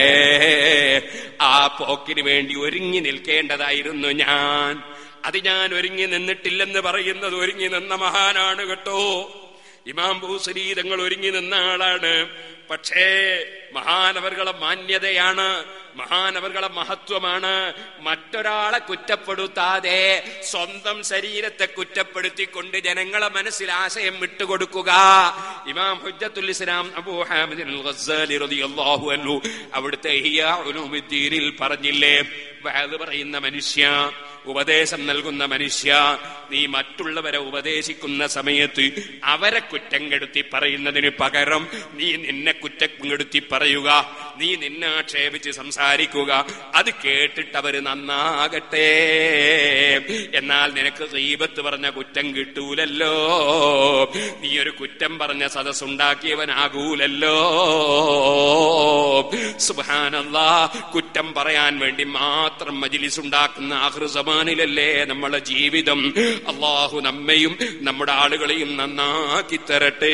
Speaker 1: ആ പോക്കിന് വേണ്ടി ഒരുങ്ങി നിൽക്കേണ്ടതായിരുന്നു ഞാൻ. അത് ഞാൻ ഒരുങ്ങി നിന്നിട്ടില്ലെന്ന് പറയുന്നത് ഒരുങ്ങി നിന്ന മഹാനാണ് കേട്ടോ. ഇമാം ബൂസരി തങ്ങൾ ഒരുങ്ങി നിന്ന ആളാണ്. പക്ഷേ മഹാനവറുകളെ മാന്യതയാണ്, മഹാനവറുകളെ മഹത്വമാണ് മറ്റൊരാളെ കുറ്റപ്പെടുത്താതെ സ്വന്തം ശരീരത്തെ കുറ്റപ്പെടുത്തിക്കൊണ്ട് ജനങ്ങളെ മനസ്സിൽ ആശയം വിട്ടുകൊടുക്കുക. ഇമാം ഹുജ്ജത്തുൽ ഇസ്ലാം അബൂ ഹാമിദ് അൽ ഗസ്സാലി റളിയല്ലാഹു അൻഹു അവിടുത്തെ ഇഹ്യാ ഉലൂമുദ്ദീനിൽ പറഞ്ഞില്ലേ, വഅദ് പറയുന്ന മനുഷ്യ, ഉപദേശം നൽകുന്ന മനുഷ്യ, നീ മറ്റുള്ളവരെ ഉപദേശിക്കുന്ന സമയത്ത് അവരെ കുറ്റം കെടുത്തി പറയുന്നതിന് പകരം നീ നിന്നെ കുറ്റം കെടുത്തി പറയുക, നീ നിന്നെ ആക്ഷേപിച്ച് സംസാരിക്കുക. അത് കേട്ടിട്ട് അവര് നന്നാകട്ടെ. എന്നാൽ നിനക്ക് ഗീബത്ത് പറഞ്ഞ കുറ്റം കിട്ടൂലല്ലോ, നീ ഒരു കുറ്റം പറഞ്ഞ സദസ്സുണ്ടാക്കിയവനാകൂലല്ലോ. സുബ്ഹാനല്ലാഹ്, കുറ്റം പറയാൻ വേണ്ടി മാത്രം മജ്ലിസ് ഉണ്ടാക്കുന്ന ആഖിർ സമാനിലല്ലേ നമ്മളെ ജീവിതം. അല്ലാഹു നമ്മയും നമ്മുടെ ആളുകളെയും നന്നാക്കി തരട്ടെ.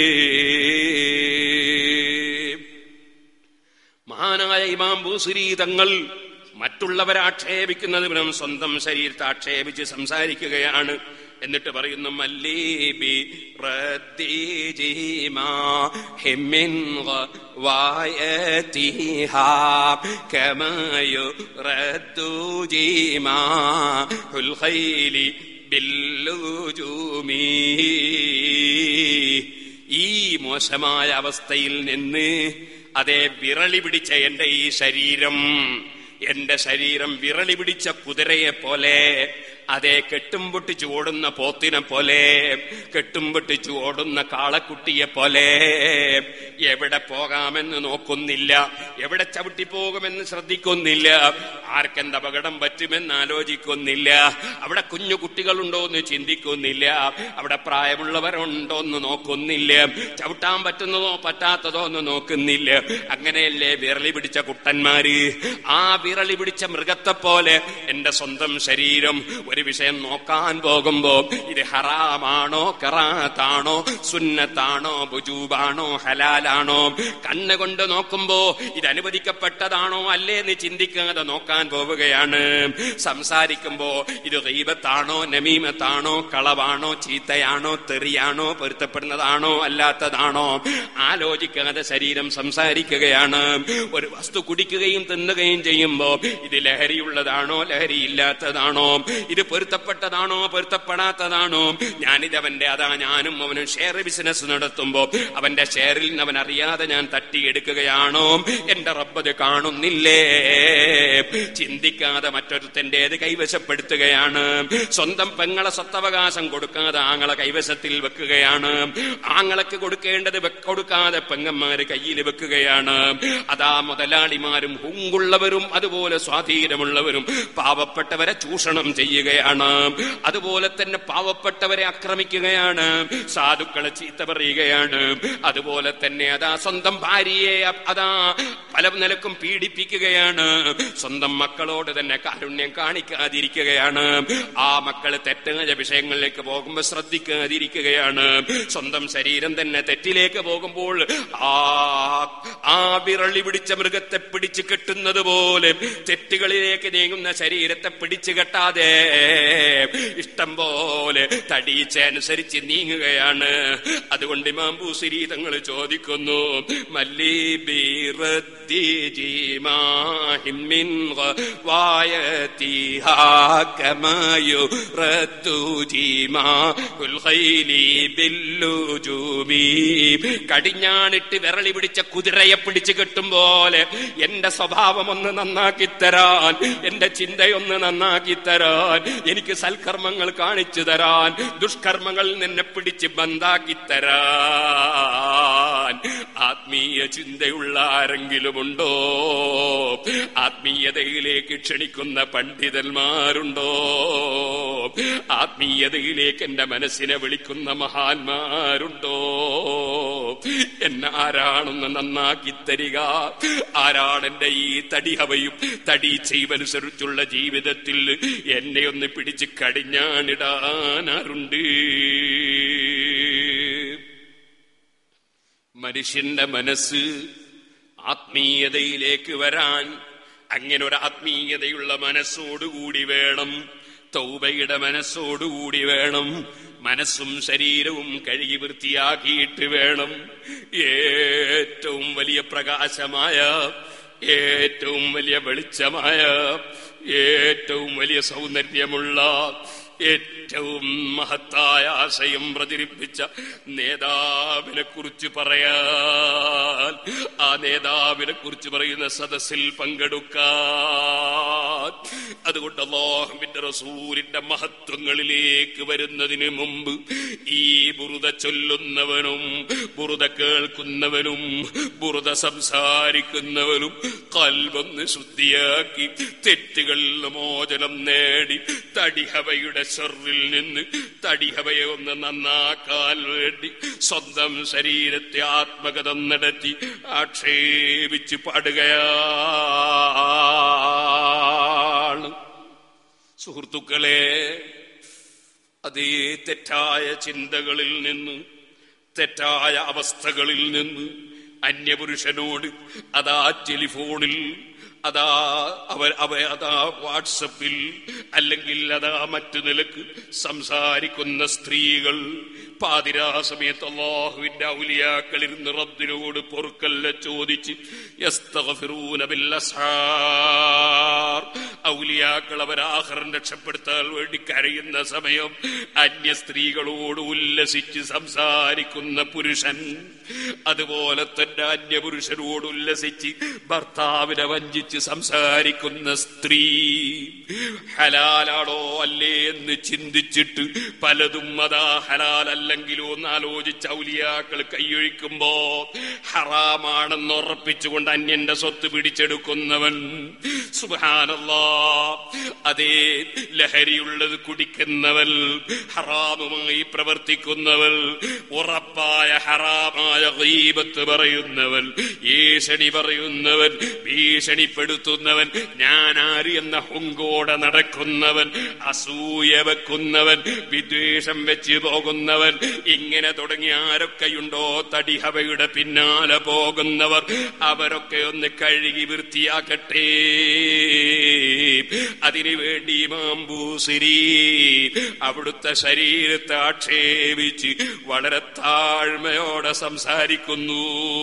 Speaker 1: മഹാനായ ഇമാം ബൂസരി തങ്ങൾ മറ്റുള്ളവരെ ആക്ഷേപിക്കുന്നത് പകരം സ്വന്തം ശരീരത്തെ ആക്ഷേപിച്ച് സംസാരിക്കുകയാണ്. എന്നിട്ട് പറയുന്നു, മല്ലീബി റദ്ദീജിമാ ഹിമിൻ വായതിഹാ കമായു റദ്ദൂജിമാ ഹുൽ ഖൈലി ബില്ലുജൂമി. ഈ മോശമായ അവസ്ഥയിൽ നിന്ന്, അതേ വിറളി പിടിച്ച എന്റെ ഈ ശരീരം എന്റെ ശരീരം വിരളി പിടിച്ച കുതിരയെ പോലെ, അതേ കെട്ടും പൊട്ടിച്ചു ഓടുന്ന പോത്തിനെ പോലെ, കെട്ടും പൊട്ടിച്ചു ഓടുന്ന കാളക്കുട്ടിയെ പോലെ. എവിടെ പോകാമെന്ന് നോക്കുന്നില്ല, എവിടെ ചവിട്ടി പോകുമെന്ന് ശ്രദ്ധിക്കുന്നില്ല, ആർക്കെന്ത് അപകടം പറ്റുമെന്ന് ആലോചിക്കുന്നില്ല, അവിടെ കുഞ്ഞു കുട്ടികളുണ്ടോ എന്ന് ചിന്തിക്കുന്നില്ല, അവിടെ പ്രായമുള്ളവരുണ്ടോ എന്ന് നോക്കുന്നില്ല, ചവിട്ടാൻ പറ്റുന്നതോ പറ്റാത്തതോ എന്ന് നോക്കുന്നില്ല. അങ്ങനെയല്ലേ വിരളി പിടിച്ച കുട്ടന്മാര്? ആ വിരളി പിടിച്ച മൃഗത്തെ പോലെ എന്റെ സ്വന്തം ശരീരം ഒരു വിഷയം നോക്കാൻ പോകുമ്പോ ഇത് ഹറാമാണോ കറാത്താണോ സുന്നത്താണോ ബുജൂബാണോ ഹലാലാണോ, കണ്ണുകൊണ്ട് നോക്കുമ്പോ ഇത് അനുവദിക്കപ്പെട്ടതാണോ അല്ലേ എന്ന് ചിന്തിക്കാതെ നോക്കാൻ പോവുകയാണ്. സംസാരിക്കുമ്പോ ഇത് ഗീബത്താണോ നമീമത്താണോ കളവാണോ ചീത്തയാണോ തെറിയാണോ പൊരുത്തപ്പെടുന്നതാണോ അല്ലാത്തതാണോ ആലോചിക്കാതെ ശരീരം സംസാരിക്കുകയാണ്. ഒരു വസ്തു കുടിക്കുകയും തിന്നുകയും ചെയ്യുമ്പോ ഇത് ലഹരിയുള്ളതാണോ ലഹരിയില്ലാത്തതാണോ, ഇത് പൊരുത്തപ്പെട്ടതാണോ പൊരുത്തപ്പെടാത്തതാണോ, ഞാനിത് അവന്റെ അതാ ഞാനും അവനും ഷെയർ ബിസിനസ് നടത്തുമ്പോ അവന്റെ ഷെയറിൽ നിന്ന് അവൻ അറിയാതെ ഞാൻ തട്ടിയെടുക്കുകയാണോ? എന്റെ റബ്ബത് കാണുന്നില്ലേ? ചിന്തിക്കാതെ മറ്റൊരുത്തന്റേത് കൈവശപ്പെടുത്തുകയാണ്. സ്വന്തം പെങ്ങളെ സ്വത്തവകാശം കൊടുക്കാതെ ആങ്ങളെ കൈവശത്തിൽ വെക്കുകയാണ്. ആങ്ങളക്ക് കൊടുക്കേണ്ടത് കൊടുക്കാതെ പെങ്ങന്മാര് കയ്യിൽ വെക്കുകയാണ്. അതാ മുതലാളിമാരും ഹുങ്കുള്ളവരും അതുപോലെ സ്വാധീനമുള്ളവരും പാവപ്പെട്ടവരെ ചൂഷണം ചെയ്യുകയാണ്. അതുപോലെ തന്നെ പാവപ്പെട്ടവരെ ആക്രമിക്കുകയാണ്, സാധുക്കളെ ചീത്ത പറയുകയാണ്. അതുപോലെ തന്നെ അതാ സ്വന്തം ഭാര്യയെ അതാ പല നിലക്കും പീഡിപ്പിക്കുകയാണ്. സ്വന്തം മക്കളോട് തന്നെ കാരുണ്യം കാണിക്കാതിരിക്കുകയാണ്. ആ മക്കള് തെറ്റായ വിഷയങ്ങളിലേക്ക് പോകുമ്പോൾ ശ്രദ്ധിക്കാതിരിക്കുകയാണ്. സ്വന്തം ശരീരം തന്നെ തെറ്റിലേക്ക് പോകുമ്പോൾ ആ ആ വിരളി പിടിച്ച മൃഗത്തെ പിടിച്ചു കെട്ടുന്നത് പോലെ തെറ്റുകളിലേക്ക് നീങ്ങുന്ന ശരീരത്തെ പിടിച്ചു കെട്ടാതെ ഇഷ്ടം പോലെ തടീച്ചനുസരിച്ച് നീങ്ങുകയാണ്. അതുകൊണ്ട് ഇമാം ബൂസിരി തങ്ങൾ ചോദിക്കുന്നു, കടിഞ്ഞാണിട്ട് വിരളി പിടിച്ച കുതിരയെ പിടിച്ചു കെട്ടും പോലെ എന്റെ സ്വഭാവം ഒന്ന് നന്നാക്കി തരാൻ, എന്റെ ചിന്തയൊന്ന് നന്നാക്കി തരാൻ, എനിക്ക് സൽക്കർമ്മങ്ങൾ കാണിച്ചു തരാൻ, ദുഷ്കർമ്മങ്ങളിൽ നിന്നെ പിടിച്ച് ബന്ധാക്കി തരാൻ ആത്മീയ ചിന്തയുള്ള ആരെങ്കിലുമുണ്ടോ? ആത്മീയതയിലേക്ക് ക്ഷണിക്കുന്ന പണ്ഡിതന്മാരുണ്ടോ? ആത്മീയതയിലേക്ക് എന്റെ മനസ്സിനെ വിളിക്കുന്ന മഹാന്മാരുണ്ടോ? എന്നെ ആരാണെന്ന് നന്നാക്കി തരിക. ആരാണെന്റെ ഈ തടിഹവയും തടീച്ചയുമനുസരിച്ചുള്ള ജീവിതത്തിൽ എന്നെ ഒന്ന് പിടിച്ച് കടിഞ്ഞാണിടാനാറുണ്ട്? മനുഷ്യന്റെ മനസ്സ് ആത്മീയതയിലേക്ക് വരാൻ അങ്ങനെ ഒരു ആത്മീയതയുള്ള മനസ്സോടുകൂടി വേണം, തൗബയുടെ മനസ്സോടുകൂടി വേണം. മനസ്സും ശരീരവും കഴുകി വൃത്തിയാക്കിയിട്ട് വേണം ഏറ്റവും വലിയ പ്രകാശമായ, ഏറ്റവും വലിയ വെളിച്ചമായ, ഏറ്റവും വലിയ സൗന്ദര്യമുള്ള, ഏറ്റവും മഹത്തായ ആശയം പ്രചരിപ്പിച്ച നേതാവിനെ കുറിച്ച് പറയാൻ, ആ നേതാവിനെ കുറിച്ച് പറയുന്ന സദസ്സിൽ പങ്കെടുക്കാൻ. അതുകൊണ്ട് അല്ലാഹുവിന്റെ റസൂലിന്റെ മഹത്വങ്ങളിലേക്ക് വരുന്നതിന് മുമ്പ് ഈ ബുറുദ ചൊല്ലുന്നവനും ബുറുദ കേൾക്കുന്നവനും ബുറുദ സംസാരിക്കുന്നവനും ഖൽബൊന്ന് ശുദ്ധിയാക്കി തെറ്റുകളിൽ മോചനം നേടി തടിഹവയുടെ ഷർറിൽ നിന്ന് തടിഹവയെ ഒന്ന് നന്നാക്കാൻ വേണ്ടി സ്വന്തം ശരീരത്തെ ആത്മകഥം നടത്തി ആക്ഷേപിച്ച് പാടുകയാണ്. സുഹൃത്തുക്കളെ, അതേ തെറ്റായ ചിന്തകളിൽ നിന്ന്, തെറ്റായ അവസ്ഥകളിൽ നിന്ന് അന്യപുരുഷനോട് അതാ ടെലിഫോണിൽ, അതാ അവർ അവ അതാ വാട്സപ്പിൽ, അല്ലെങ്കിൽ അതാ മറ്റു നിലക്ക് സംസാരിക്കുന്ന സ്ത്രീകൾ പാതിരാ സമയത്ത് അല്ലാഹുവിന്റെ ഔലിയാക്കളിരുന്ന് റബ്ബിനോട് പൊറുക്കല്ല ചോദിച്ച് യസ്തഗ്ഫിറൂന ബിൽ അസ്ഹാർ, ഔലിയാക്കൾ അവർ ആഖിറം രക്ഷപ്പെടുത്താൻ വേണ്ടി കരയുന്ന സമയം അന്യ സ്ത്രീകളോട് ഉല്ലസിച്ച് സംസാരിക്കുന്ന പുരുഷൻ, അതുപോലെ തന്നെ അന്യ പുരുഷനോട് ഉല്ലസിച്ച് ഭർത്താവിനെ വഞ്ചിച്ച് സംസാരിക്കുന്ന സ്ത്രീ, ഹലാലാണോ അല്ലേ എന്ന് ചിന്തിച്ചിട്ട് പലതും അതാ ഹലാലല്ലെങ്കിലോ എന്ന് ആലോചിച്ച് ഔലിയാക്കൾ കൈയൊഴിക്കുമ്പോ ഹറാമാണെന്ന് ഉറപ്പിച്ചുകൊണ്ട് അന്യന്റെ സ്വത്ത് പിടിച്ചെടുക്കുന്നവൻ, സുബ്ഹാനല്ലാഹ്, അതേ ലഹരിയുള്ളത് കുടിക്കുന്നവൻ, ഹറാമുമായി പ്രവർത്തിക്കുന്നവൻ, ഉറപ്പായ ഹറാമായ ഗീബത്ത് പറയുന്നവൻ, ഏഷണി പറയുന്നവൻ, ഭീഷണിപ്പെടുത്തുന്നവൻ, ഞാൻ ആര് എന്ന ഹുങ്കോടെ നടക്കുന്നവൻ, അസൂയ വെക്കുന്നവൻ, വിദ്വേഷം വെച്ച് പോകുന്നവൻ, ഇങ്ങനെ തുടങ്ങി ആരൊക്കെയുണ്ടോ തടിഹവയുടെ പിന്നാലെ പോകുന്നവർ, അവരൊക്കെ ഒന്ന് കഴുകി വൃത്തിയാക്കട്ടെ. അതിനുവേണ്ടി ഇമാം ബൂസിരി അവിടുത്തെ ശരീരത്തെ ആക്ഷേപിച്ച് വളരെ താഴ്മയോടെ സംസാരിക്കുന്നു.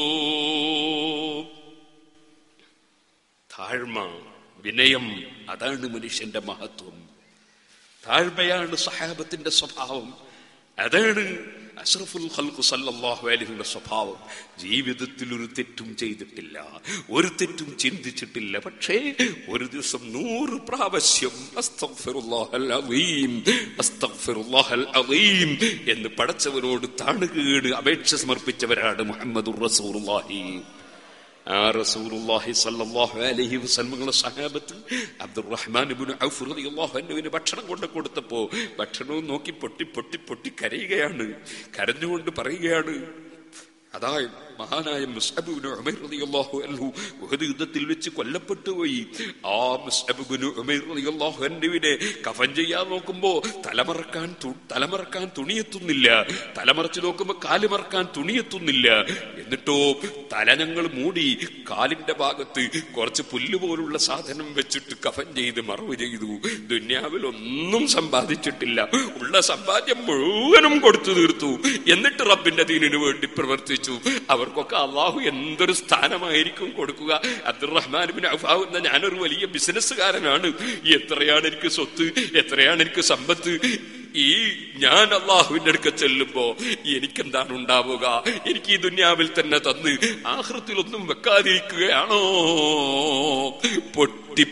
Speaker 1: താഴ്മ, വിനയം, അതാണ് മനുഷ്യന്റെ മഹത്വം. താഴ്മയാണ് സഹാബത്തിന്റെ സ്വഭാവം, അതാണ് അഷ്റഫുൽ ഖൽഖ് സല്ലല്ലാഹു അലൈഹി വസല്ലം സ്വഭാവം. ജീവിതത്തിൽ ഒരു തെറ്റും ചെയ്തിട്ടില്ല, ഒരു തെറ്റും ചിന്തിച്ചിട്ടില്ല. പക്ഷേ ഒരു ദിവസം നൂറ് പ്രാവശ്യം അസ്തഗ്ഫിറുല്ലാഹൽ അസീം, അസ്തഗ്ഫിറുല്ലാഹൽ അസീം എന്ന് പടച്ചവനോട് താണുകീട് അപേക്ഷ സമർപ്പിച്ചവരാണ് മുഹമ്മദുർ റസൂലുള്ളാഹി. ആ റസൂലുള്ളാഹി സ്വല്ലല്ലാഹു അലൈഹി വസല്ലമയുടെ സഹാബത്ത് അബ്ദുറഹ്മാൻ ഇബ്നു ഔഫ് റളിയല്ലാഹു അൻഹുവിന് ഭക്ഷണം കൊണ്ട് കൊടുത്തപ്പോ ഭക്ഷണവും നോക്കി പൊട്ടി പൊട്ടി പൊട്ടി കരയുകയാണ്, കരഞ്ഞുകൊണ്ട് പറയുകയാണ്, അതാ മഹാനായ മുസ്അബ് ഇബ്നു ഉമൈർ റളിയല്ലാഹു അൻഹു ഉഹദ് യുദ്ധത്തിൽ വെച്ച് കൊല്ലപ്പെട്ടുപോയി. ആ മുസ്അബ് ഇബ്നു ഉമൈർ റളിയല്ലാഹു അൻഹുവിനെ കഫൻ ചെയ്യാൻ നോക്കുമ്പോ തലമറക്കാൻ തലമറക്കാൻ തുണിയെത്തുന്നില്ല, തലമറച്ചു നോക്കുമ്പോ കാല് മറക്കാൻ തുണിയെത്തുന്നില്ല. എന്നിട്ടോ തല ഞങ്ങൾ മൂടി കാലിന്റെ ഭാഗത്ത് കുറച്ച് പുല്ല് പോലുള്ള സാധനം വെച്ചിട്ട് കഫൻ ചെയ്ത് മറവ് ചെയ്തു. ദുന്യാവിൽ ഒന്നും സമ്പാദിച്ചിട്ടില്ല, ഉള്ള സമ്പാദ്യം മുഴുവനും കൊടുത്തു തീർത്തു. എന്നിട്ട് റബ്ബിന്റെ ദീനിനു വേണ്ടി പ്രവർത്തിച്ചു. അവർക്കൊക്കെ അള്ളാഹു എന്തൊരു സ്ഥാനമായിരിക്കും കൊടുക്കുക. അബ്ദുറഹ്മാൻ ഇബ്നു ഔഫ് എന്ന ഞാനൊരു വലിയ ബിസിനസ്സുകാരനാണ്, എത്രയാണ് എനിക്ക് സ്വത്ത്, എത്രയാണ് എനിക്ക് സമ്പത്ത്, ഈ ഞാൻ അള്ളാഹുവിന്റെ അടുക്ക ചെല്ലുമ്പോ എനിക്കെന്താണ് ഉണ്ടാവുക? എനിക്ക് ഈ ദുന്യാവിൽ തന്നെ തന്ന് ആഖിറത്തിലൊന്നും വെക്കാതിരിക്കുകയാണോ? പൊട്ടി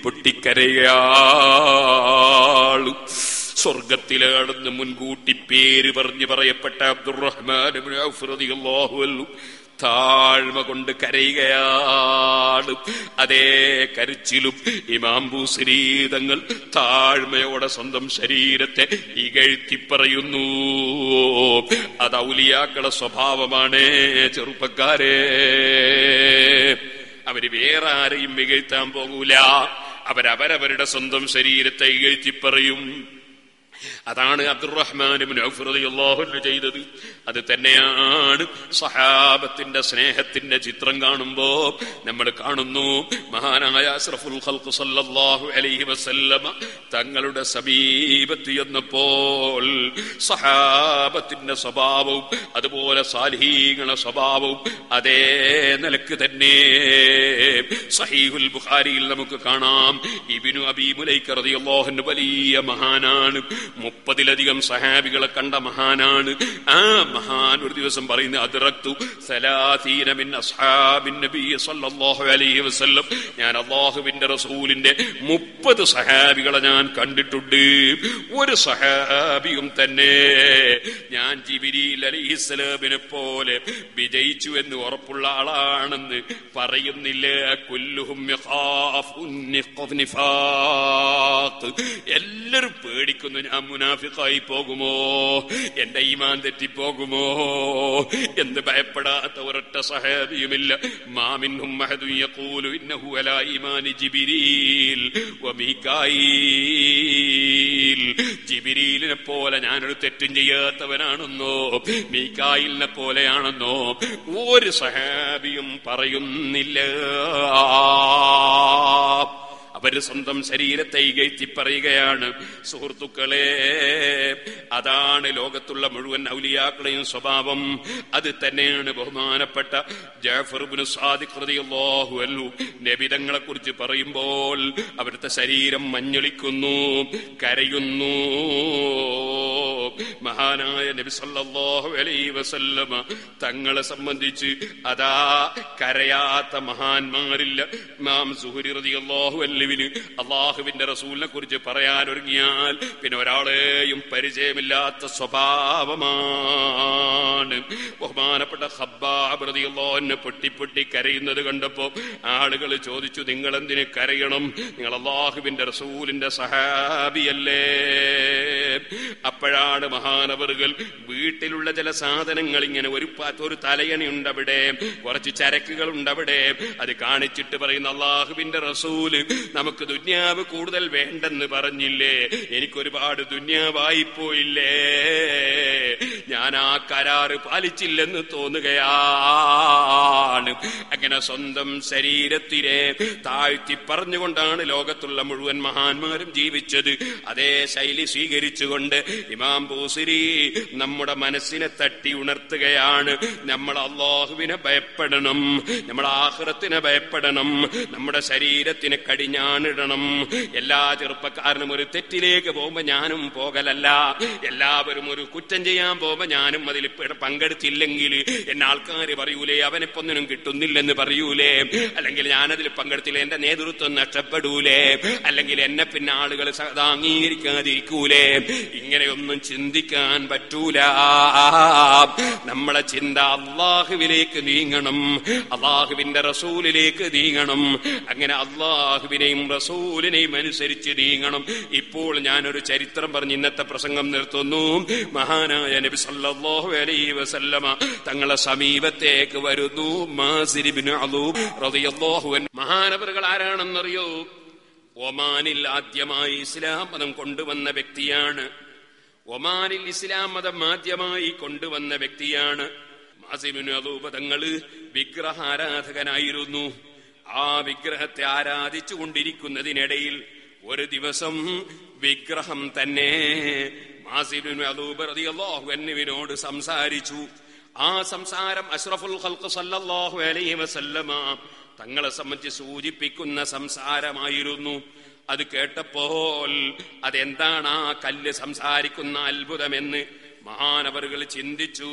Speaker 1: പൊട്ടിക്കരയാളു സ്വർഗത്തിലാണെന്ന് മുൻകൂട്ടി പേര് പറഞ്ഞ് പറയപ്പെട്ട അബ്ദുറഹ്മാൻ ഇബ്നു ഔഫ് റളിയല്ലാഹു അൻഹു താഴ്മ കൊണ്ട് കരയുകയാണ്. അതേ കരച്ചിലും ഇമാം ബൂസിരി തങ്ങൾ താഴ്മയോടെ സ്വന്തം ശരീരത്തെ ഇകഴ്ത്തി പറയുന്നു. അത് ഔലിയാക്കളുടെ സ്വഭാവമാണ്. ചെറുപ്പക്കാരെ, അവര് വേറെ ആരെയും ഇകഴ്ത്താൻ പോകൂല, അവരവരവരുടെ സ്വന്തം ശരീരത്തെ ഇകഴ്ത്തി പറയും. അതാണ് അബ്ദുറഹ്മാൻ ഇബ്നു ഔഫ് റളിയല്ലാഹു അൻഹു ചെയ്തത്. അത് തന്നെയാണ് സഹാബത്തിന്റെ സ്നേഹത്തിന്റെ ചിത്രം കാണുമ്പോ നമ്മൾ കാണുന്നു. മഹാനായ അഷ്റഫുൽ ഖൽഖ് സല്ലല്ലാഹു അലൈഹി വസല്ലമ തങ്ങളുടെ സമീപത്ത് ചെന്നപ്പോൾ സഹാബത്തിന്റെ സ്വഭാവവും അതുപോലെ സാലിഹീങ്ങളുടെ സ്വഭാവവും അതേ നിലക്ക് തന്നെ സഹീഹുൽ ബുഖാരിയിൽ നമുക്ക് കാണാം. ഇബ്നു അബീ മുലൈക റളിയല്ലാഹു അൻഹു വലിയ മഹാനാണ്, മുപ്പതിലധികം സഹാബികളെ കണ്ട മഹാനാണ്. ആ മഹാൻ ഒരു ദിവസം പറയുന്ന അദ്റക്തു സലാസീന മിൻ അസ്ഹാബിൻ നബി സല്ലല്ലാഹു അലൈഹി വസല്ലം, ഞാൻ അല്ലാഹുവിന്റെ റസൂലിന്റെ മുപ്പത് സഹാബികളെ ഞാൻ കണ്ടിട്ടുണ്ട്. ഒരു സഹാബിയും തന്നെ ഞാൻ ജിബ്രീൽ അലൈഹിസ്സലാമിനെ പോലെ വിജയിച്ചു എന്ന് ഉറപ്പുള്ള ആളാണെന്ന് പറയുന്നില്ല. കുല്ലുഹും യഖാഫുൻ നിഫാഖ്, എല്ലാവരും പേടിക്കുന്നു ഞാൻ മുനാഫിഖായി പോകുമോ, എന്റെ ഈമാൻ തെറ്റിപ്പോകുമോ എന്ന് ഭയപ്പെടാത്ത ഒരൊറ്റ സഹാബിയുമില്ല. മാ മിൻഹും അഹദുൻ യഖൂലു ഇന്നഹു അലാ ഈമാനി ജിബ്രീൽ വമീകായിൽ, ജിബ്രീലിനെ പോലെ ഞാനൊരു തെറ്റും ചെയ്യാത്തവനാണെന്നോ മീകായിലിനെ പോലെയാണെന്നോ ഒരു സഹാബിയും പറയുന്നില്ല. അവര് സ്വന്തം ശരീരത്തെ ഇകഴ്ത്തി പറയുകയാണ്. സുഹൃത്തുക്കളെ, അതാണ് ലോകത്തുള്ള മുഴുവൻ ഔലിയാക്കളെയും സ്വഭാവം. അത് തന്നെയാണ് ബഹുമാനപ്പെട്ട ജഅഫർ ഇബ്നു സാദിഖ് റളിയല്ലാഹു അൻഹു നബിതങ്ങളെ കുറിച്ച് പറയുമ്പോൾ അവിടുത്തെ ശരീരം മഞ്ഞളിക്കുന്നു, കരയുന്നു. മഹാനായ നബി സല്ലല്ലാഹു അലൈഹി വസല്ലമ തങ്ങളെ സംബന്ധിച്ച് അതാ കരയാത്ത മഹാന്മാരില്ല. ഇമാം സുഹരി റളിയല്ലാഹു അൻഹുവിന് അല്ലാഹുവിന്റെ റസൂലിനെ കുറിച്ച് പറയാൻ ഒരുങ്ങിയാൽ പിന്നെ ഒരാളെയും പരിചയമില്ലാത്ത സ്വഭാവമാണ്. ബഹുമാനപ്പെട്ട ഖബ്ബാബ് റളിയല്ലാഹു അൻഹു പൊട്ടി പൊട്ടി കരയുന്നത് കണ്ടപ്പോ ആളുകൾ ചോദിച്ചു, നിങ്ങൾ എന്തിന് കരയണം? നിങ്ങൾ അല്ലാഹുവിന്റെ റസൂലിന്റെ സഹാബിയല്ലേ? അപ്പോഴാണ് മഹാനവറുകൾ വീട്ടിലുള്ള ചില സാധനങ്ങൾ ഇങ്ങനെ ഒരു ഒരു തലയണി ഉണ്ടവിടെ, കുറച്ച് ചരക്കുകൾ ഉണ്ടവിടെ, അത് കാണിച്ചിട്ട് പറയുന്ന അല്ലാഹുവിന്റെ റസൂല് നമുക്ക് ദുന്യാവ് കൂടുതൽ വേണ്ടെന്ന് പറഞ്ഞില്ലേ? എനിക്കൊരുപാട് ദുന്യാവായി പോയില്ലേ? ഞാൻ ആ കരാറ് പാലിച്ചില്ലെന്ന് തോന്നുകയാണ്. അങ്ങനെ സ്വന്തം ശരീരത്തിനെ താഴ്ത്തി പറഞ്ഞുകൊണ്ടാണ് ലോകത്തുള്ള മുഴുവൻ മഹാന്മാരും ജീവിച്ചത്. അതേ ശൈലി സ്വീകരിച്ചുകൊണ്ട് ഇമാം ബൂസിരി നമ്മുടെ മനസ്സിനെ തട്ടി ഉണർത്തുകയാണ്. നമ്മൾ അല്ലാഹുവിനെ ഭയപ്പെടണം, നമ്മൾ ആഖിറത്തിനെ ഭയപ്പെടണം, നമ്മുടെ ശരീരത്തിന് കടിഞ്ഞാണിടണം. എല്ലാ ചെറുപ്പക്കാരനും ഒരു തെറ്റിലേക്ക് പോകുമ്പോ ഞാനും പോകലല്ല, എല്ലാവരും ഒരു കുറ്റം ചെയ്യാൻ പോകുമ്പോ ഞാനും അതിൽ പങ്കെടുത്തില്ലെങ്കിൽ എന്നെ ആൾക്കാർ പറയൂലേ, അവനിപ്പൊന്നിനും കിട്ടുന്നില്ലെന്ന് പറയൂലേ, അല്ലെങ്കിൽ ഞാനതിൽ പങ്കെടുത്തില്ല എന്റെ നേതൃത്വം നഷ്ടപ്പെടൂലേ, അല്ലെങ്കിൽ എന്നെ പിന്നെ ആളുകൾ അംഗീകരിക്കാതിരിക്കൂലേ? ഇങ്ങനെയൊന്നും ചിന്തിക്കാൻ പറ്റൂല. നമ്മളെ ചിന്ത അല്ലാഹുവിലേക്ക് നീങ്ങണം, അല്ലാഹുവിന്റെ റസൂലിലേക്ക് നീങ്ങണം. അങ്ങനെ അല്ലാഹുവിനെയും റസൂലിനെയും അനുസരിച്ച് നീങ്ങണം. ഇപ്പോൾ ഞാനൊരു ചരിത്രം പറഞ്ഞ് ഇന്നത്തെ പ്രസംഗം നിർത്തുന്നു. മഹാനായ നബി സല്ലല്ലാഹു അലൈഹി വസല്ലമ തങ്ങളെ സമീപത്തേക്ക് വരുന്നു. മാസിർ ഇബ്നു അലൂബ് റളിയല്ലാഹു അൻഹു മഹാനവറുകൾ ആരാണെന്നറിയോ? ഒമാനിൽ ആദ്യമായി ഇസ്ലാം മതം കൊണ്ടുവന്ന വ്യക്തിയാണ്. ഒമാനിൽ ഇസ്ലാം മതം ആദ്യമായി കൊണ്ടുവന്ന വ്യക്തിയാണ്. മാസിർ ഇബ്നു അലൂബ് തങ്ങള് വിഗ്രഹാരാധകനായിരുന്നു. ആ വിഗ്രഹത്തെ ആരാധിച്ചു കൊണ്ടിരിക്കുന്നതിനിടയിൽ ഒരു ദിവസം വിഗ്രഹം തന്നെ മാസിർ ഇബ്നു അലൂബ് റളിയല്ലാഹു അൻഹുവിനോട് സംസാരിച്ചു. ആ സംസാരം അഷ്റഫുൽ ഖൽഖ് സല്ലല്ലാഹു അലൈഹി വസല്ലമ തങ്ങളെ സംബന്ധിച്ച് സൂചിപ്പിക്കുന്ന സംസാരമായിരുന്നു. അത് കേട്ടപ്പോൾ അതെന്താണ് ആ കല്ല് സംസാരിക്കുന്ന അത്ഭുതമെന്ന് മഹാനവറുകൾ ചിന്തിച്ചു.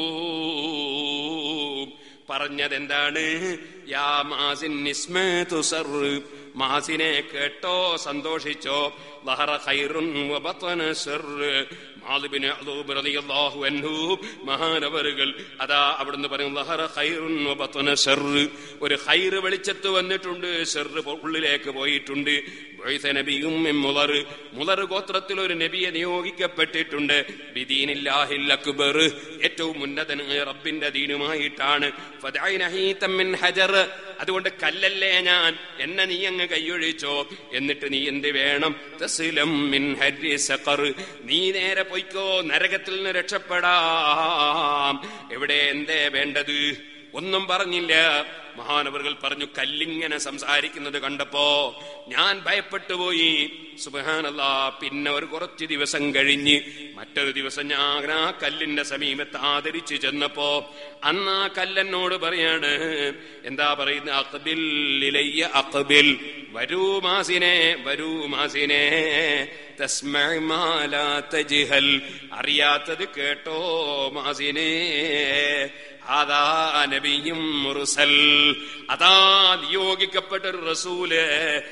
Speaker 1: പറഞ്ഞതെന്താണ്? യാ മാസിൻ ഇസ്മതു സർ, മാസിനെ കേട്ടോ, സന്തോഷിച്ചോ. ലഹറ ഖൈറുൻ വബതന ശർ. മാലിബ്നു അലൂബ് റളിയല്ലാഹു അൻഹു മഹാനവറുകൾ അതാ അവിടുന്ന് പറയും, ലഹറ ഖൈറുൻ വബതന ശർ, ഒരു ഖൈർ വെളിച്ചത്ത് വന്നിട്ടുണ്ട്, ശർ ഉള്ളിലേക്ക് പോയിട്ടുണ്ട്. നബിയും മുളർ, മുളർ ഗോത്രത്തിൽ ഒരു നബിയെ നിയോഗിക്കപ്പെട്ടിട്ടുണ്ട്. ബിദീനില്ലാഹിൽ അക്ബർ, ഏറ്റവും ഉന്നതനായ റബ്ബിന്റെ ദീനുമായിട്ടാണ്. ഹജർ, അതുകൊണ്ട് കല്ലല്ലേ ഞാൻ, എന്നെ നീ അങ്ങ് കൈയൊഴിച്ചോ. എന്നിട്ട് നീ എന്ത് വേണം? തസ്ലം മിൻ ഹരി സഖർ, നീ നേരെ പൊയ്ക്കോ, നരകത്തിൽ നിന്ന് രക്ഷപ്പെടാം. എവിടെ എന്തേ വേണ്ടത്? ഒന്നും പറഞ്ഞില്ല. മഹാനവറുകൾ പറഞ്ഞു, കല്ലിങ്ങനെ സംസാരിക്കുന്നത് കണ്ടപ്പോ ഞാൻ ഭയപ്പെട്ടുപോയി. സുബ്ഹാനല്ലാഹ്. പിന്നെ ഒരു കുറച്ച് ദിവസം കഴിഞ്ഞ് മറ്റൊരു ദിവസം ഞാൻ ആ കല്ലിന്റെ സമീപത്ത് ആദരിച്ചു ചെന്നപ്പോ അന്ന് ആ കല്ലെന്നോട് പറയാണ്, എന്താ പറയുന്നത്? അഖ്ബിൽ ഇലയ്യ അഖ്ബിൽ, വരൂ മാസിനെ, വരൂ മാസിനെ, തസ്മഅ മാ ലാ തജ്ഹൽ, അറിയാത്തത് കേട്ടോ മാസിനെ. അതാ നബിയും മുർസൽ, അതാ നിയോഗിക്കപ്പെട്ട ഒരു റസൂല്,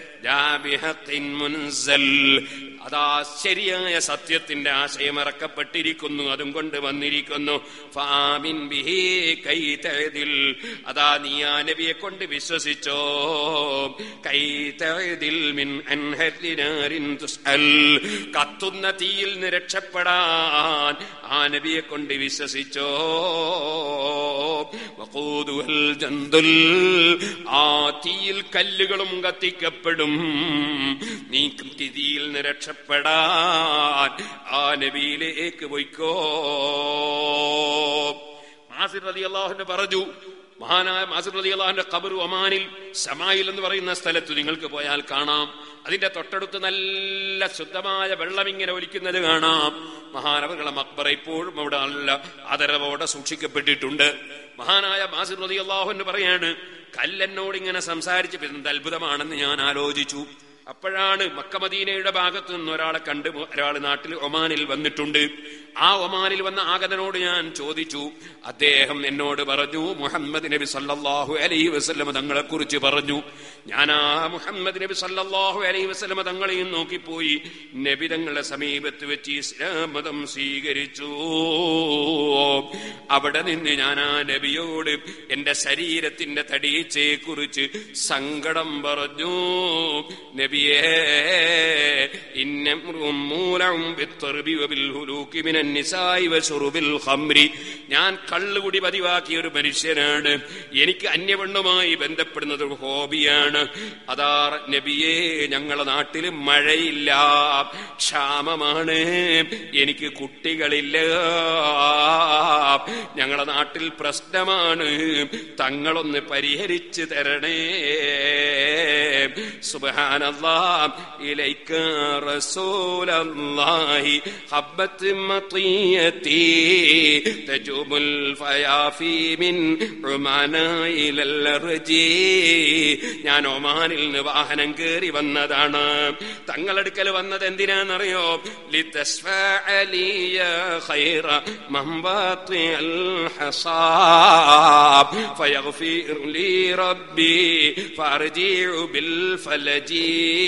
Speaker 1: അതാ ശരിയായ സത്യത്തിന്റെ ആശയം ഇറക്കപ്പെട്ടിരിക്കുന്നു, അതും കൊണ്ട് വന്നിരിക്കുന്നു. ഫാമിൻ ബിഹി കൈ തഅദിൽ, അതാ നീ ആ നബിയെ കൊണ്ട് വിശ്വസിച്ചോ. കൈ തഅദിൽ മിൻ അൻഹരി നാരിൻ തുസ്അൽ, കത്തുന്ന തീയിൽ നിന്ന് രക്ഷപ്പെടാൻ ആ നബിയെ കൊണ്ട് വിശ്വസിച്ചോ. വഖൂദുൽ ജന്ദുൽ, ആ തീയിൽ കല്ലുകളും കത്തിക്കപ്പെടും. നീ തീയിൽ നിന്ന് രക്ഷപ്പെടാൻ ആ നബിയിലേക്ക് പോയിക്കോ. മാസിർ റളിയല്ലാഹു അൻഹു പറഞ്ഞു, മഹാനായ മാസിർ റളിയല്ലാഹു അൻഹുവിന്റെ ഖബർ ഒമാനിൽ ശമായിൽ എന്ന് പറയുന്ന സ്ഥലത്ത് നിങ്ങൾക്ക് പോയാൽ കാണാം. അതിന്റെ തൊട്ടടുത്ത് നല്ല ശുദ്ധമായ വെള്ളം ഇങ്ങനെ ഒലിക്കുന്നത് കാണാം. മഹാനവറുകളുടെ മക്ബറ ഇപ്പോഴും അവിടെ നല്ല ആദരവോടെ സൂക്ഷിക്കപ്പെട്ടിട്ടുണ്ട്. മഹാനായ മാസിർ റളിയല്ലാഹു അൻഹു പറയാണ്, കല്ലെന്നോട് ഇങ്ങനെ സംസാരിച്ച് എന്ത് അത്ഭുതമാണെന്ന് ഞാൻ ആലോചിച്ചു. അപ്പോഴാണ് മക്ക മദീനയുടെ ഭാഗത്തു നിന്ന് ഒരാളെ കണ്ട് ഒരാൾ നാട്ടിൽ ഒമാനിൽ വന്നിട്ടുണ്ട്. ആ ഒമാനിൽ വന്ന ആഗതനോട് ഞാൻ ചോദിച്ചു. അദ്ദേഹം എന്നോട് പറഞ്ഞു, മുഹമ്മദ് നബി സല്ലല്ലാഹു അലൈഹി വസല്ലം തങ്ങളെ കുറിച്ച് പറഞ്ഞു. ഞാൻ ആ മുഹമ്മദ് നബി സല്ലല്ലാഹു അലൈഹി വസല്ലം തങ്ങളെയും നോക്കിപ്പോയി. നബി തങ്ങളെ സമീപത്ത് വെച്ച് ഇസ്ലാം മതം സ്വീകരിച്ചു. അവിടെ നിന്ന് ഞാൻ ആ നബിയോട് എന്റെ ശരീരത്തിന്റെ തടിയച്ചയെ കുറിച്ച് സങ്കടം പറഞ്ഞു. നബിയേ, ഇന്നംറും മൂലഉം ബിത്തർബി വബിൽ ഹുലൂകി മിനൻ നിസാഇ വശുറുബിൽ ഖംരി. ഞാൻ കള്ളുകുടി പതിവാക്കിയ ഒരു മനുഷ്യനാണ്. എനിക്ക് അന്യപെണ്ണുമായി ബന്ധപ്പെടുന്നത് ഒരു ഹോബിയാണ്. അതാ നബിയേ, ഞങ്ങളെ നാട്ടിൽ മഴയില്ല, ക്ഷാമമാണ്, എനിക്ക് കുട്ടികളില്ല, ഞങ്ങളെ നാട്ടിൽ പ്രശ്നമാണ്, തങ്ങളൊന്ന് പരിഹരിച്ചു തരണേ. സുബ്ഹാനല്ലാഹ്, ഇലൈക റസൂലല്ലാഹി ഹബ്ബത്ത് മതിയതി തജുബുൽ ഫയാഫി മിൻ ഉമാന ഇലൽ റജി. ഞാൻ ഒമാനിൽ നിന്ന് വാഹനം കയറി വന്നതാണ്. തങ്ങളെടുക്കൽ വന്നത് എന്തിനാണെന്നറിയോ? ലിതസ്ഫഅലിയ ഖൈറ മംബാത്തി അൽ ഹസാബ് ഫയഗ്ഫിർ ലി റബ്ബി ഫർജിഉ ബിൽ ഫലജി.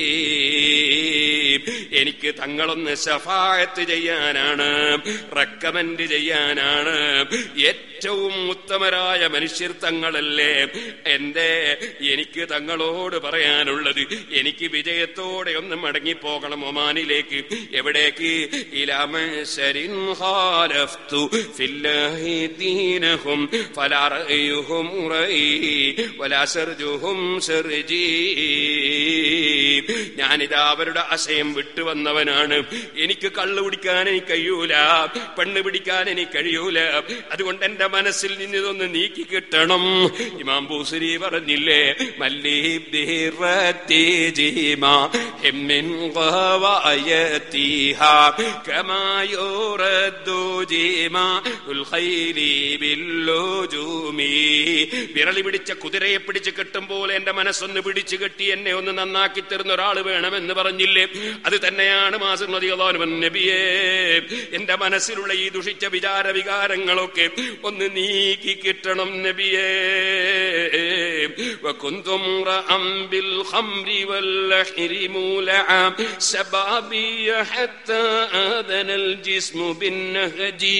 Speaker 1: എനിക്ക് തങ്ങളൊന്ന് ശഫാഅത്ത് ചെയ്യാനാണ്, റെക്കമെൻഡ് ചെയ്യാനാണ്. ഏറ്റവും ഉത്തമരായ മനുഷ്യർ തങ്ങളല്ലേ. എന്റെ എനിക്ക് തങ്ങളോട് പറയാനുള്ളത്, എനിക്ക് വിജയത്തോടെ ഒന്ന് മടങ്ങിപ്പോകണം ഒമാനിലേക്ക്. എവിടേക്ക്? ഇലാ മഅ്ശരിൻ ഖാലഫ്തു ഫില്ലാഹി ദീനഹും ഫലാ റഅയുഹും റഅയി വലാ സർജുഹും സർജി. ഞാനിതാ അവരുടെ ആശയം വിട്ടുവന്നവനാണ്. എനിക്ക് കള്ളു കുടിക്കാൻ എനിക്ക് കഴിയൂല, പെണ്ണ് പിടിക്കാൻ എനിക്ക് കഴിയൂല. അതുകൊണ്ട് എന്റെ മനസ്സിൽ നിന്ന് ഇതൊന്ന് നീക്കി കിട്ടണം. ഇമാം ബൂസരി പറഞ്ഞില്ലേ, വിരളി പിടിച്ച കുതിരയെ പിടിച്ച് കെട്ടും പോലെ എന്റെ മനസ്സൊന്ന് പിടിച്ചു കെട്ടി എന്നെ ഒന്ന് നന്നാക്കി തരുന്ന ഒരാൾ വേണമെന്ന് പറഞ്ഞില്ലേ? അത് തന്നെയാണ് മാസിർ റളിയല്ലാഹു അൻഹു. നബിയേ, എന്റെ മനസ്സിലുള്ള ഈ ദുഷിച്ച വിചാര വികാരങ്ങളൊക്കെ ഒന്ന് നീക്കി കിട്ടണം നബിയേ. വകുന്തും റഅം ബിൽ ഖംരി വൽ ലഹരി മുലഅ ശബാബിയ ഹത്താ ആദനൽ ജിസ്മു ബിൻ നഹജി.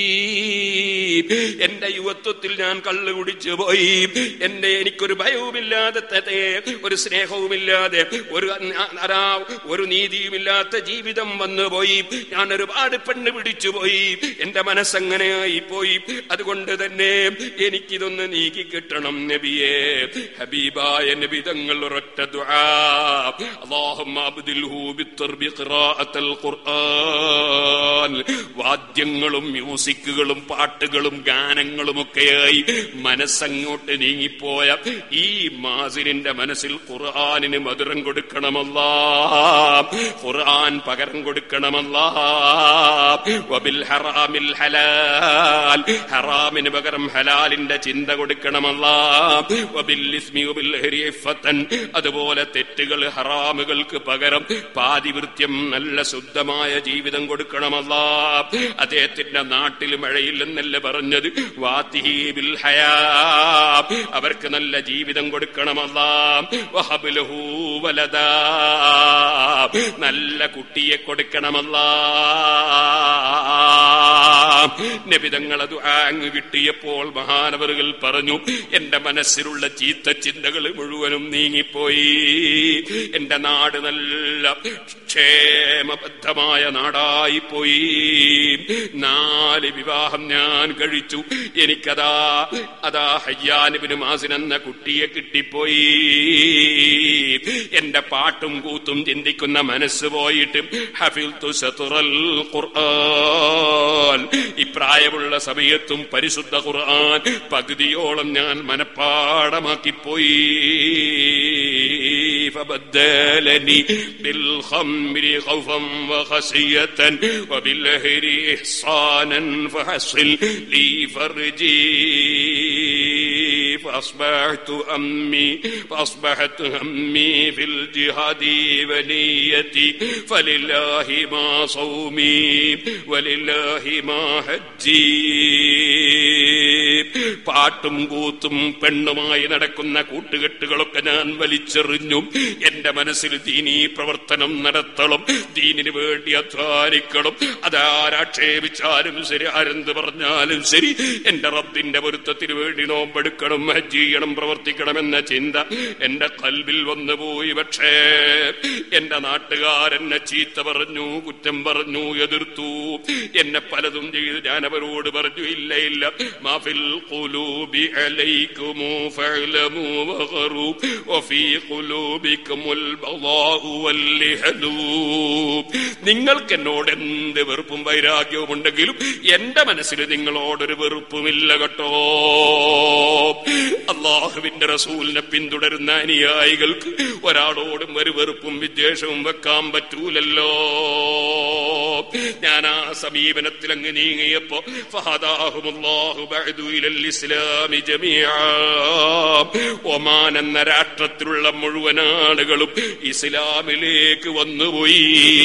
Speaker 1: എന്റെ യുവത്വത്തിൽ ഞാൻ കള്ളു കുടിച്ചു പോയി. എന്റെ എനിക്കൊരു ഭയവുമില്ലാതെ, ഒരു സ്നേഹവുമില്ലാതെ, ഒരു ഒരു നീതിയുമില്ലാത്ത ജീവിതം വന്നുപോയി. ഞാൻ ഒരുപാട് പെണ്ണ് പിടിച്ചു പോയി. എന്റെ മനസ്സങ്ങനെയായി പോയി. അതുകൊണ്ട് തന്നെ എനിക്കിതൊന്ന് നീക്കി കിട്ടണം നബിയേ. ഹബീബായ നബി തങ്ങൾ ഒരൊറ്റ ദുആ, അല്ലാഹുമ്മ അബ്ദിൽഹു ബിത്തർബി ഖിറാഅത്തുൽ ഖുർആൻ. വാദ്യങ്ങളും മ്യൂസിക്കുകളും പാട്ടുകളും ഗാനങ്ങളും ഒക്കെയായി മനസ്സങ്ങോട്ട് നീങ്ങിപ്പോയ ഈ മാസിലിന്റെ മനസ്സിൽ ഖുർആനിന് മധുരം കൊടുക്കണമല്ലാ, ഖുർആൻ പകരം കൊടുക്കണമല്ലാ. വബിൽ ഹറാമിൽ ഹലാൽ, ഹറാമിന് പകരം ഹലാലിന്റെ ചിന്ത കൊടുക്കണമല്ലാ. വബിൽ ഇസ്മി വബിൽ ഹരി ഇഫ്ഫതൻ, അതുപോലെ തെറ്റുകൾ ഹറാമുകൾക്ക് പകരം പാതിവൃത്യം നല്ല ശുദ്ധമായ ജീവിതം കൊടുക്കണമല്ലാ. അദ്ദേഹത്തിന്റെ നാട്ടിൽ മഴയില്ലെന്നല്ല പറഞ്ഞത്, വാതിഹി ബിൽ ഹയാ, അവർക്ക് നല്ല ജീവിതം കൊടുക്കണമല്ലാ. വഹബ്ലഹു വലദാ, നല്ല കുട്ടിയെ കൊടുക്കണമല്ലാ. നബിതങ്ങൾ അത് അങ്ങ് കിട്ടിയപ്പോൾ മഹാനവറുകൾ പറഞ്ഞു, എന്റെ മനസ്സിലുള്ള ചീത്ത ചിന്തകൾ മുഴുവനും നീങ്ങിപ്പോയി. എന്റെ നാട് നല്ല ക്ഷേമബദ്ധമായ നാടായിപ്പോയി. നാല് വിവാഹം ഞാൻ കഴിച്ചു. എനിക്കതാ അതാ ഹയ്യാൻ ഇബ്നു മാസിൻ എന്ന കുട്ടിയെ കിട്ടിപ്പോയി. എന്റെ പാട്ടും കൂത്തും ചിന്തിക്കുന്ന മനസ്സ് പോയിട്ട് ഹഫിൽതു സത്റൽ ഖുർആൻ, ഇപ്രായമുള്ള സമയത്തും പരിശുദ്ധ ഖുർആൻ പകുതിയോളം ഞാൻ മനപ്പാടമാക്കി. ഹറാമാക്കിപ്പോയി. فبدلني بالخمر خوفا وخشية وبالهر إحصانا فحصل لي فرجي فأصبحت همي فأصبحت همي في الجهاد ونيتي فلله ما صومي ولله ما حجي. പാട്ടും കൂത്തും പെണ്ണുമായി നടക്കുന്ന കൂട്ടുകെട്ടുകളൊക്കെ ഞാൻ വലിച്ചെറിഞ്ഞു. എന്റെ മനസ്സിൽ ദീനീ പ്രവർത്തനം നടത്തണം, ദീനിന് വേണ്ടി അധ്വാനിക്കണം. അതാരാക്ഷേപിച്ചാലും ശരി, ആരെന്ത് പറഞ്ഞാലും ശരി, എന്റെ റബ്ബിന്റെ പൊരുത്തത്തിന് വേണ്ടി നോമ്പെടുക്കണം, ഹജ്ജ് ചെയ്യണം, പ്രവർത്തിക്കണമെന്ന ചിന്ത എന്റെ കൽബിൽ വന്നുപോയി. പക്ഷേ എന്റെ നാട്ടുകാരെന്നെ ചീത്ത പറഞ്ഞു, കുറ്റം പറഞ്ഞു, എതിർത്തു, എന്നെ പലതും ചെയ്ത് ഞാൻ അവരോട് പറഞ്ഞു, ഇല്ല ഇല്ല, മാഫിൽ ഖുലൂബി അലൈകുമു ഫഅലമു വഖറു വഫീ ഖുലൂബികുമുൽ ബളാഉ വൽലിഹലു. നിങ്ങൾക്ക് എന്നോട് എന്ത് വെറുപ്പും വൈരാഗ്യവും ഉണ്ടെങ്കിലും എന്റെ മനസ്സിൽ നിങ്ങളോടൊരു വെറുപ്പുമില്ല കേട്ടോ. അള്ളാഹുവിന്റെ റസൂലിനെ പിന്തുടരുന്ന അനുയായികൾക്ക് ഒരാളോടും ഒരു വെറുപ്പും വിദ്വേഷവും വെക്കാൻ പറ്റൂലല്ലോ. ഞാൻ ആ സമീപനത്തിൽ അങ്ങ് നീങ്ങിയപ്പോ ഫഹദാഹുമുല്ലാഹു ബഅദു ഇലൽ ഇസ്ലാമി ജമീഅ, ഒമാൻ എന്ന രാഷ്ട്രത്തിലുള്ള മുഴുവൻ ആളുകളും ഇസ്ലാമിലേക്ക് വന്നുപോയി.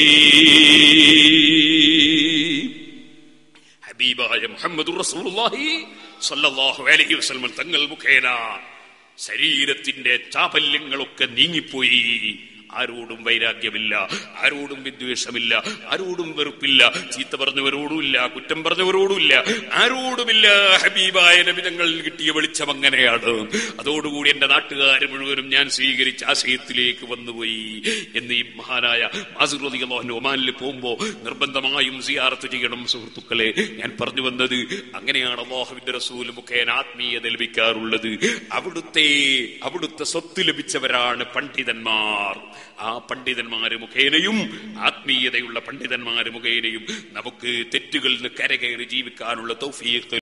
Speaker 1: ഹബീബായ മുഹമ്മദുർ റസൂലുള്ളാഹി സ്വല്ലല്ലാഹു അലൈഹി വസല്ലം തങ്ങൾ മുഖേന ശരീരത്തിന്റെ ചാപല്യങ്ങളൊക്കെ നീങ്ങിപ്പോയി. ആരോടും വൈരാഗ്യമില്ല, ആരോടും വിദ്വേഷമില്ല, ആരോടും വെറുപ്പില്ല, ചീത്ത പറഞ്ഞവരോടുമില്ല, കുറ്റം പറഞ്ഞവരോടുമില്ല, ആരോടുമില്ല. ഹബീബായ നബി തങ്ങൾ കിട്ടിയ വെളിച്ചം അങ്ങനെയാണ്. അതോടുകൂടി എന്റെ നാട്ടുകാർ മുഴുവനും ഞാൻ സ്വീകരിച്ച ആശയത്തിലേക്ക് വന്നുപോയി എന്ന് ഈ മഹാനായ മാസിർ റളിയല്ലാഹു അൻഹു ഒമാനിൽ പോകുമ്പോ നിർബന്ധമായും സിയാറത്ത് ചെയ്യണം. സുഹൃത്തുക്കളെ, ഞാൻ പറഞ്ഞു വന്നത് അങ്ങനെയാണ് അല്ലാഹുവിന്റെ റസൂൽ മുഖേന ആത്മീയത ലഭിക്കാറുള്ളത്. അവിടുത്തെ അവിടുത്തെ സ്വത്ത് ലഭിച്ചവരാണ് പണ്ഡിതന്മാർ. ആ പണ്ഡിതന്മാര് മുഖേനയും ആത്മീയതയുള്ള പണ്ഡിതന്മാര് മുഖേനയും നമുക്ക് തെറ്റുകളിൽ നിന്ന് കരകയറി ജീവിക്കാനുള്ള തൗഫീഖ്